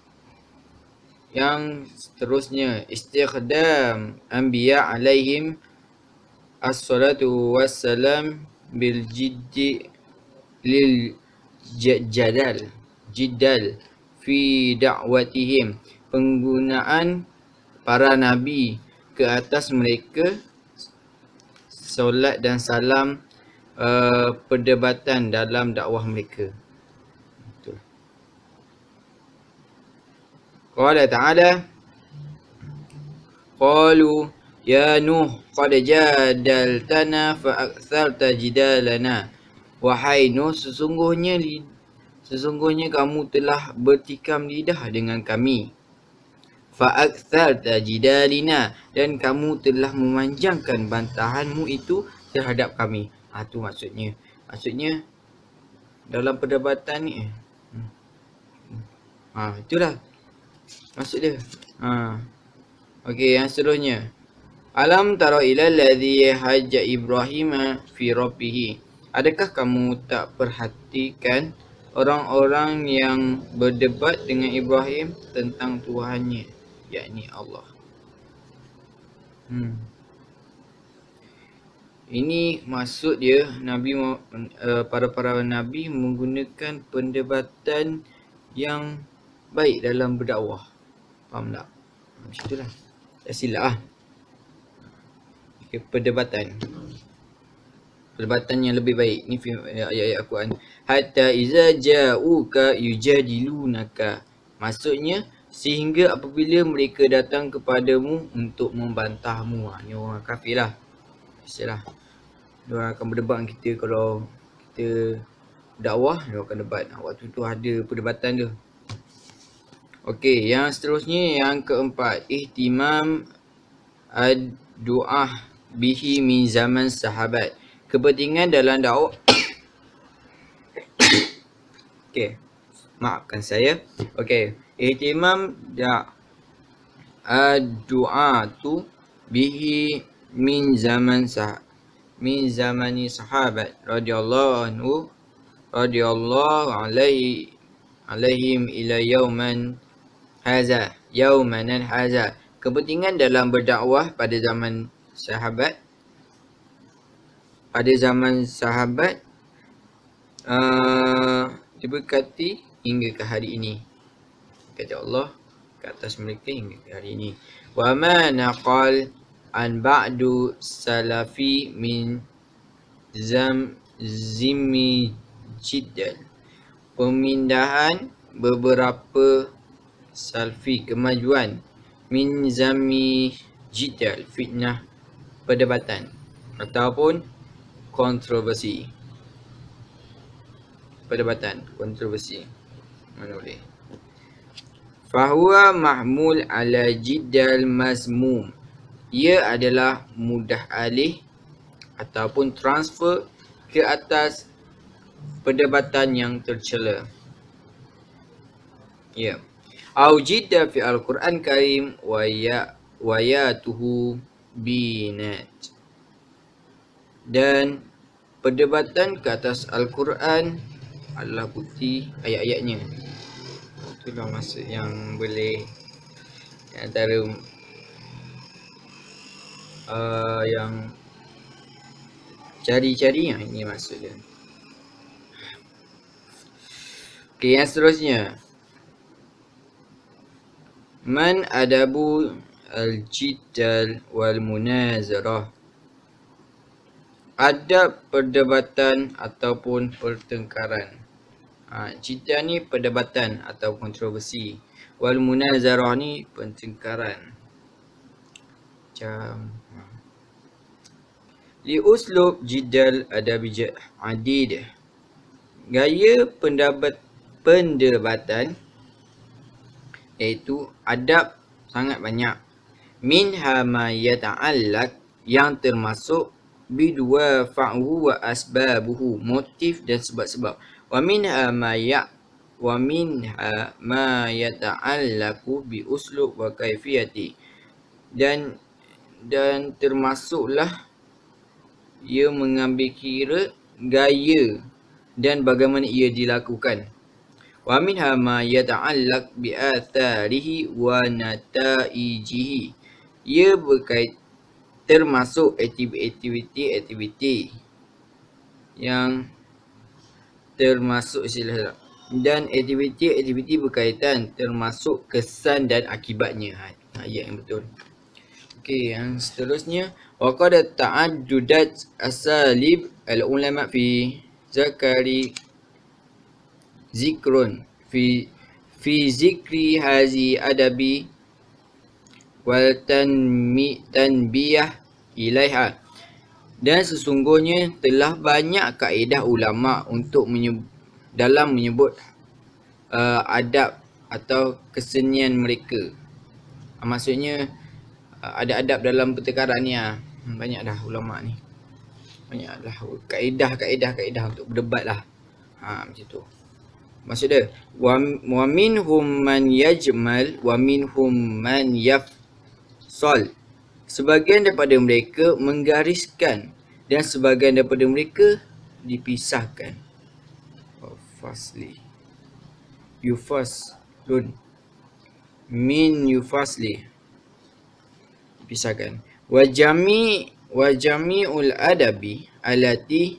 Yang seterusnya, istikhdam anbiya alaihim as-salatu wassalam bil jiddi lil jadal jidal fi da'watihim, penggunaan para nabi ke atas mereka solat dan salam uh, perdebatan dalam dakwah mereka. Betul. Qala ta'ala qalu Ya Nuh, qad jadaltana fa aktsarta jidalana. Wahai Nuh, sesungguhnya li, sesungguhnya kamu telah bertikam lidah dengan kami. Fa aktsarta jidalina, dan kamu telah memanjangkan bantahanmu itu terhadap kami. Ah tu maksudnya. Maksudnya dalam perdebatan ni. Ha, itulah maksud dia. Ha. Okey, yang seterusnya. Alam tara ila alladhi hajja Ibrahim fi rabbih. Adakah kamu tak perhatikan orang-orang yang berdebat dengan Ibrahim tentang Tuhannya, yakni Allah. Hmm. Ini maksud dia Nabi uh, para-para nabi menggunakan pendebatan yang baik dalam berdakwah. Faham tak? Macam itulah. Tak silap lah. Okay, perdebatan. Perdebatan yang lebih baik. Ni ayat-ayat Al-Quran. Hatta iza ja'uka yujadilunaka. Maksudnya, sehingga apabila mereka datang kepadamu untuk membantahmu. Ha, ni orang kafir lah. Biasalah. Diorang akan berdebat dengan kita kalau kita dakwah, diorang akan debat. Waktu tu ada perdebatan tu. Okey, yang seterusnya yang keempat, ihtimam ad-du'ah bihi min zaman sahabat. Kepentingan dalam dakwah. Okey. Maafkan saya. Okey, ihtimam da ad-du'a tu bihi min zaman sah min zamani sahabat radhiyallahu anhu radhiyallahu alaihi alaihim ila yauman haza yaumanan haza. Kepentingan dalam berdakwah pada zaman sahabat pada zaman sahabat uh, diberkati hingga ke hari ini. Kata Allah ke atas mereka hingga ke hari ini. Wa ma naqal an ba'du salafi min zam zimmi jiddal. Pemindahan beberapa salfi kemajuan min zami jidal fitnah perdebatan ataupun kontroversi. Perdebatan kontroversi mana boleh. Fahuwa mahmul ala jiddal mazmum. Ia adalah mudah alih ataupun transfer ke atas perdebatan yang tercela. Ya. Au jidda fi al-Quran Karim wa ya wa yatuhu binat. Dan perdebatan ke atas Al-Quran adalah bukti ayat-ayatnya. Itulah maksud yang boleh antara uh, yang cari-cari yang ini maksud dia. Okey, yang seterusnya. Man adabu al-jidal wal munazarah. Adab perdebatan ataupun pertengkaran. Ha, jidal ni perdebatan atau kontroversi. Wal munazarah ni pertengkaran. Macam ha. Li uslub jidal adabi adid. Gaya pendapat pendebatan iaitu adab sangat banyak. Minha ma yata'allaq, yang termasuk bidwa fa'hu wa asbabuhu, motif dan sebab-sebab. Wa minha ma ya wa minha ma yata'allaqu bi uslub wa kaifiyati, dan dan termasuklah ia mengambil kira gaya dan bagaimana ia dilakukan. Wa minha ma yata'allaq bi atharihi wa nataijihi. Ia berkait termasuk aktiviti-aktiviti yang termasuk istilah dan aktiviti-aktiviti berkaitan termasuk kesan dan akibatnya. Ha, ayat yang betul. Okey, yang seterusnya, wa qad ta'addudat asalib al-ulama fi zakari zikrun fi fi zikri hazi adabi wal tanmi tanbiyah ilaiha. Dan sesungguhnya telah banyak kaedah ulama untuk menyebut, dalam menyebut uh, adab atau kesenian mereka. Uh, maksudnya uh, ada adab dalam pertengkaran ni ah. Hmm, banyak dah ulama ni. Banyak dah kaedah-kaedah-kaedah untuk berdebat lah. Ha, macam tu. Maksud dia, wa, wa minhum man yajmal wa minhum man yafsal. Sebahagian daripada mereka menggariskan dan sebahagian daripada mereka dipisahkan. Oh, fasli. Yufaslun. Min yufasli. Dipisahkan. Wa jami' wa jami'ul adabi alati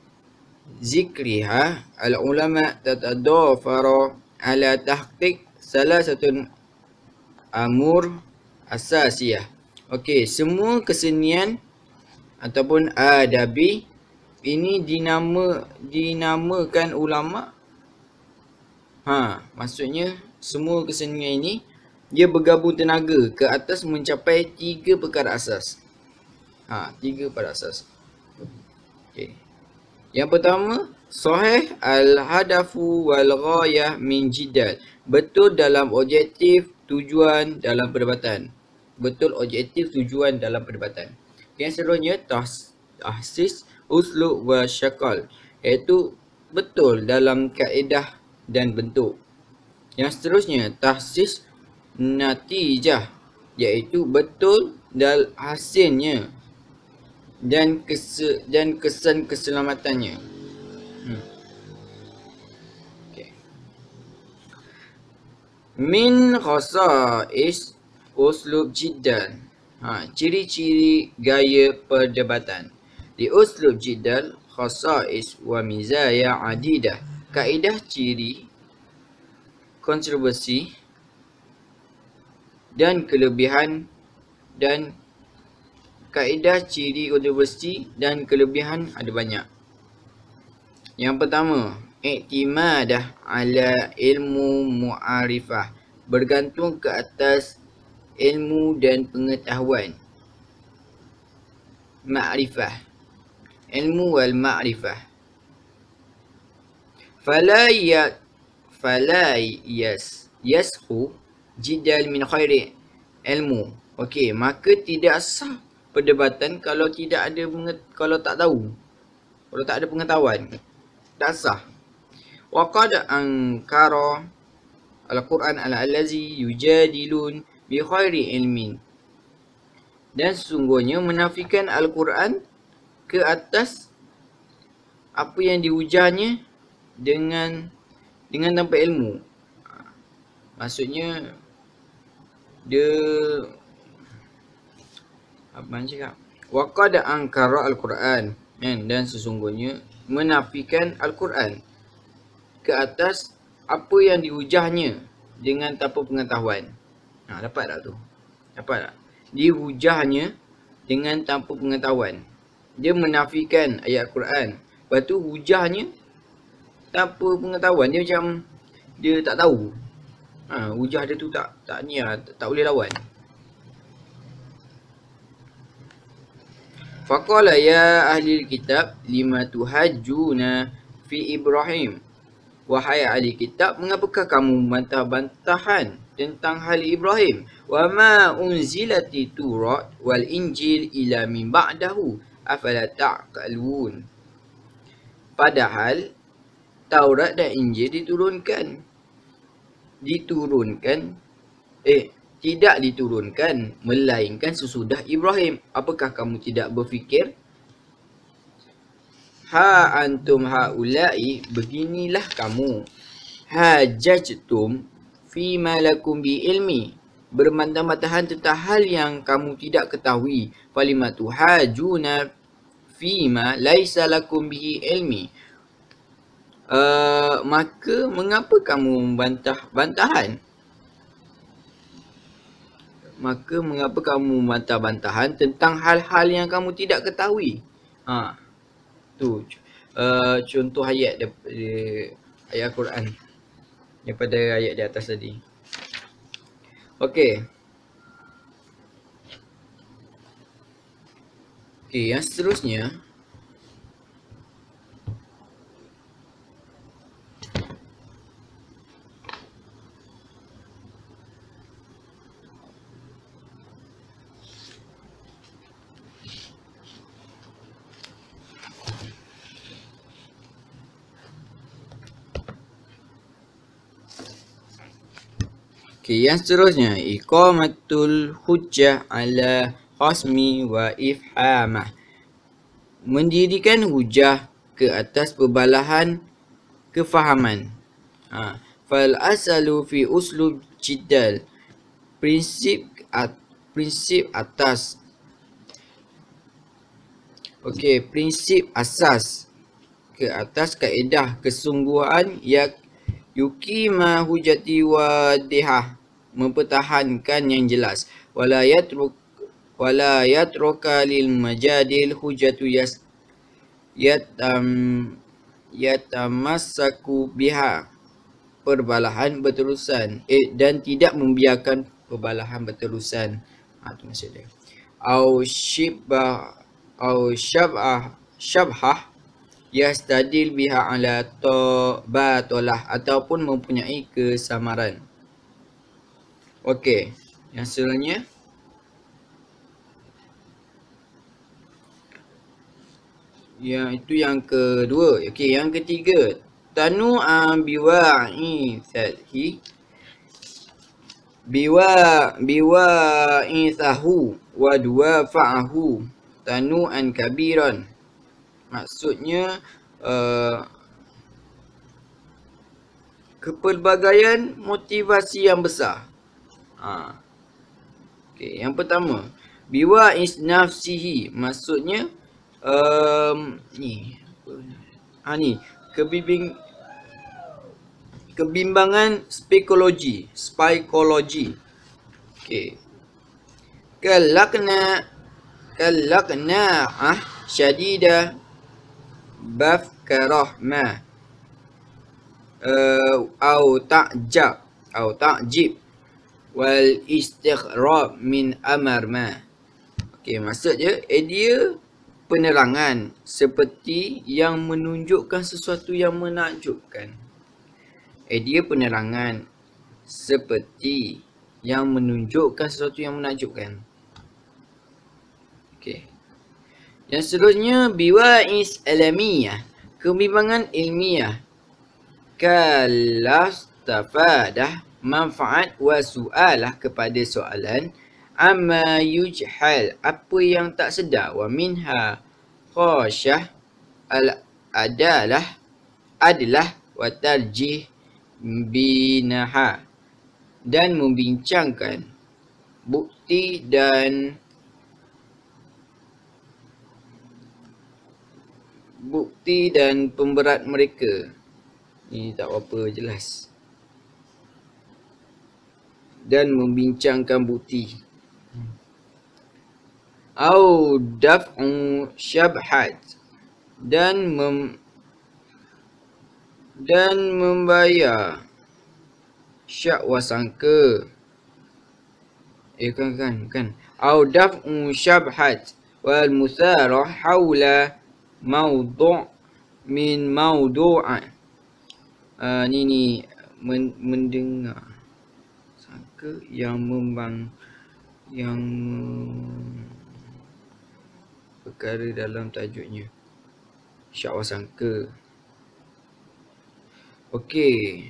zikriha al ulama tatadafara ala tahqiq salah satu amur asasiyah. Okey, semua kesenian ataupun adabi ini dinama dinamakan ulama. Ha, maksudnya semua kesenian ini dia bergabung tenaga ke atas mencapai tiga perkara asas. Ha, tiga perkara asas. Okey. Yang pertama, sahih al-hadafu wal ghayah min jidal. Betul dalam objektif, tujuan dalam perdebatan. Betul objektif, tujuan dalam perdebatan. Yang seterusnya, tahsis uslub wa syakal, iaitu betul dalam kaedah dan bentuk. Yang seterusnya, tahsis natijah, iaitu betul dalam hasilnya dan kes dan kesan keselamatannya. Hmm. Okay. Min khasa'is uslub jidal. Ha, ciri-ciri gaya perdebatan. Di uslub jidal khasa'is wa mizaya adidah. Kaedah ciri kontroversi dan kelebihan dan kaedah ciri kontroversi dan kelebihan ada banyak. Yang pertama, iktimadah ala ilmu mu'arifah, bergantung ke atas ilmu dan pengetahuan. Ma'rifah, ilmu wal ma'rifah. Fala ya fala yas yashu jidal min khairi ilmu. Okey, maka tidak sah perdebatan kalau tidak ada kalau tak tahu. Kalau tak ada pengetahuan, tak sah. Wa qad ankara al-Quran al-allazi yujadilun bi khairi ilmin. Dan sesungguhnya menafikan Al-Quran ke atas apa yang dihujahnya dengan dengan tanpa ilmu. Maksudnya dia apa nak cakap? Wa qad ankara al-Quran, dan sesungguhnya menafikan Al-Quran ke atas apa yang dihujahnya dengan tanpa pengetahuan. Ha, dapat tak tu? Dapat tak? Dihujahnya dengan tanpa pengetahuan. Dia menafikan ayat Quran, lepas tu hujahnya tanpa pengetahuan. Dia macam dia tak tahu. Ha, hujah dia tu tak tak ni lah, tak, tak boleh lawan. Faqala ya ahli kitab lima tuhajjuna fi Ibrahim. Wahai ahli kitab, mengapakah kamu bantah-bantahan tentang hal Ibrahim? Wa ma unzilati Taurat wal Injil ila min ba'dahu afala ta'qalun. Padahal Taurat dan Injil diturunkan diturunkan eh tidak diturunkan melainkan sesudah Ibrahim. Apakah kamu tidak berfikir? Ha antum haula'i, beginilah kamu, hajajtum fi ma lakum bi ilmi, berbantah-bantahan tentang hal yang kamu tidak ketahui. Falimatu hajuna fi ma laisa lakum bihi ilmi. Uh, maka mengapa kamu membantah-bantahan? Maka mengapa kamu membantah-bantahan tentang hal-hal yang kamu tidak ketahui? Ha, tu uh, contoh ayat daripada ayat Quran, daripada ayat di atas tadi. Okey. Okey, yang seterusnya Okey, yang seterusnya iqamatul hujjah ala khasmi wa ifhamah. Mendirikan hujah ke atas perbalahan kefahaman. Ha. Fal asalu fi uslub jidal. Prinsip at, prinsip atas. Okey, prinsip asas ke atas kaedah kesungguhan yak yukima hujati wadihah, mempertahankan yang jelas, wala yatruk wala yatruka lil majadil hujatu yas yatam yatamassaku biha, perbalahan berterusan eh, dan tidak membiarkan perbalahan berterusan. Ha, tu maksud dia. Au shibah au syabah syabhah yastadil biha ala batolah, ataupun mempunyai kesamaran. Okey, yang selanjutnya yang itu yang kedua. Okey, yang ketiga, tanu'a biwa'i thahi biwa biwa'i thahu wa duwafa'ahu tanu'an kabiran. Maksudnya uh, kepelbagaian motivasi yang besar. Ha. Okey, yang pertama, biwa isnafsihi, maksudnya um, ni ha ni kebimbing kebimbangan psikologi, psikologi. Okey. Kalakna kalakna ah syadida bafkarah ma uh, au ta'jab au ta'jib wal istighrab min amar ma. Okey, maksud dia eh, dia penerangan seperti yang menunjukkan sesuatu yang menakjubkan. Eh dia penerangan seperti yang menunjukkan sesuatu yang menakjubkan. Okey. Yang seterusnya biwa'is alamiyah, kebimbangan ilmiah. Kalastafadah manfaat wa su'alah, kepada soalan. Amma yujhal, apa yang tak sedar. Wa minha khasyah al adalah adalah wa tarjih binaha, dan membincangkan bukti dan bukti dan pemberat mereka. Ini tak apa jelas. Dan membincangkan bukti. Au daf'u syabhat, dan mem dan membayar syak wasangka. Eh kan kan kan. Au daf'u syabhat wal musarah haula maudu' min maudu'a. Uh, ni ni men, mendengar sangka yang membang yang perkara dalam tajuknya. Syak wasangka. Okey.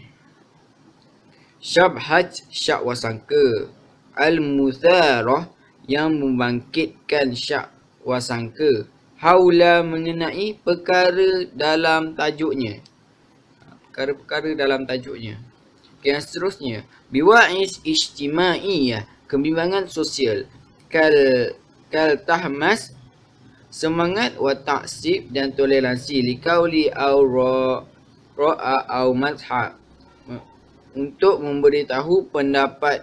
Syabhat, syak wasangka. Al-mutharah, yang membangkitkan syak wasangka. Haula, mengenai perkara dalam tajuknya. Perkara-perkara dalam tajuknya. Okay, yang seterusnya, biwa'is ijtimaiyah, kebimbangan sosial. Kal kal tahmas, semangat, wa ta'sib, dan toleransi. Likauli au ra'a au mazhab, untuk memberitahu pendapat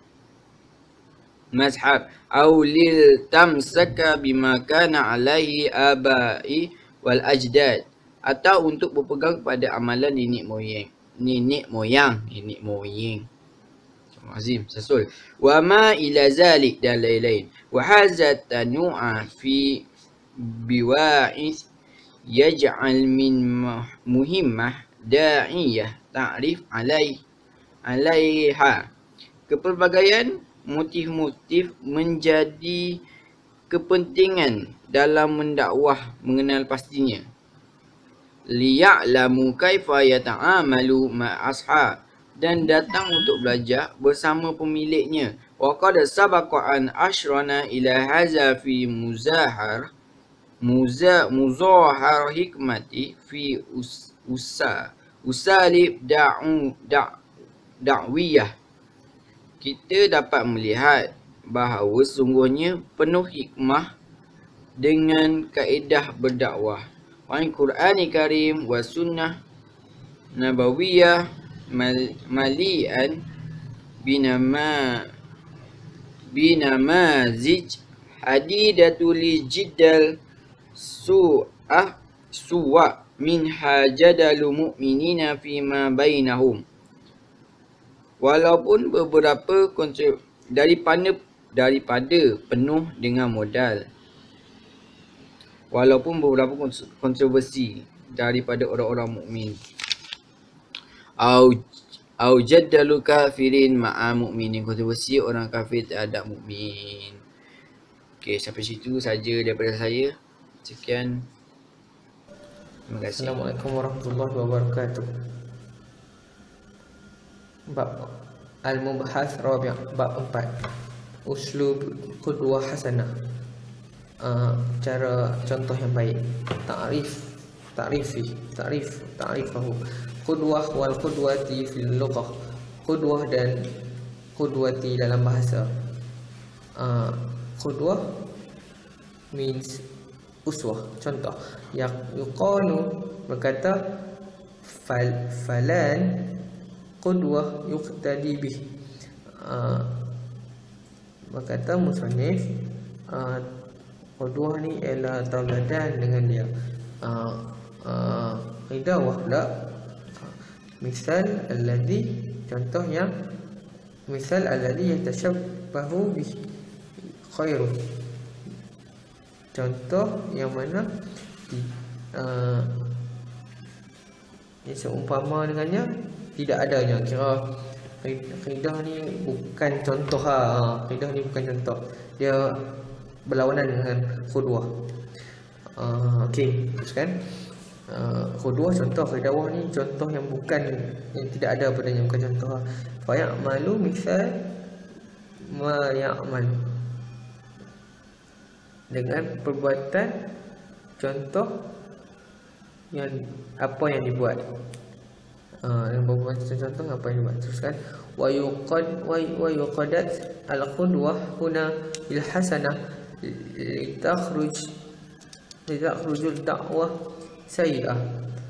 mazhab. Au lil tamsaka bima kana alaihi abai wal ajdad, atau untuk berpegang pada amalan nenek moyang. Nenek moyang, nenek moyang. Azim, sasul. Wa ma ila zalik, dan lain-lain. Wa hazat tanu'a fi biwa'is yaj'al min muhimmah da'iyah ta'rif alaih alaiha. Kepelbagaian motif-motif menjadi kepentingan dalam mendakwah mengenal pastinya. Liya'lamu kaifa yata'amalu ma'ashab, dan datang untuk belajar bersama pemiliknya. Wa qad sabaqa an ashrana ila hadza fi muzahar muza muzahar hikmati fi us, usa usalib da'u da' da'wiyah. Kita dapat melihat bahawa sungguhnya penuh hikmah dengan kaedah berdakwah. Wal Qur'ani Karim wa sunnah nabawiyah mal, mali'an binama binamazij hadidatul jiddal su'ah suwa min hajadal mu'minina fima bainahum. Walaupun beberapa konsep daripada daripada penuh dengan modal, walaupun beberapa kontroversi daripada orang-orang mukmin, au au jaddalu kafirin ma'a mukminin, kontroversi orang kafir terhadap mukmin. Okey, sampai situ saja daripada saya. Sekian. Terima kasih. Assalamualaikum warahmatullahi wabarakatuh. Bab Al-Mubahas Rabi' bab empat. Uslub qudwah hasanah. Uh, cara contoh yang baik. Ta'rif, ta'rifi, ta'rif, ta'rifahu. Qudwah wal qudwati fil lughah. Qudwah dan qudwati dalam bahasa. Uh, qudwah means uswah, contoh. Yang yuqalu berkata fal falan qudwah yuqtadi bih. Uh, berkata musannif uh, qudwah ni ialah tauladan dengan dia. Uh, uh, Idawah pula uh, misal alladhi, contoh yang misal alladhi yatashabbahu bih khairu, contoh yang mana uh, yang seumpama dengannya tidak adanya. Kira kaidah ni bukan contoh ha. Kaidah ni bukan contoh. Dia berlawanan dengan qudwah. Uh, Okey, teruskan. Uh, qudwah contoh, kaidah ni contoh yang bukan, yang tidak ada padanya, bukan contoh. Fa ya'malu misal ma ya'mal, dengan perbuatan contoh yang apa yang dibuat. Uh, yang berbuat contoh apa yang dibuat. Teruskan. Wa yuqad wa yuqadat al-qudwah huna il hasanah litakhruj litakhrujul da'wah sayyi'ah.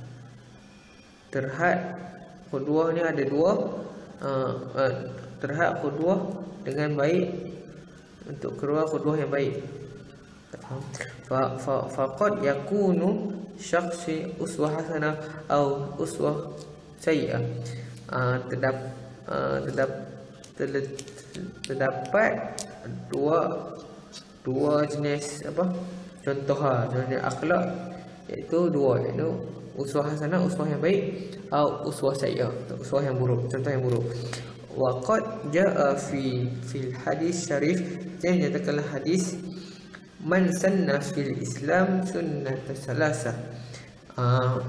Terhad qudwah ni ada dua. Uh, uh, terhad qudwah dengan baik, untuk keluar qudwah yang baik. Fa fa faqad yakunu syakhsi uswah hasanah atau uswah sayyi'ah. Uh, terdap, uh, terdap, terdap, terdapat dua dua jenis apa contoh ha, jenis akhlak, iaitu dua, iaitu uswah hasanah, uswah yang baik, atau uswah sayyi'ah, uswah yang buruk, contoh yang buruk. Wa qad jaa fi fil hadis syarif, yang nyatakanlah hadis man sanna fil Islam sunnata salasah. Uh,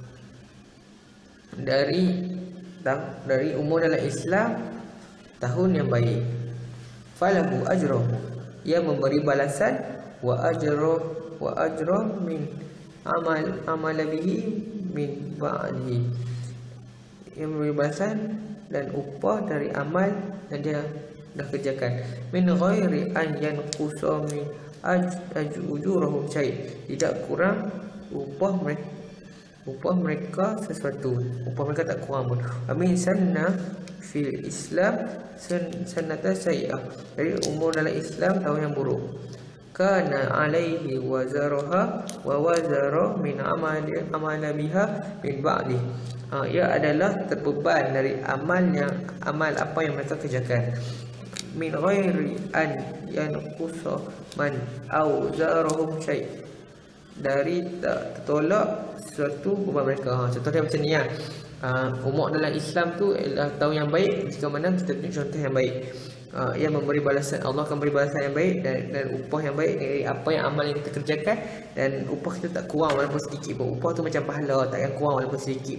dari dari umur dalam Islam tahun yang baik, falahu ajruh, ia memberi balasan, wa ajruh wa ajruh min amal amal bihi min ba'dihi, ia memberi balasan dan upah dari amal yang dia dah kerjakan, min ghairi an yanqusa min ajurahum syai', tidak kurang upah mereka upah mereka sesuatu, upah mereka tak kurang pun. Amin sanna fil Islam sunnata sayyi'ah, dari umur dalam Islam tahun yang buruk. Kana alaihi wazaraha wa wazara min amali amala biha min ba'di, ha, ia adalah terbeban dari amalnya, amal apa yang mereka kerjakan. Min ghairi an yanqusa man au zarahum syai', dari tak tertolak sesuatu beban mereka. Ha, contohnya macam ni lah. Uh, umur dalam Islam tu adalah tahun yang baik jika mana kita tunjuk contoh yang baik. Uh, ia memberi balasan, Allah akan beri balasan yang baik dan, dan upah yang baik dari apa yang amal yang kita kerjakan, dan upah kita tak kurang walaupun sedikit pun. Upah tu macam pahala, takkan kurang walaupun sedikit.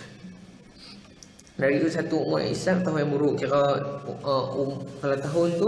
Dari itu satu umur Islam tahun yang buruk. Kira uh, um, kalau tahun tu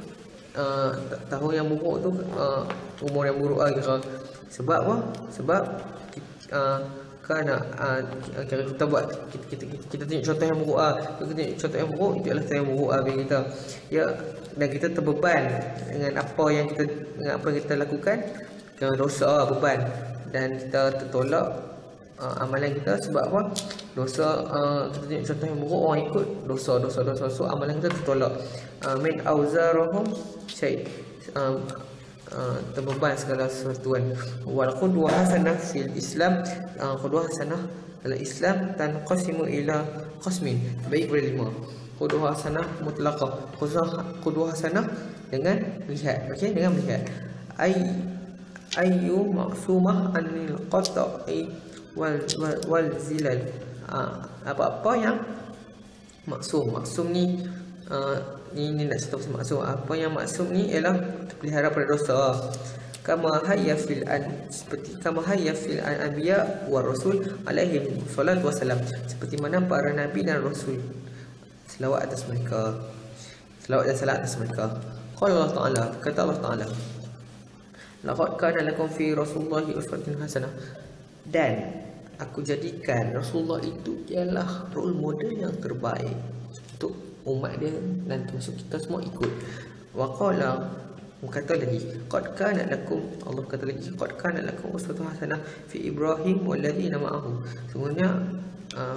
uh, tahun yang buruk tu uh, umur yang buruk lah kira. Sebab apa? Sebab uh, kerana uh, kira kita buat kita, kita, kita, kita tunjuk contoh yang buruk ah. Kita tunjuk contoh yang buruk, itu adalah contoh yang buruk ah bagi kita. Ya, dan kita terbeban dengan apa yang kita dengan apa yang kita lakukan, kerana dosa beban, dan kita tertolak uh, amalan kita sebab apa? Dosa. Uh, kita tunjuk contoh yang buruk, orang ikut dosa dosa dosa so amalan kita tertolak. Uh, min auzarahum syai' uh, Uh, terbeban segala sesuatu kan. Wal qudwah hasanah fil Islam, uh, qudwah hasanah dalam Islam tanqasimu ila qasmin, baik kepada lima. Qudwah hasanah mutlaqah, qudwah hasanah dengan melihat, okey, dengan melihat. Ay ayu maqsumah anil qata'i wal wal, wal zilal. Uh, apa-apa yang maksum, maksum ni uh, Ni, ni nak cerita pasal maksum. Apa yang maksum ni ialah terpelihara pada dosa. Kama hayya fil an, seperti kama hayya fil an anbiya wa rasul alaihi salatu wasalam, seperti mana para nabi dan rasul, selawat atas mereka, selawat dan salam atas mereka. Qala Allah Taala, kata Allah Taala, laqad kana lakum fi rasulillahi uswatun hasanah, dan aku jadikan Rasulullah itu ialah role model yang terbaik untuk umat dia dan termasuk kita semua ikut. Wa qala, kata lagi, qad kana lakum, Allah kata lagi, qad kana lakum uswatun hasanah fi Ibrahim walladzina ma'ahu, sungguhnya uh,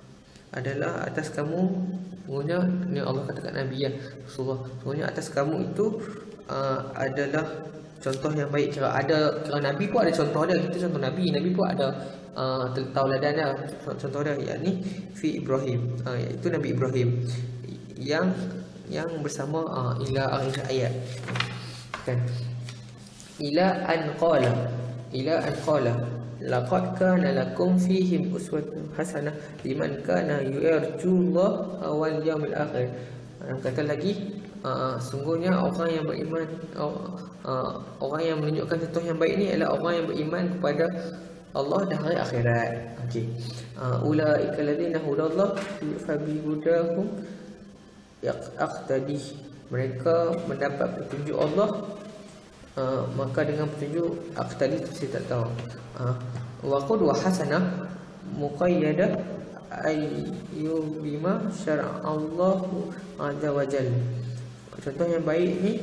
adalah atas kamu, sungguhnya ni Allah kata kat Nabi ya Rasulullah, sungguhnya atas kamu itu uh, adalah contoh yang baik. Kira ada, kira Nabi pun ada contoh dia, kita contoh Nabi, Nabi pun ada uh, tauladan dia, contoh dia, yakni fi Ibrahim, uh, iaitu Nabi Ibrahim yang yang bersama uh, ila akhir ayat kan, ila an qala, ila an qala laqad kana lakum fihim uswatun hasanah liman kana yarjullaha wal yawmil akhir. Uh, kata lagi, uh, sungguhnya orang yang beriman, uh, uh, orang yang menunjukkan contoh yang baik ni adalah orang yang beriman kepada Allah dan hari akhirat. Okey, uh, ulaika alladziina hudallah fa bi hudahum yaqtadi, mereka mendapat petunjuk Allah, uh, maka dengan petunjuk aqtadi itu saya tak tahu. Uh, wa qudwah hasanah muqayyadah ayyubima syar'a Allahu azza wa jalla. Contoh yang baik ni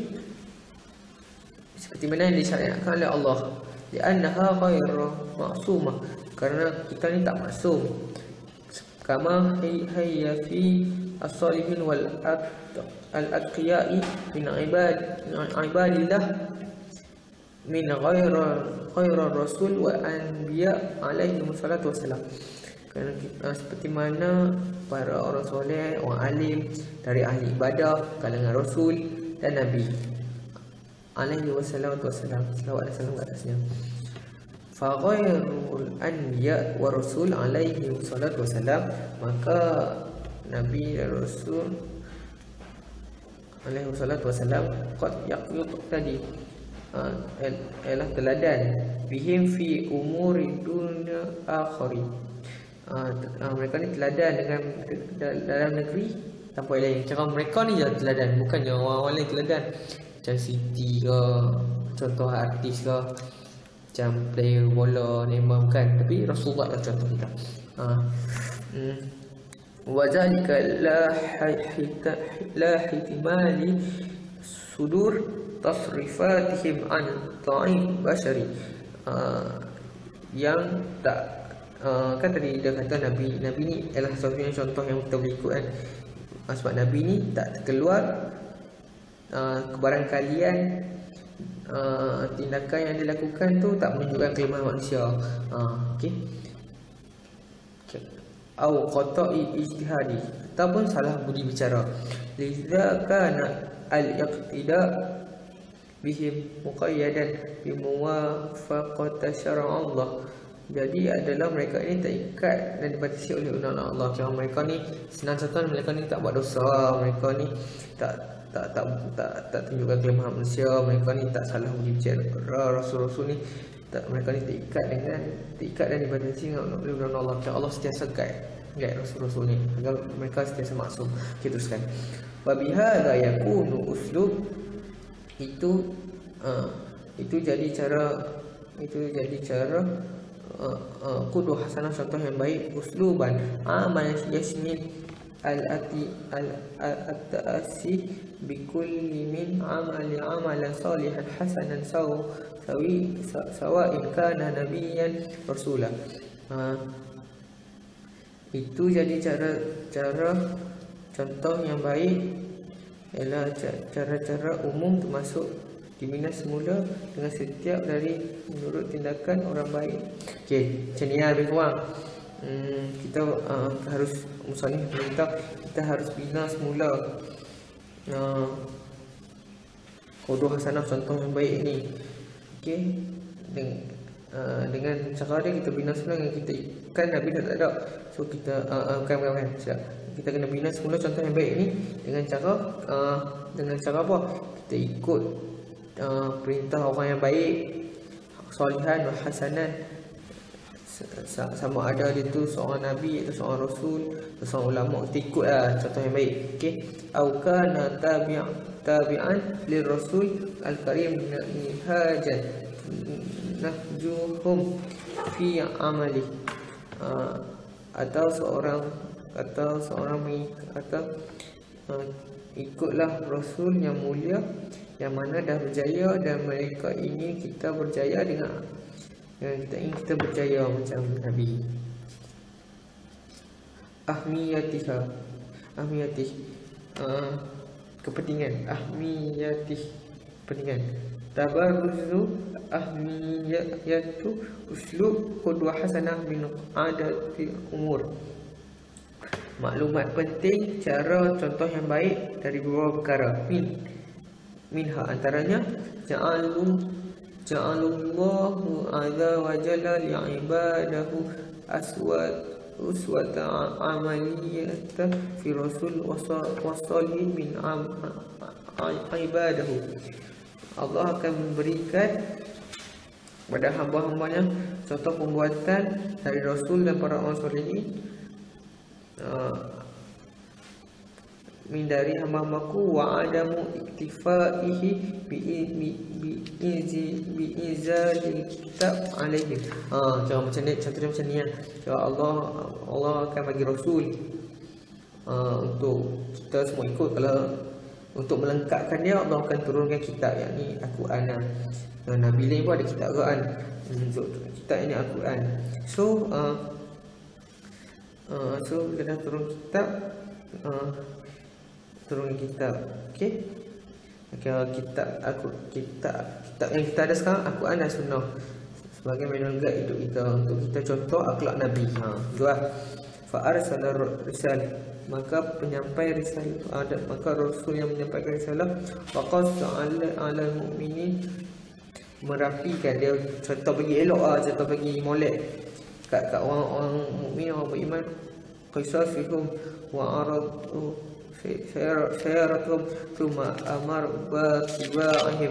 seperti mana yang disyariatkan oleh Allah. Li'annaha ghairu ma'sumah, kerana kita ni tak maksum. Kama hayya fi as-salihin wal al-aqiyai min ibad ibadillah min ghairi ghairi rasul wa anbiya alaihi wassalatu wassalam. Kerana kita, seperti mana para orang soleh, orang alim dari ahli ibadah, kalangan rasul dan nabi alaihi wassalatu wassalam, selawat dan salam ke atasnya. Fa ghairul anbiya wa rasul alaihi wassalatu wassalam, maka nabi dan rasul alaihi wassalatu wassalam qad yaqut tadi uh, ialah teladan bihim fi umuri dunya akhiri. Uh, uh, mereka ni teladan dengan dalam negeri tanpa lain. Cara mereka ni je teladan, bukannya orang-orang lain teladan. Macam Siti ke, contoh artis ke, macam player bola, Neymar, bukan. Tapi Rasulullah adalah contoh kita. uh, hmm. Wa zalika la la ihtimali sudur tasrifatihim an ta'ib bashari. Uh, yang tak Uh, kan tadi dia kata Nabi Nabi ni adalah satu yang contoh yang kita boleh ikut kan. uh, Sebab Nabi ni tak terkeluar uh, kebarangkalian uh, tindakan yang dia lakukan tu tak menunjukkan kelemahan manusia. uh, Okay, au qata'i ijtihadi, ataupun salah budi bicara. Liza kana al-iqtida bihim muqayyadan bimuwafaqati syara' Allah. Jadi adalah mereka ini terikat dan dibatasi oleh undang-undang Allah. Kira mereka ni senang contoh, mereka ni tak buat dosa, mereka ni tak tak tak tak, tak tunjukkan kelemahan manusia, mereka ni tak salah berbicara rasul-rasul ni, tak, mereka ni terikat dengan terikat dan dibatasi oleh undang-undang Allah. Kira Allah sentiasa guide guide rasul-rasul ni agar mereka sentiasa maksum. Kita teruskan. Wa bihadza yakunu uslub, itu uh, itu jadi cara itu jadi cara qudwah uh, uh, hasanah, contoh yang baik, usluban amal yasmil al-ati al-ta'asi bikulli min amali amalan salihan hasanan saw sawi sawa'in kana nabiyyan rasulah. Uh, itu jadi cara cara contoh yang baik ialah cara-cara umum, termasuk dibina semula dengan setiap dari menurut tindakan orang baik. Okey, macam ni lah lebih kurang. Hmm, kita uh, harus musannif perintah kita harus bina semula uh, qudwah hasanah, contoh yang baik ni. Okey, dengan uh, dengan cara dia kita bina semula dengan kita kan Nabi dah tak ada. So kita uh, uh, bukan bukan bukan. Kita kena bina semula contoh yang baik ni dengan cara uh, dengan cara apa? Kita ikut Uh, perintah orang yang baik, salihan wa hasanan, sama ada dia tu seorang nabi atau seorang rasul atau seorang ulama, kita ikut lah contoh yang baik. Okey, au kana tabi'an tabi'an lir rasul al karim nihajan nahjuhum fi amali, uh, atau seorang atau seorang atau uh, ikutlah rasul yang mulia yang mana dah berjaya, dan mereka ingin kita berjaya dengan dengan kita ingin kita berjaya macam Nabi. Ahmiyatiha, ahmiyatih, uh, kepentingan, ahmiyatih, kepentingan. Tabarruzu ahmiyatu uslub qudwah hasanah min adati umur. Maklumat penting cara contoh yang baik dari beberapa perkara. Min minha antaranya ja'alu ja'alullahu azza wa jalla li'ibadahu aswat uswata amaliyata fi rasul wasalihin min ibadahu. Allah akan memberikan kepada hamba-hambanya contoh pembuatan dari rasul dan para orang salihin, uh, min dari hamba-hambaku, wa adamu iktifaihi bi bi izi bi izalil kitab alaihim. Ha, cara macam ni, contohnya macam ni kan. Cara Allah Allah akan bagi rasul uh, untuk kita semua ikut. Kalau untuk melengkapkan dia, Allah akan turunkan kitab, yakni Al-Quran. Nah, Nabi lain pun ada kitab Al-Quran. Untuk kitab ini Al-Quran. So uh, uh, so dia dah turun kitab, uh, turun kitab. Okey. Okay, kitab aku kitab kitab yang kita ada sekarang Al-Quran dan Sunnah sebagai manual guide hidup kita, untuk kita contoh akhlak Nabi. Ha, dua. Fa arsala risal, maka penyampai risalah ada, maka rasul yang menyampaikan risalah faqasa ala ala mukminin, merapikan dia, contoh bagi elok ah, contoh bagi molek kat kat orang-orang mukmin, orang beriman. Qisasihum wa aradu syaratum thumma amar batiba'ihim.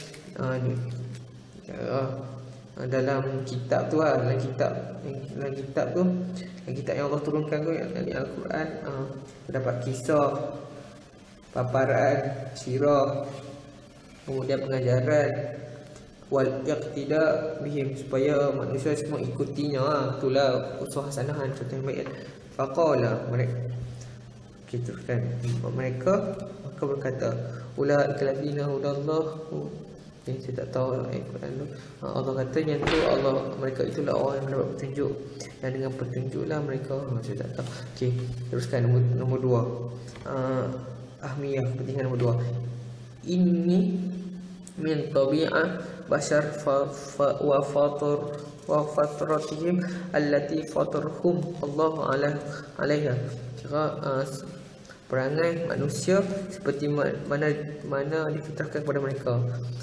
Dalam kitab tu lah, dalam kitab dalam kitab tu, dalam kitab yang Allah turunkan tu, yang Al-Quran, uh, terdapat kisah, paparan, sirah, kemudian pengajaran, wal iqtida bihim, supaya manusia semua ikutinya lah. Itulah uswah hasanah, contoh yang baik. Faqala, mereka kita kan mereka maka berkata, ulaika allazina hudallahu, yang saya tak tahu ayat Quran tu. Allah kata yang tu, Allah, mereka itulah orang yang mendapat petunjuk, dan dengan petunjuklah mereka, ha, saya tak tahu. Okey, teruskan nombor nombor dua. Uh, ahmiyah, kepentingan nombor dua. Ini min tabi'ah bashar fa, fa wa fatur wa fatratihim allati fatarhum Allah alaiha. Kira uh, perangai manusia seperti mana mana difitrahkan kepada mereka.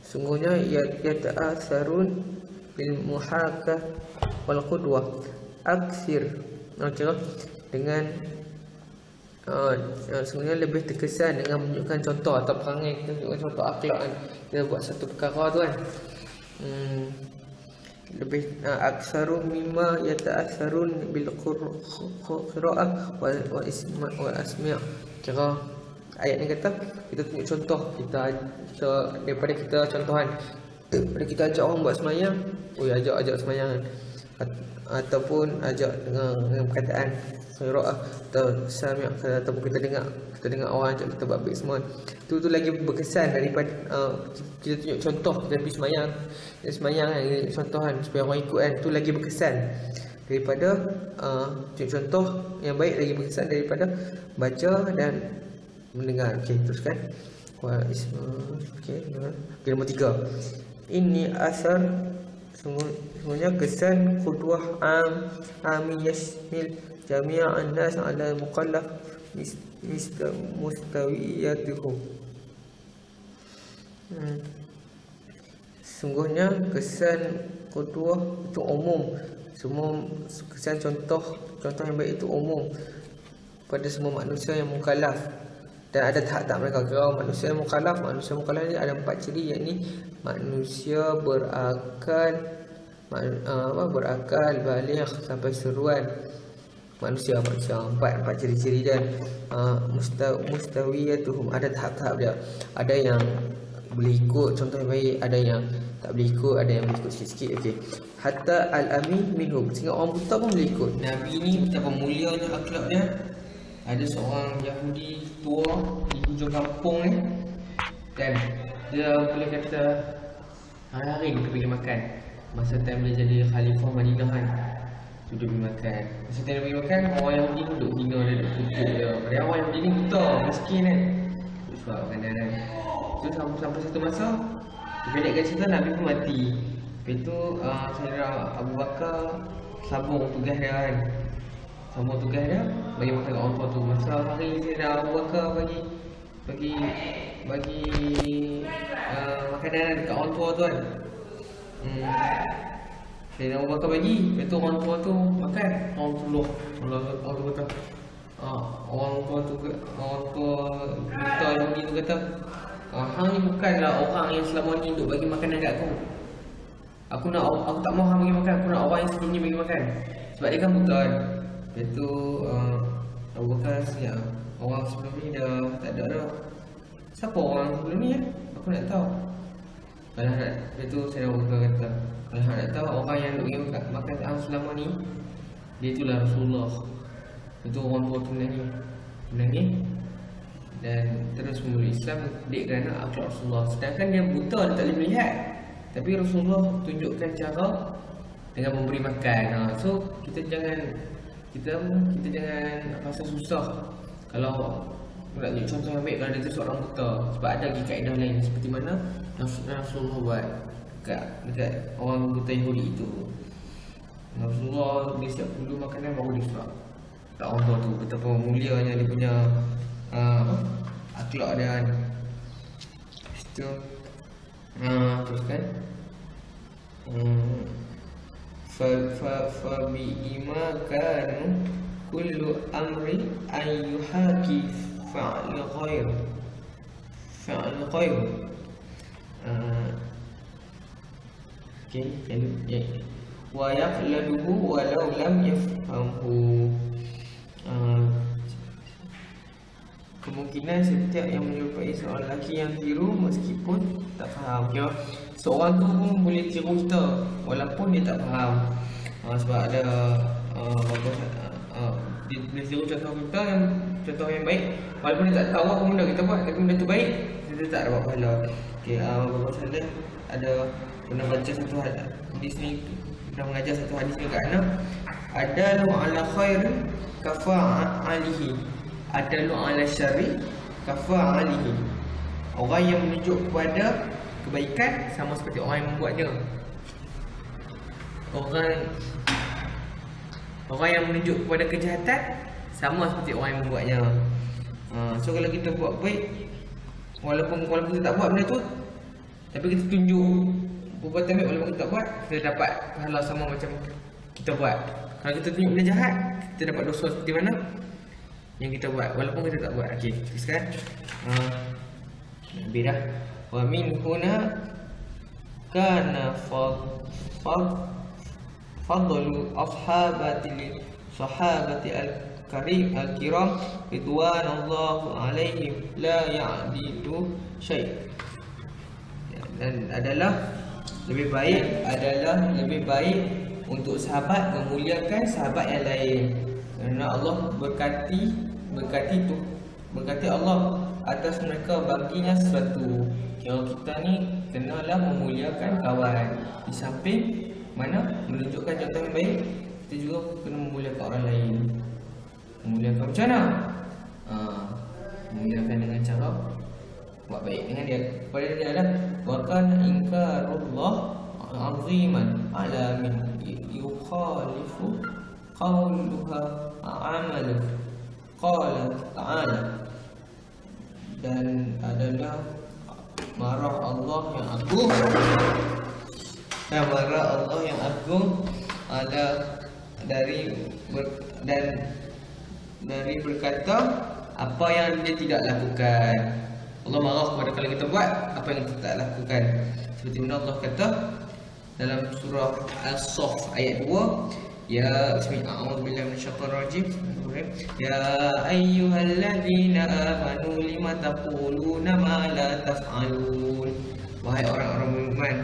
sungguhnya ia yata'atsarun bil muhakah wal qudwah. Aksir okay, dengan uh, sungguhnya lebih terkesan dengan menunjukkan contoh atau perangai, kita tunjukkan contoh akhlak kan. Kita buat satu perkara tu kan. Hmm, lebih uh, aksaru mimma yata'atsarun bil qira'ah wal wal isma wal asmi'. Kira ayat ni kata kita tunjuk contoh, kita, kita daripada kita contohan, daripada kita ajak orang buat semayang, oi ajak-ajak semayang kan. Ataupun ajak dengan, dengan perkataan qira'ah atau sami' ataupun kita dengar kita dengar orang ajak kita buat baik semua. Tu tu lagi berkesan daripada uh, kita tunjuk contoh kita pergi semayang, kita semayang kan, contohan supaya orang ikut kan, tu lagi berkesan daripada uh, tunjuk contoh yang baik, lagi berkesan daripada baca dan mendengar. Okey, teruskan. Wa isma. Okey, okay, nombor tiga. Ini asar sungguhnya kesan qudwah am ami yasmil jami'an nas ala mukallaf mustawiyatuhum. Hmm. Sungguhnya kesan qudwah itu umum, semua kesan contoh contoh yang baik itu umum pada semua manusia yang mukallaf. Dan ada tahap-tahap mereka. Kalau manusia mukallaf, manusia mukallaf ni ada empat ciri, yakni manusia berakal, man, uh, apa, berakal, baligh sampai seruan. Manusia manusia empat empat ciri-ciri dan uh, musta, mustawiyatuhum, ada tahap-tahap dia. Ada yang boleh ikut contoh yang baik, ada yang tak boleh ikut, ada yang boleh ikut sikit-sikit. Okey. Hatta al-ami minhum, sehingga orang buta pun boleh ikut. Nabi ni betapa mulianya akhlak dia. Ada seorang Yahudi tua di hujung kampung ni, dan dia boleh kata hari-hari dia pergi makan. Masa time dia jadi khalifah Madinah kan, duduk pergi makan. Masa time dia pergi makan, orang Yahudi duduk hina dia, duduk pukul dia. Padahal orang Yahudi ni buta, miskin kan, duduk sebab makanan kan. So sampai, sampai satu masa, dipendekkan cerita, Nabi pun mati. Lepas tu uh, Saudara Abu Bakar sambung tugas dia kan, sambung tugas dia bagi makan kat orang tua tu. Masa hari Saudara Abu Bakar bagi bagi bagi uh, makanan dekat orang tua tu kan, hmm, Saudara Abu Bakar bagi, lepas tu orang tua tu makan, orang tuluh, orang tua kata uh, orang tua tu orang tua buta Yahudi tu kata, uh, hang ni bukanlah orang yang selama ni duk bagi makanan kat aku. Aku nak, aku tak mahu hang bagi makan, aku nak orang yang sebelum ni bagi makan. Sebab dia kan buta kan. Lepas tu uh, Abu Bakar siap, orang sebelum ni dah tak ada dah. Siapa orang sebelum ni ya? Aku nak tahu. Kalau nak, lepas tu saya Abu Bakar kata, kalau nak tahu orang yang duk bagi makan, makan hang selama ni, dia itulah Rasulullah. Lepas tu orang tua tu menangis, menangis dan terus memeluk Islam dek kerana akhlak Rasulullah. Sedangkan dia buta, dia tak boleh melihat, tapi Rasulullah tunjukkan cara dengan memberi makan. Ha, so kita jangan kita kita jangan rasa susah kalau nak tunjuk contoh yang baik kalau dia tu seorang buta. Sebab ada lagi kaedah lain seperti mana Rasulullah buat dekat, dekat orang buta Yahudi itu. Rasulullah dia siap dulu makanan baru dia suap. Tak orang tua tu betapa mulianya dia punya uh, akhlak dia kan. Itu uh, teruskan. Hmm. Fa fa fa bi ima kanu kullu amri an yuhaki fa'al khair fa'al khair. Uh, okay, okay. Wa yaqladuhu walau lam yafhamhu. Uh, kemungkinan setiap yang menyerupai seorang lelaki yang tiru meskipun tak faham. Okay? Seorang tu pun boleh tiru kita walaupun dia tak faham. uh, Sebab ada uh, uh, dia boleh tiru contoh kita yang contoh yang baik, walaupun dia tak tahu apa benda kita buat, tapi benda tu baik, dia tak dapat pahala. Okay, uh, Bapak Saleh ada pernah baca satu hadis ni, pernah mengajar satu hadis ni kat anak. Adalu ala khair kafa'alihi, adalu ala syarri kafa'alihi. Orang yang menunjuk kepada kebaikan sama seperti orang yang membuatnya. Orang Orang yang menunjuk kepada kejahatan sama seperti orang yang membuatnya. ha, So kalau kita buat baik, Walaupun walaupun kita tak buat benda tu, tapi kita tunjuk perbuatan baik walaupun kita tak buat, kita dapat pahala sama macam kita buat. Kalau kita tunjuk benda jahat, kita dapat dosa seperti mana yang kita buat walaupun kita tak buat. Okey, teruskan. Uh, Lebih dah. Wa min huna kana fad fad fadlu ashabati sahabati al-karim al-kiram ridwanallahu alaihim la ya'dilu syai'. Dan adalah lebih baik adalah lebih baik untuk sahabat memuliakan sahabat yang lain, kerana Allah berkati berkati tu berkati Allah atas mereka baginya sesuatu. Kira kita ni kenalah memuliakan kawan, di samping mana menunjukkan contoh yang baik, kita juga kena memuliakan orang lain. Memuliakan macam mana? Ha, memuliakan dengan cara buat baik dengan dia. Kepada dia adalah wa kana inkarullah aziman ala min yukhalifu qawluha amalu qala ta'ala. Dan adalah marah Allah yang agung, dan marah Allah yang agung ada dari ber, dan dari berkata apa yang dia tidak lakukan. Allah marah kepada kalau kita buat apa yang kita tak lakukan. Seperti mana Allah kata dalam surah As-Saff ayat dua, ya bismillah a'udzubillahi minasyaitonir rajim, ya ayyuhalladzina amanu lima taquluna ma la taf'alun. Wahai orang-orang beriman,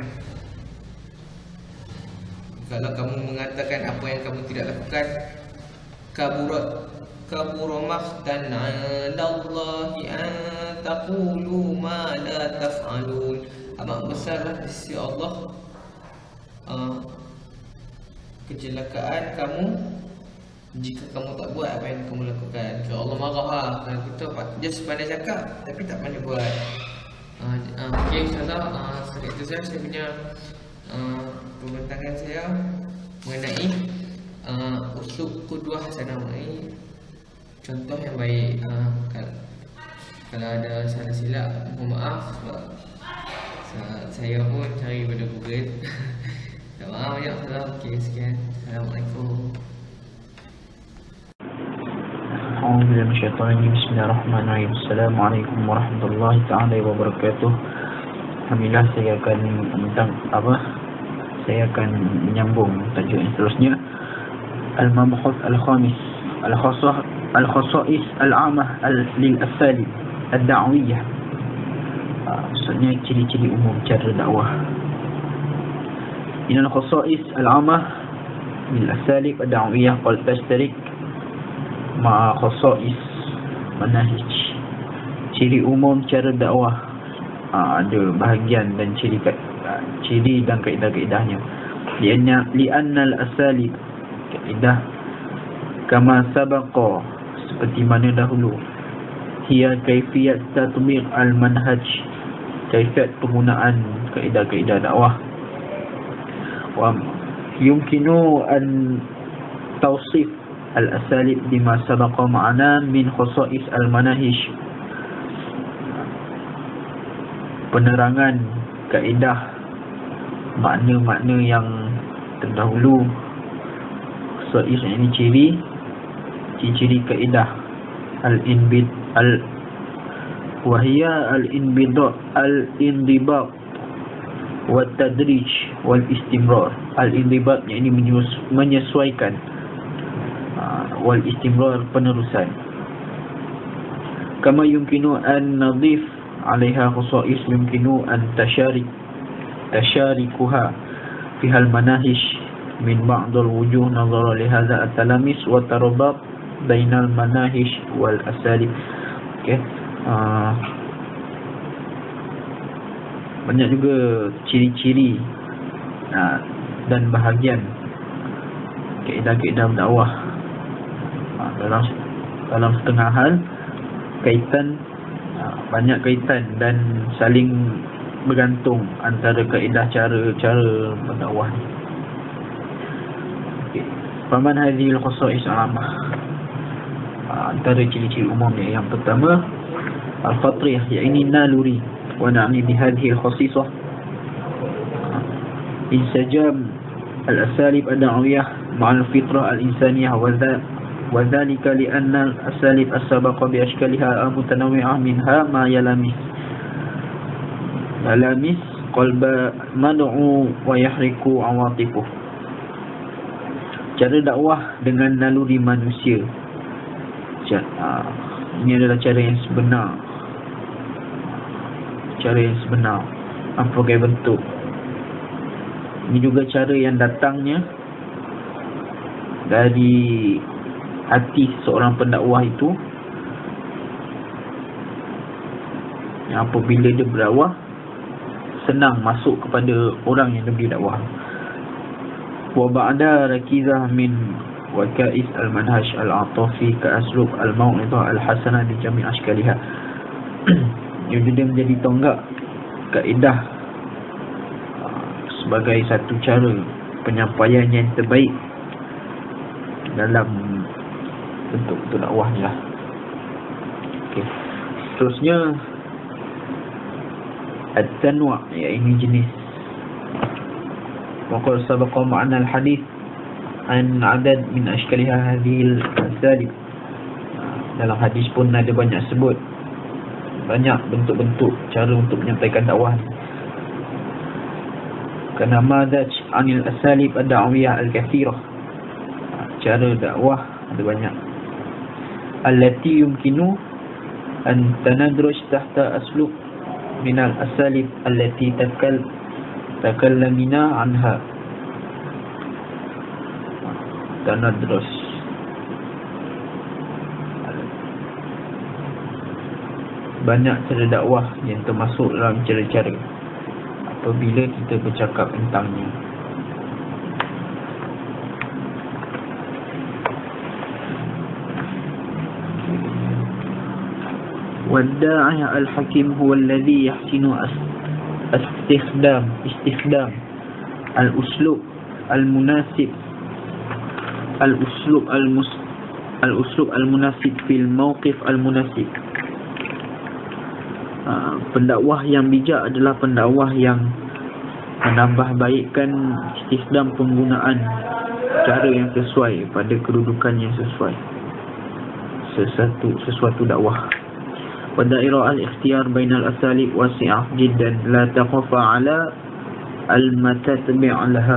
kalau kamu mengatakan apa yang kamu tidak lakukan, kaburat kabura maqtan 'alallahi an taqulu ma la taf'alun. Amat besarlah di sisi Allah uh, kecelakaan kamu jika kamu tak buat apa yang kamu lakukan. Kalau Allah marah lah kalau kita just pandai cakap tapi tak pandai buat. uh, uh, Okay, insyaAllah uh, itu saja saya punya uh, pembentangan saya mengenai uh, uslub qudwah hasanah, mengenai contoh yang baik. uh, kalau, kalau ada salah silap mohon maaf, sebab saya pun cari pada Google. Tak maaf banyak salah. Okay, sekian. Assalamualaikum. A'udzubillahi minasyaitonir rajim. Bismillahirrahmanirrahim. Assalamualaikum warahmatullahi taala wabarakatuh. Alhamdulillah, saya akan tentang apa? Saya akan menyambung tajuk yang seterusnya. Al-mabhus al-khamis, al-khassah al-khassais al-'amah lil asalib ad-da'wiyah. Maksudnya ciri-ciri umum cara dakwah. Inal khassais al-'amah lil asalib ad-da'wiyah qad tashtarik ma'a khassais manahij. Ciri umum cara dakwah ha, ada bahagian dan ciri ciri dan kaedah-kaedahnya. Lianna li'anna al-asalib kaedah kama sabaqa seperti mana dahulu, hiya kaifiyat tatbiq al-manhaj, kaifiyat penggunaan kaedah-kaedah dakwah. Wa yumkinu an tawsif al-asalib bima sabaqa ma'ana min khasa'is al-manahij. Penerangan kaedah makna-makna yang terdahulu. Khasa'is ini ciri ciri kaedah al-inbid al wahia al-inbidat al-indibat wa tadrij wal istimrar. Al-indibat yang ini menyesuaikan, uh, wal istimrar penerusan. Kama yumkinu an nadif 'alaiha khasa'is yumkinu an tasharik tasharikuha fi hal manahij min ba'd al-wujuh nazara li hadha at-talamis wa tarabat bainal manahij wal asalib. Okey. Uh, banyak juga ciri-ciri uh, dan bahagian kaedah-kaedah dakwah. Uh, dalam dalam setengah hal kaitan uh, banyak kaitan dan saling bergantung antara kaedah cara-cara berdakwah ni. Okey. Faman hadhil khasa'is 'amah. Antara ciri-ciri umumnya, yang pertama al-fatriyah, yakni naluri, wa na'ni bihadhihi al-khasisah insajam al-asalib ad-da'wiyah ma'al fitrah al-insaniyah wa dhalika li'anna al-asalib as-sabaqa bi ashkaliha mutanawwi'ah minha ma yalamis yalamis qalba mad'u wa yahriku awatifuh. Cara dakwah dengan naluri manusia, ini adalah cara yang sebenar, cara yang sebenar, berbagai bentuk. Ini juga cara yang datangnya dari hati seorang pendakwah itu, yang apabila dia berdakwah senang masuk kepada orang yang diberi dakwah. Wa ba'da rakizah min wakais al-manhaj al-atafi ka aslub al-mau'izah al-hasanah di jami' ashkaliha. Jadi dia menjadi tonggak kaedah sebagai satu cara penyampaian yang terbaik dalam bentuk-bentuk dakwah ni lah. Okay. Seterusnya at-tanwa', iaitu jenis. Waqad sabaqa ma'na al-hadith an adad min ashkaliha hadhil asalib. Dalam hadis pun ada banyak sebut banyak bentuk-bentuk cara untuk menyampaikan dakwah. Kerana madaj anil asalib ad-da'wiyah al-kathirah, cara dakwah ada banyak. Allati yumkinu an tanadruj tahta aslub min al-asalib allati takal takallamina anha. Tanadruj, banyak cara dakwah yang termasuk dalam cara-cara apabila kita bercakap tentangnya. Wad-da'i al-hakim huwa alladhi yahsinu istikhdam istikhdam al-uslub al-munasib al-uslub al-mus al-uslub al-munasib fil mawqif al-munasib. Uh, pendakwah yang bijak adalah pendakwah yang menambah baikkan istikhdam penggunaan cara yang sesuai pada kedudukan yang sesuai sesuatu sesuatu dakwah. Wa dairah al-ikhtiyar bainal asalib wasi'ah jiddan la taqafa ala al-matatbi' laha.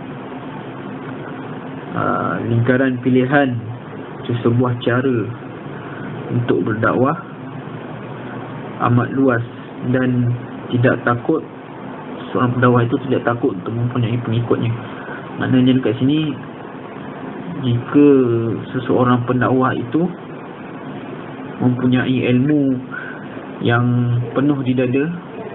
Uh, lingkaran pilihan sebuah cara untuk berdakwah amat luas dan tidak takut, seorang pendakwah itu tidak takut untuk mempunyai pengikutnya. Maknanya dekat sini, jika seseorang pendakwah itu mempunyai ilmu yang penuh di dada,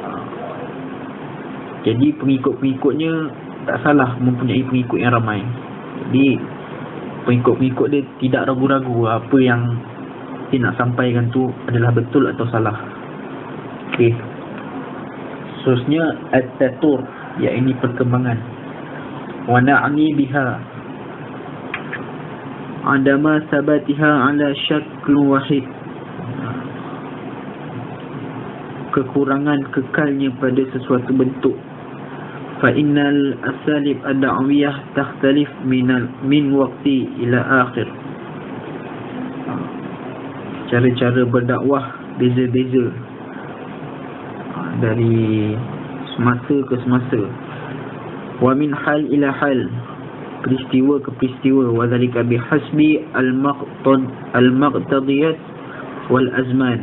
jadi pengikut-pengikutnya tak salah mempunyai pengikut yang ramai. Jadi pengikut-pengikut dia tidak ragu-ragu apa yang dia nak sampaikan tu adalah betul atau salah. Okey. Seterusnya at-tatur, iaitu perkembangan. Wa na'ni biha adama sabatiha ala syakl wahid, kekurangan kekalnya pada sesuatu bentuk. Fa innal asalib ad-da'wiyah takhtalif min min waqti ila akhir. Cara-cara berdakwah beza-beza dari semasa ke semasa. Wa min hal ila hal, peristiwa ke peristiwa. Wa dhalika bihasbi al-maqtad al-maqtadiyat wal azman,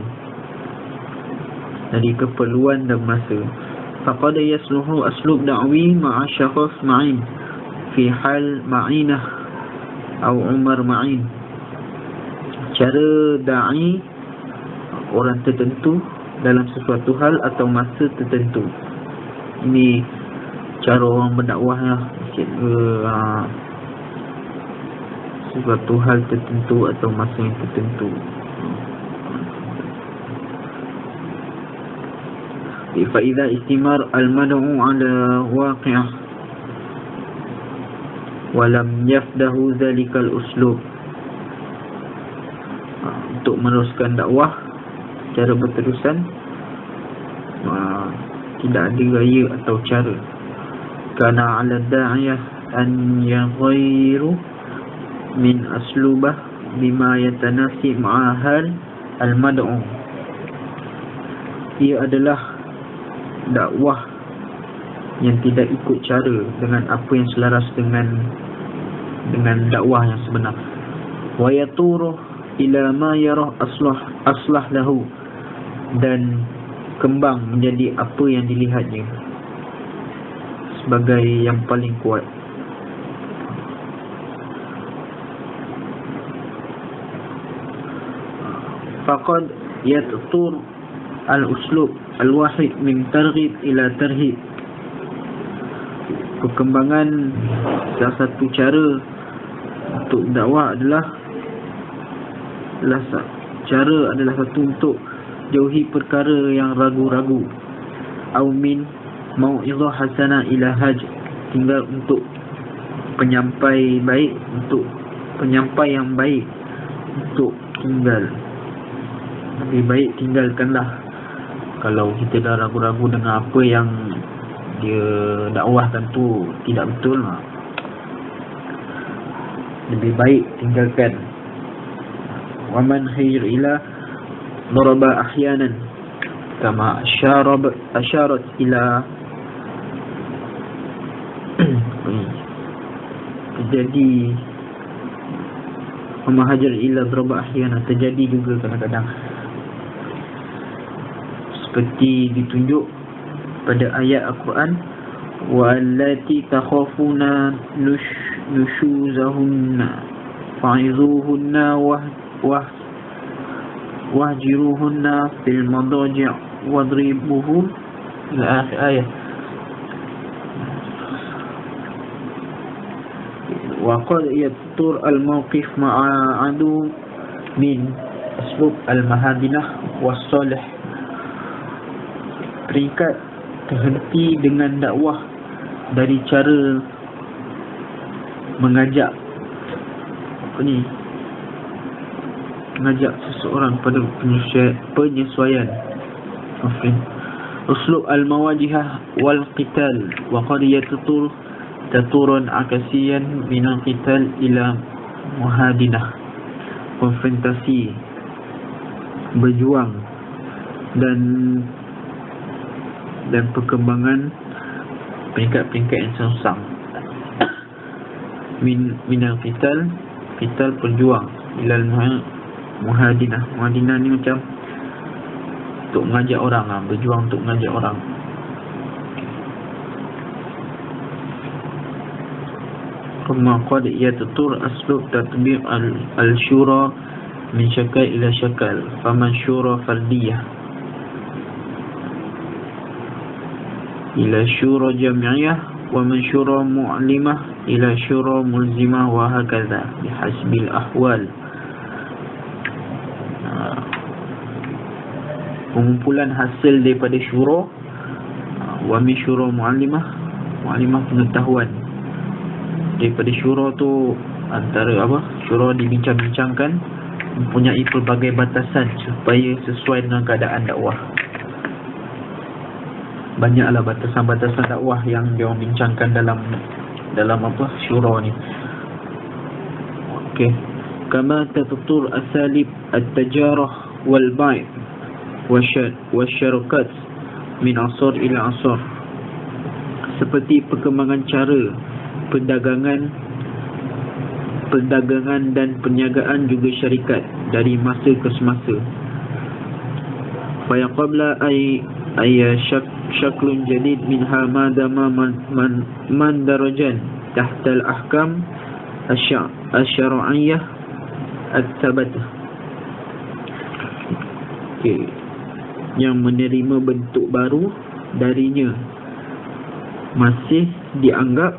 dari keperluan dan masa. Faqad yasluhu aslub da'wi ma'a syakhs ma'in fi hal ma'inah atau umar ma'in. Cara da'i orang tertentu dalam sesuatu hal atau masa tertentu. Ini cara orang berdakwah lah. Uh, sesuatu hal tertentu atau masa yang tertentu. فإذا استمر المدعو على واقع ولم يفده ذلك الأسلوب, untuk meneruskan dakwah secara berterusan, uh, tidak ada gaya atau cara kana 'ala ad-da'iyah an yaghayyiru min aslubah bima yatanasib ma'a hal al-mad'u. Ia adalah dakwah yang tidak ikut cara dengan apa yang selaras dengan dengan dakwah yang sebenar. Wa yaturu ila ma yarah aslah aslah lahu, dan kembang menjadi apa yang dilihatnya sebagai yang paling kuat. Faqad yatur al-uslub al-wahid min targhib ila tarhib. Perkembangan salah satu cara untuk dakwah adalah adalah cara adalah satu untuk jauhi perkara yang ragu-ragu. Au min mau'izah hasanah ila haj, tinggal untuk penyampai baik, untuk penyampai yang baik untuk tinggal. Lebih baik tinggalkanlah kalau kita dah ragu-ragu dengan apa yang dia dakwahkan tu tidak betul lah. Lebih baik tinggalkan. Wa man khayr ila daraba ahyanan kama asyarab asyarat ila terjadi wa hajar ila daraba ahyanan, terjadi juga kadang-kadang seperti ditunjuk pada ayat Al-Quran, wa allati takhafuna nushuzahunna fa'izuhunna wa wahjiruhunna fil madaji' wadribuhum ila akhir ayat. Wa qad yatur al-mawqif ma'a adu min asbab al-mahadinah was-salih. Peringkat terhenti dengan dakwah dari cara mengajak apa ni mengajak seseorang pada penyesuaian. Okay. Uslub al-mawajihah wal qital wa qad yatur taturun akasiyan min al-qital ila muhadinah, konfrontasi, berjuang dan dan perkembangan peringkat-peringkat yang sengsang. Min minal qital, qital perjuang, ilal muhadinah. Muhadinah ni macam untuk mengajak orang lah, berjuang untuk mengajak orang. Kama qad yatatur aslub tatbiq al-syura min syakal ila syakal, faman syura fardiyah ila syura jami'iyah wa man syura mu'limah ila syura mulzimah wa hakadha bihasbil ahwal. Pengumpulan hasil daripada syura, wa min syura mu'limah, mu'limah pengetahuan. Daripada syura tu antara apa? Syura dibincang-bincangkan, mempunyai pelbagai batasan supaya sesuai dengan keadaan dakwah. Banyaklah batasan-batasan dakwah yang dia bincangkan dalam dalam apa syura ni. Okey. Kama tatutur asalib at-tajarah wal bai' wasyarakat min asar ila asar. Seperti perkembangan cara perdagangan perdagangan dan perniagaan juga syarikat dari masa ke semasa. Fa qabla ay ay syak syaklun jadid minha madama man, man, man darajan tahta al-ahkam asy-syar'iyyah at-tabatah. Okay. Yang menerima bentuk baru darinya masih dianggap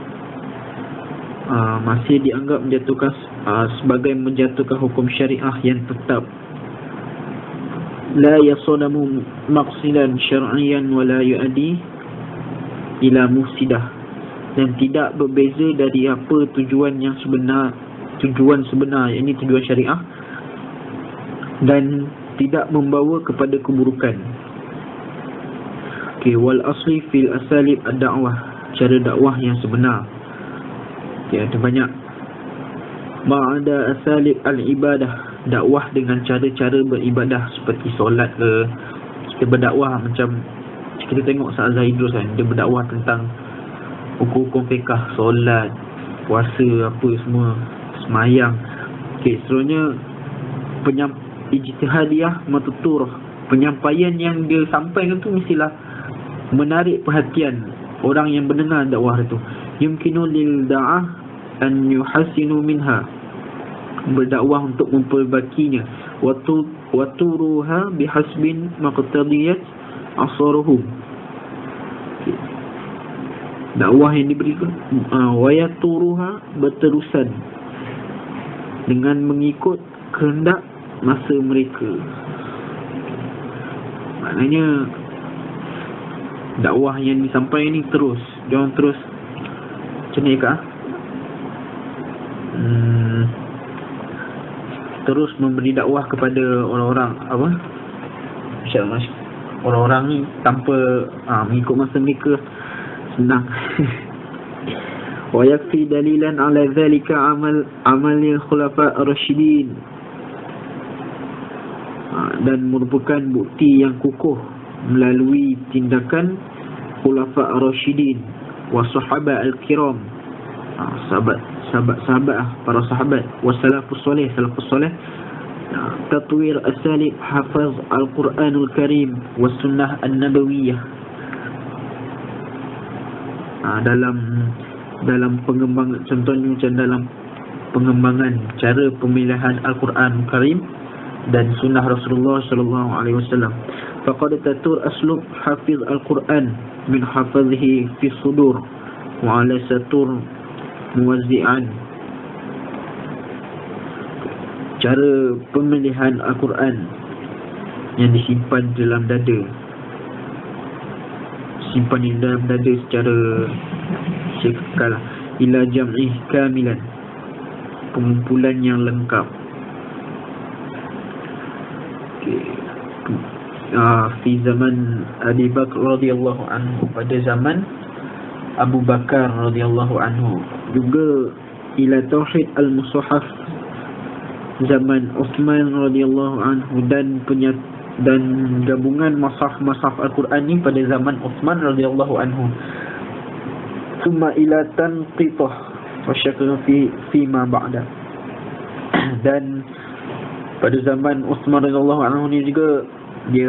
uh, masih dianggap menjatuhkan uh, sebagai menjatuhkan hukum syariah yang tetap. La yasadamu maqsidan syar'iyyan wa la yu'addi ila mufsidah, dan tidak berbeza dari apa tujuan yang sebenar, tujuan sebenar, yakni tujuan syariah, dan tidak membawa kepada keburukan. Okay, wal asli fil asalib ad-da'wah, cara dakwah yang sebenar. Okay, ada banyak. Ma'ada asalib al-ibadah, dakwah dengan cara-cara beribadah seperti solat ke. Kita berdakwah macam kita tengok Ustaz Zahidrus kan, dia berdakwah tentang hukum-hukum fiqah, solat, puasa, apa semua, semayang. Okay, seterusnya penyam, ijtihadiyah matuturah, penyampaian yang dia sampaikan tu mestilah menarik perhatian orang yang mendengar dakwah itu. Yumkinu lil da'ah an yuhasinu minha, berdakwah untuk memperbaikinya. Watu waturuha bihasbin maqtadiyat asaruhum, dakwah yang diberikan uh, wayaturuha berterusan dengan mengikut kehendak masa mereka. Maknanya dakwah yang disampaikan ni terus, jangan terus macam ni kah? Hmm, terus memberi dakwah kepada orang-orang apa? Insya-Allah orang-orang ni tanpa ha, mengikut masa mereka senang. Wa yakfi dalilan ala zalika amal amalil khulafa ar-rasyidin, ha, dan merupakan bukti yang kukuh melalui tindakan khulafa ar-rasyidin wa sahaba al-kiram, ha, sahabat sahabat sahabat para sahabat, wa salafus soleh salafus soleh, tatwir asalib hafaz al-Quranul Karim wa sunnah an-nabawiyah, ha, dalam dalam pengembangan, contohnya macam dalam pengembangan cara pemilihan Al-Quran Karim dan sunnah Rasulullah sallallahu alaihi wasallam. Faqad tatur aslub hafiz al-Quran min hafazihi fi sudur wa ala satur muwazzi'an, cara pemilihan Al-Quran yang disimpan dalam dada, simpan di dalam dada secara sekal, ila jam'ih kamilan, pengumpulan yang lengkap. Okay. Uh, fi zaman Abi Bakar radhiyallahu anhu, pada zaman Abu Bakar radhiyallahu anhu, juga ila tauhid al-musahaf zaman Uthman radhiyallahu anhu, dan penyat dan gabungan mashaf-mashaf Al-Quran ni pada zaman Uthman radhiyallahu anhu. Thumma ila tanqitah wa syakla fi fi ma ba'da, dan pada zaman Uthman radhiyallahu anhu ni juga dia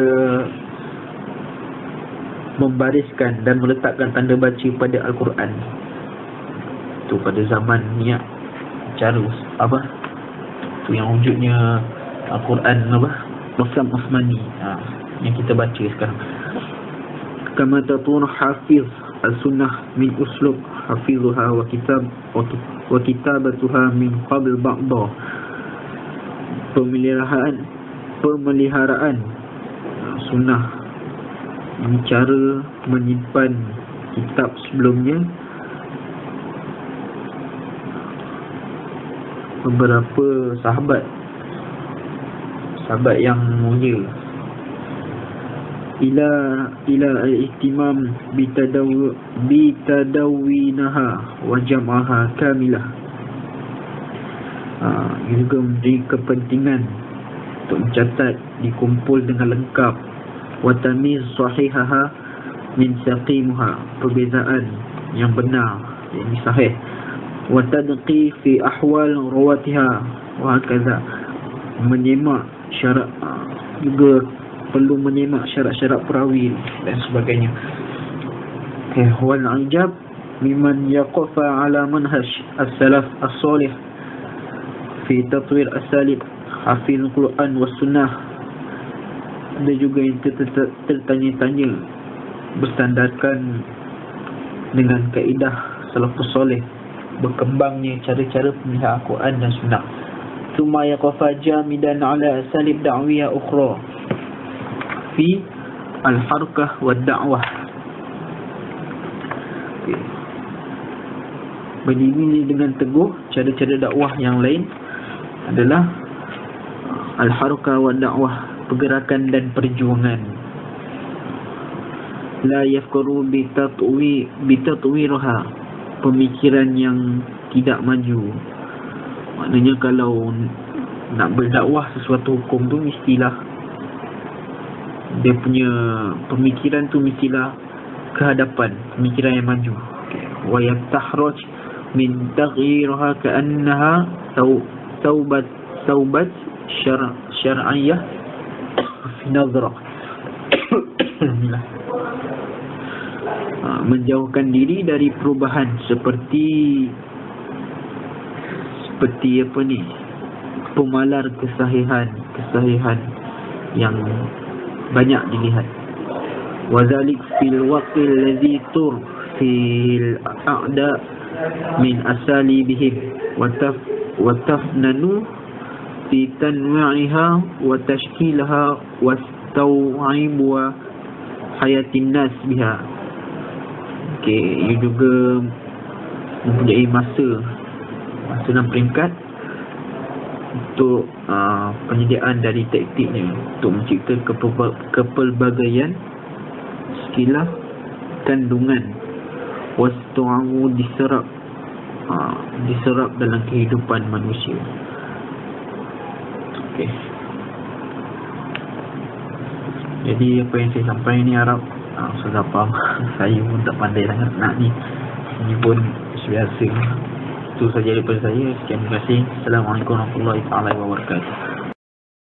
membariskan dan meletakkan tanda baca pada Al-Quran tu pada zaman ni, cara apa tu yang wujudnya Al-Quran apa Muslim Uthmani, ha, yang kita baca sekarang. Kama tatun hafiz al-sunnah min uslub hafizuha wa kitab wa kitabatuha min qabl ba'da, pemeliharaan pemeliharaan sunnah, ini cara menyimpan kitab sebelumnya. Beberapa sahabat sahabat yang mulia, ila ila al-ihtimam bitadaw bitadawinaha wa jam'aha kamilah, ha, juga memberi kepentingan untuk mencatat, dikumpul dengan lengkap, wa tamiz sahihaha min saqimuha, perbezaan yang benar, yang sahih, wa tadqi fi ahwal rawatiha wa hakaza, menyemak syarat, juga perlu menyemak syarat-syarat perawi dan sebagainya. Okay. Wal ajab mimman yaqafa ala manhaj as-salaf as-salih fi tatwir asalib hafil Quran was sunnah. Ada juga yang tertanya-tanya berstandarkan dengan kaedah salafus soleh, berkembangnya cara-cara pemilihan Al-Quran dan sunnah. Thumma yaqafa jamidan ala asalib da'wiyah ukhra fi al-harkah wa da'wah. Okay. Berdiri dengan teguh cara-cara dakwah yang lain adalah al-harkah wa da'wah, pergerakan dan perjuangan. la yafkuru bitatwi bitatwirha, pemikiran yang tidak maju. Maknanya kalau nak berdakwah sesuatu hukum tu mestilah dia punya pemikiran tu mestilah ke hadapan, pemikiran yang maju. Wa yatahraj min taghyirha ka'annaha taubat taubat syar syar'iyyah fi nazrah. Menjauhkan diri dari perubahan seperti seperti apa ni, pemalar kesahihan kesahihan yang banyak dilihat. Wazalik fil waqil ladzi tur fil a'da min asalibihim wa taf wa tafnanu fi tanwa'iha wa tashkilaha wa taw'ib wa hayatin nas biha. Okey, ia juga mempunyai masa masa dan peringkat untuk uh, penyediaan dari taktiknya untuk mencipta kepelba- kepelbagaian sekilas kandungan wastu'amu diserap uh, diserap dalam kehidupan manusia. Okey, jadi apa yang saya sampaikan ni harap uh, sudah faham. Saya pun tak pandai sangat nak ni, ini pun biasa. Itu saja daripada saya. Sekian, terima kasih. Assalamualaikum warahmatullahi wabarakatuh.